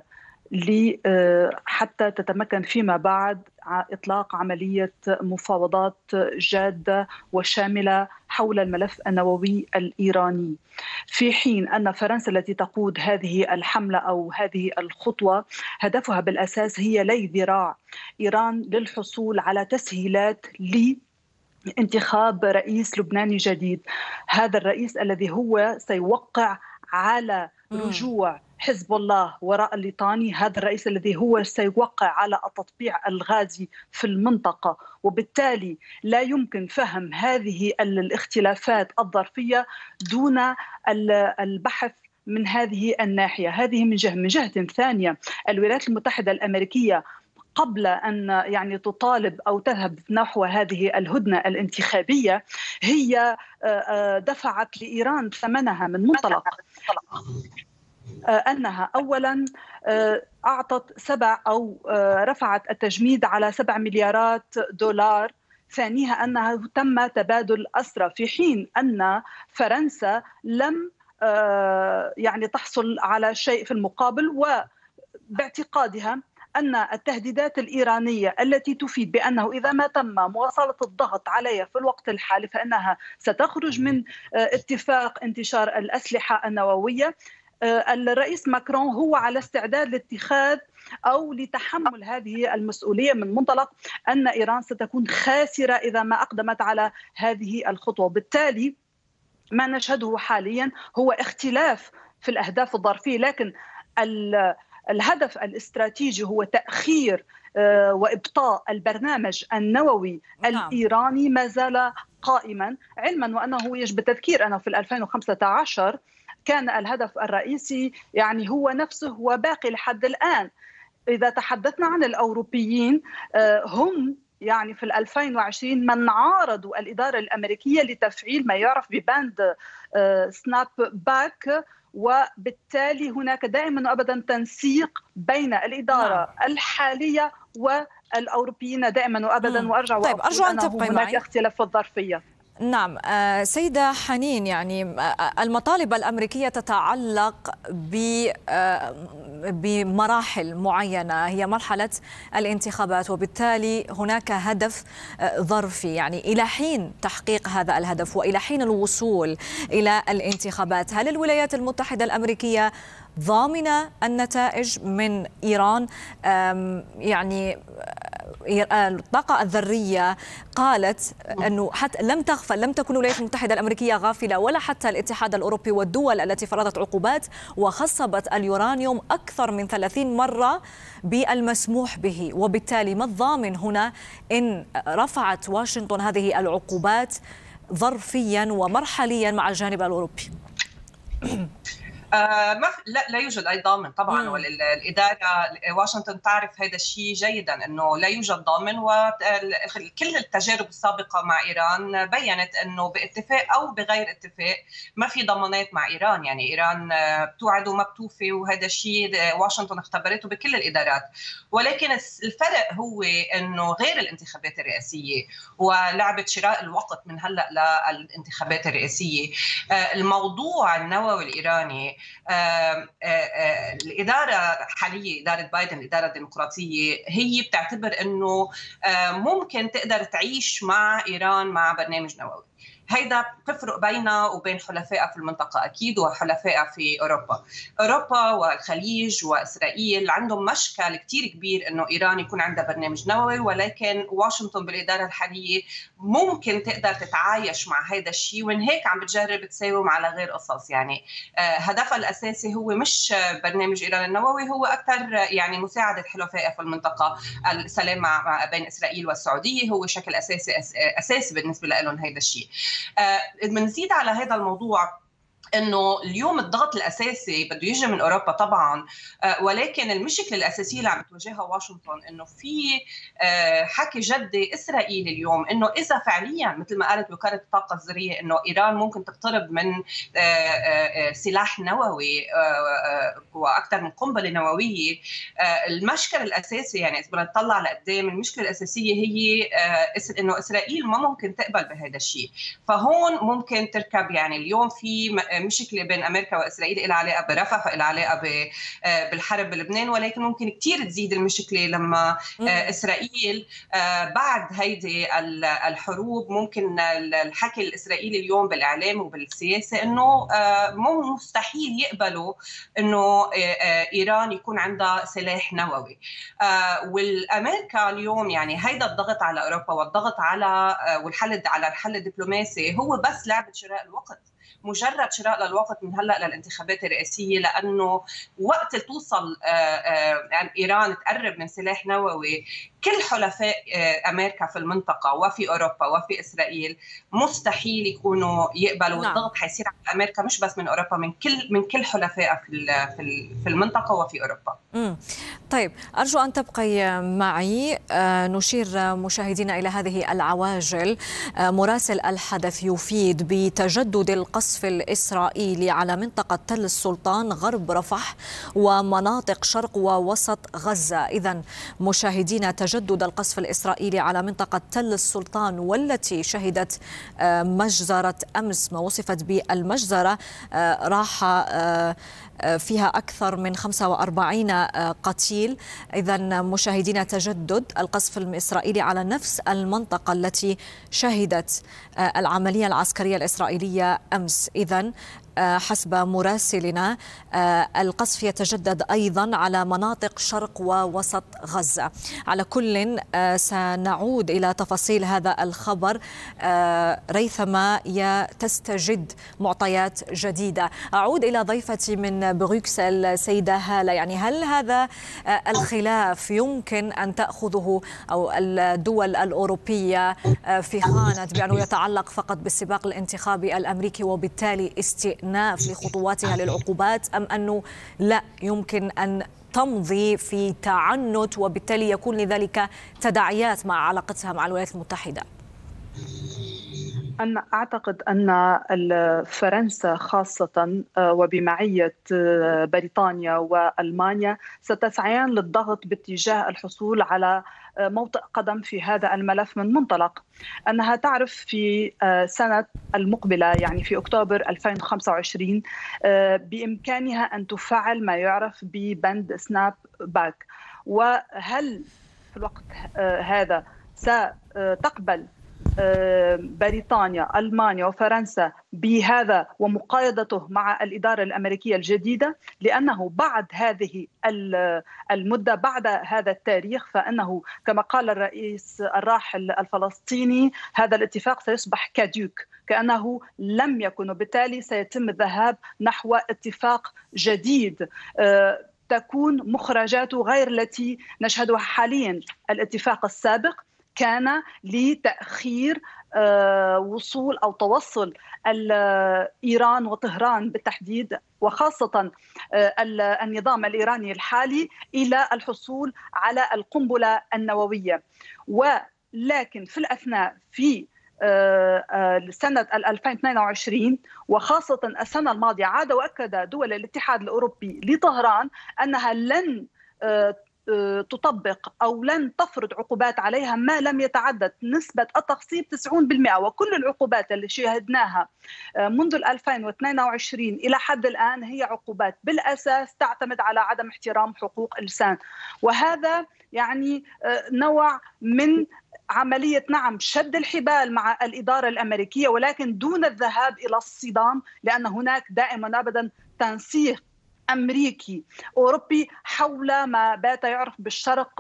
حتى تتمكن فيما بعد إطلاق عملية مفاوضات جادة وشاملة حول الملف النووي الإيراني، في حين أن فرنسا التي تقود هذه الحملة أو هذه الخطوة هدفها بالأساس هي لي ذراع إيران للحصول على تسهيلات لانتخاب رئيس لبناني جديد. هذا الرئيس الذي هو سيوقع على رجوع حزب الله وراء الليطاني، هذا الرئيس الذي هو سيوقع على التطبيع الغازي في المنطقة، وبالتالي لا يمكن فهم هذه الاختلافات الظرفية دون البحث من هذه الناحية. هذه من جهة. من جهة ثانية الولايات المتحدة الأمريكية قبل أن يعني تطالب أو تذهب نحو هذه الهدنة الانتخابية هي دفعت لإيران ثمنها من منطلق أنها أولا أعطت سبع أو رفعت التجميد على سبع مليارات دولار، ثانيها أنها تم تبادل أسرى، في حين أن فرنسا لم يعني تحصل على شيء في المقابل. وباعتقادها أن التهديدات الإيرانية التي تفيد بأنه إذا ما تم مواصلة الضغط عليها في الوقت الحالي فإنها ستخرج من اتفاق انتشار الأسلحة النووية، الرئيس ماكرون هو على استعداد لاتخاذ أو لتحمل هذه المسؤولية من منطلق أن إيران ستكون خاسرة إذا ما أقدمت على هذه الخطوة. بالتالي ما نشهده حاليا هو اختلاف في الأهداف الظرفية، لكن الهدف الاستراتيجي هو تأخير وإبطاء البرنامج النووي الإيراني ما زال قائما، علما وأنه يجب التذكير أنه في ألفين وخمسة عشر كان الهدف الرئيسي يعني هو نفسه وباقي لحد الآن. إذا تحدثنا عن الأوروبيين هم يعني في ألفين وعشرين من عارضوا الإدارة الأمريكية لتفعيل ما يعرف بباند سناب باك، وبالتالي هناك دائما وأبدا تنسيق بين الإدارة الحالية والأوروبيين دائما وأبدا. وأرجع طيب أرجو أن تبقي هناك معي. اختلاف الظرفية. نعم سيدة حنين، يعني المطالب الأمريكية تتعلق بمراحل معينة، هي مرحلة الانتخابات، وبالتالي هناك هدف ظرفي، يعني إلى حين تحقيق هذا الهدف وإلى حين الوصول إلى الانتخابات، هل الولايات المتحدة الأمريكية ضامنة النتائج من إيران؟ يعني الطاقة الذرية قالت أنه حتى لم تغفل، لم تكن الولايات المتحدة الأمريكية غافلة ولا حتى الاتحاد الأوروبي والدول التي فرضت عقوبات وخصبت اليورانيوم أكثر من ثلاثين مرة بالمسموح به، وبالتالي ما الضامن هنا إن رفعت واشنطن هذه العقوبات ظرفيا ومرحليا مع الجانب الأوروبي؟ آه ما لا لا يوجد اي ضامن طبعا، والاداره واشنطن تعرف هذا الشيء جيدا انه لا يوجد ضامن، وكل التجارب السابقه مع ايران بينت انه باتفاق او بغير اتفاق ما في ضمانات مع ايران، يعني ايران بتوعد وما بتوفي، وهذا الشيء واشنطن اختبرته بكل الادارات. ولكن الفرق هو انه غير الانتخابات الرئاسيه ولعبه شراء الوقت من هلا للانتخابات الرئاسيه، الموضوع النووي الايراني آه آه آه الإدارة حاليا، إدارة بايدن، الإدارة الديمقراطية، هي بتعتبر أنه ممكن تقدر تعيش مع إيران مع برنامج نووي. هيدا بتفرق بينها وبين حلفائها في المنطقة أكيد وحلفائها في أوروبا. أوروبا والخليج وإسرائيل عندهم مشكل كتير كبير إنه إيران يكون عندها برنامج نووي، ولكن واشنطن بالإدارة الحالية ممكن تقدر تتعايش مع هيدا الشيء، ومن هيك عم بتجرب تساوم على غير قصص. يعني آه هدفها الأساسي هو مش برنامج إيران النووي، هو أكثر يعني مساعدة حلفائها في المنطقة، السلام مع بين إسرائيل والسعودية هو شكل أساسي أساسي بالنسبة لهم هيدا الشيء. بنزيد على هذا الموضوع انه اليوم الضغط الاساسي بده يجي من اوروبا طبعا، ولكن المشكله الاساسيه اللي عم تواجهها واشنطن انه في حكي جدي اسرائيلي اليوم انه اذا فعليا مثل ما قالت وكاله الطاقه الذريه انه ايران ممكن تقترب من سلاح نووي واكثر من قنبله نوويه، المشكل الاساسي يعني اذا بدنا نطلع لقدام المشكله الاساسيه هي انه اسرائيل ما ممكن تقبل بهذا الشيء. فهون ممكن تركب، يعني اليوم في مشكله بين امريكا واسرائيل لها علاقه برفح ولها علاقه بالحرب بلبنان، ولكن ممكن كثير تزيد المشكله لما اسرائيل بعد هيدي الحروب ممكن الحكي الاسرائيلي اليوم بالاعلام وبالسياسه انه مو مستحيل يقبلوا انه ايران يكون عندها سلاح نووي. والامريكا اليوم يعني هيدا الضغط على اوروبا والضغط على والحل على الحل الدبلوماسي هو بس لعبه شراء الوقت، مجرد شراء للوقت من هلا للانتخابات الرئاسيه، لانه وقت توصل يعني ايران تقرب من سلاح نووي كل حلفاء امريكا في المنطقه وفي اوروبا وفي اسرائيل مستحيل يكونوا يقبلوا. نعم. الضغط حيصير على امريكا مش بس من اوروبا، من كل من كل حلفائها في في المنطقه وفي اوروبا. امم طيب ارجو ان تبقي معي. نشير مشاهدينا الى هذه العواجل. مراسل الحدث يفيد بتجدد القصف الاسرائيلي على منطقه تل السلطان غرب رفح ومناطق شرق ووسط غزه. اذا مشاهدينا تجدد القصف الإسرائيلي على منطقة تل السلطان والتي شهدت مجزرة أمس، ما وصفت بالمجزرة، راح فيها أكثر من خمسة وأربعين قتيل. إذا مشاهدينا تجدد القصف الإسرائيلي على نفس المنطقة التي شهدت العملية العسكرية الإسرائيلية أمس. إذا حسب مراسلنا القصف يتجدد أيضا على مناطق شرق ووسط غزة. على كل سنعود إلى تفاصيل هذا الخبر ريثما تستجد معطيات جديدة. أعود إلى ضيفتي من بروكسل سيدة هالة، يعني هل هذا الخلاف يمكن أن تأخذه أو الدول الأوروبية في خانة بأنه يتعلق فقط بالسباق الانتخابي الأمريكي وبالتالي استئناف لخطواتها للعقوبات، أم أنه لا يمكن أن تمضي في تعنت وبالتالي يكون لذلك تداعيات مع علاقتها مع الولايات المتحدة؟ أنا أعتقد أن فرنسا خاصة وبمعية بريطانيا وألمانيا ستسعيان للضغط باتجاه الحصول على موطئ قدم في هذا الملف من منطلق أنها تعرف في سنة المقبلة يعني في أكتوبر ألفين وخمسة وعشرين بإمكانها أن تفعل ما يعرف ببند سناب باك. وهل في الوقت هذا ستقبل بريطانيا ألمانيا وفرنسا بهذا ومقايضته مع الإدارة الأمريكية الجديدة؟ لأنه بعد هذه المدة بعد هذا التاريخ فإنه كما قال الرئيس الراحل الفلسطيني هذا الاتفاق سيصبح كادوك كأنه لم يكن، وبالتالي سيتم الذهاب نحو اتفاق جديد تكون مخرجاته غير التي نشهدها حاليا. الاتفاق السابق كان لتأخير وصول أو توصل إيران وطهران بالتحديد وخاصة النظام الإيراني الحالي إلى الحصول على القنبلة النووية. ولكن في الأثناء في سنة ألفين واثنين وعشرين وخاصة السنة الماضية عاد وأكد دول الاتحاد الأوروبي لطهران أنها لن تطبق أو لن تفرض عقوبات عليها ما لم يتعدد نسبة التخصيب تسعين بالمئة. وكل العقوبات اللي شاهدناها منذ ألفين واثنين وعشرين إلى حد الآن هي عقوبات بالأساس تعتمد على عدم احترام حقوق الإنسان، وهذا يعني نوع من عملية نعم شد الحبال مع الإدارة الأمريكية ولكن دون الذهاب إلى الصدام، لأن هناك دائما أبدا تنسيق أمريكي أوروبي حول ما بات يعرف بالشرق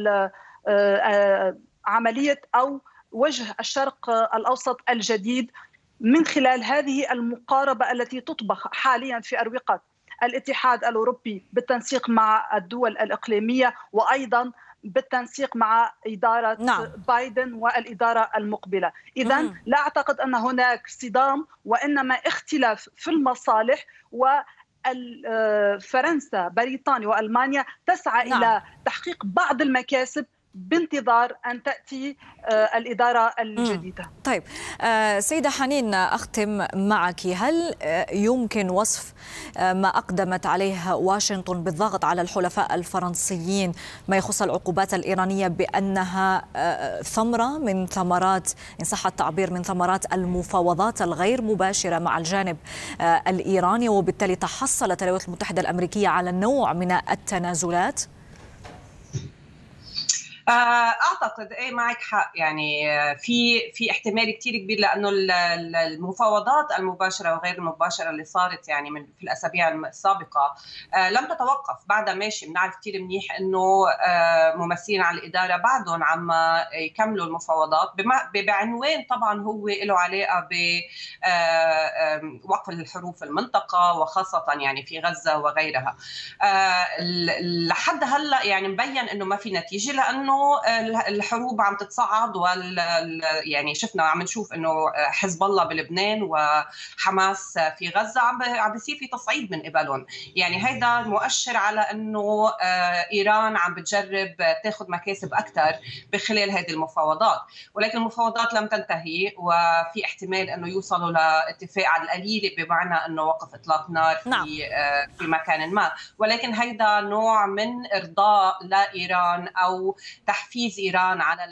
عملية أو وجه الشرق الأوسط الجديد من خلال هذه المقاربة التي تطبخ حاليا في أروقة الاتحاد الأوروبي بالتنسيق مع الدول الإقليمية وأيضا بالتنسيق مع إدارة نعم. بايدن والإدارة المقبلة. إذن لا أعتقد أن هناك صدام وإنما اختلاف في المصالح، و فرنسا بريطانيا وألمانيا تسعى نعم. إلى تحقيق بعض المكاسب بانتظار أن تأتي الإدارة الجديدة. مم. طيب سيدة حنين أختم معك، هل يمكن وصف ما أقدمت عليه واشنطن بالضغط على الحلفاء الفرنسيين ما يخص العقوبات الإيرانية بأنها ثمرة من ثمرات إن صح التعبير من ثمرات المفاوضات الغير مباشرة مع الجانب الإيراني، وبالتالي تحصلت الولايات المتحدة الأمريكية على نوع من التنازلات؟ اعتقد ايه معك حق، يعني في في احتمال كثير كبير لانه المفاوضات المباشره وغير المباشره اللي صارت يعني من في الاسابيع السابقه لم تتوقف بعدها ماشي. بنعرف كثير منيح انه ممثلين على الاداره بعدهم عم يكملوا المفاوضات بعنوان طبعا هو له علاقه بوقف الحروب في المنطقه وخاصه يعني في غزه وغيرها. لحد هلا يعني مبين انه ما في نتيجه لانه الحروب عم تتصاعد وال يعني شفنا عم نشوف انه حزب الله بلبنان وحماس في غزه عم عم بيصير في تصعيد من قبلهم. يعني هيدا مؤشر على انه ايران عم بتجرب تاخذ مكاسب اكثر بخلال هذه المفاوضات، ولكن المفاوضات لم تنتهي وفي احتمال انه يوصلوا لاتفاق على القليل بمعنى انه وقف اطلاق نار في نعم. في مكان ما، ولكن هيدا نوع من ارضاء لايران او تحفيز إيران على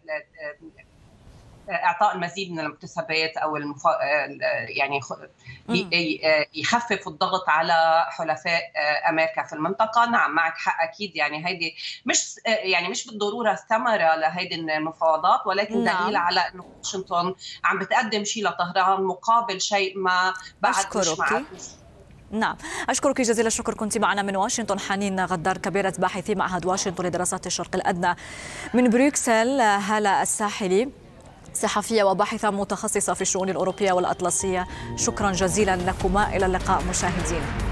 إعطاء المزيد من المكتسبات أو المف... يعني يخفف الضغط على حلفاء أمريكا في المنطقة. نعم معك حق أكيد، يعني هيدي مش يعني مش بالضرورة ثمرة لهيدي المفاوضات، ولكن نعم. دليل على إنه واشنطن عم بتقدم شيء لطهران مقابل شيء ما بعد مش معه. نعم، أشكرك جزيل الشكر. كنت معنا من واشنطن حنين غدار كبيرة باحثي معهد واشنطن لدراسات الشرق الأدنى. من بروكسل هالة الساحلي صحفية وباحثة متخصصة في الشؤون الأوروبية والأطلسية، شكرا جزيلا لكما. إلى اللقاء مشاهدينا.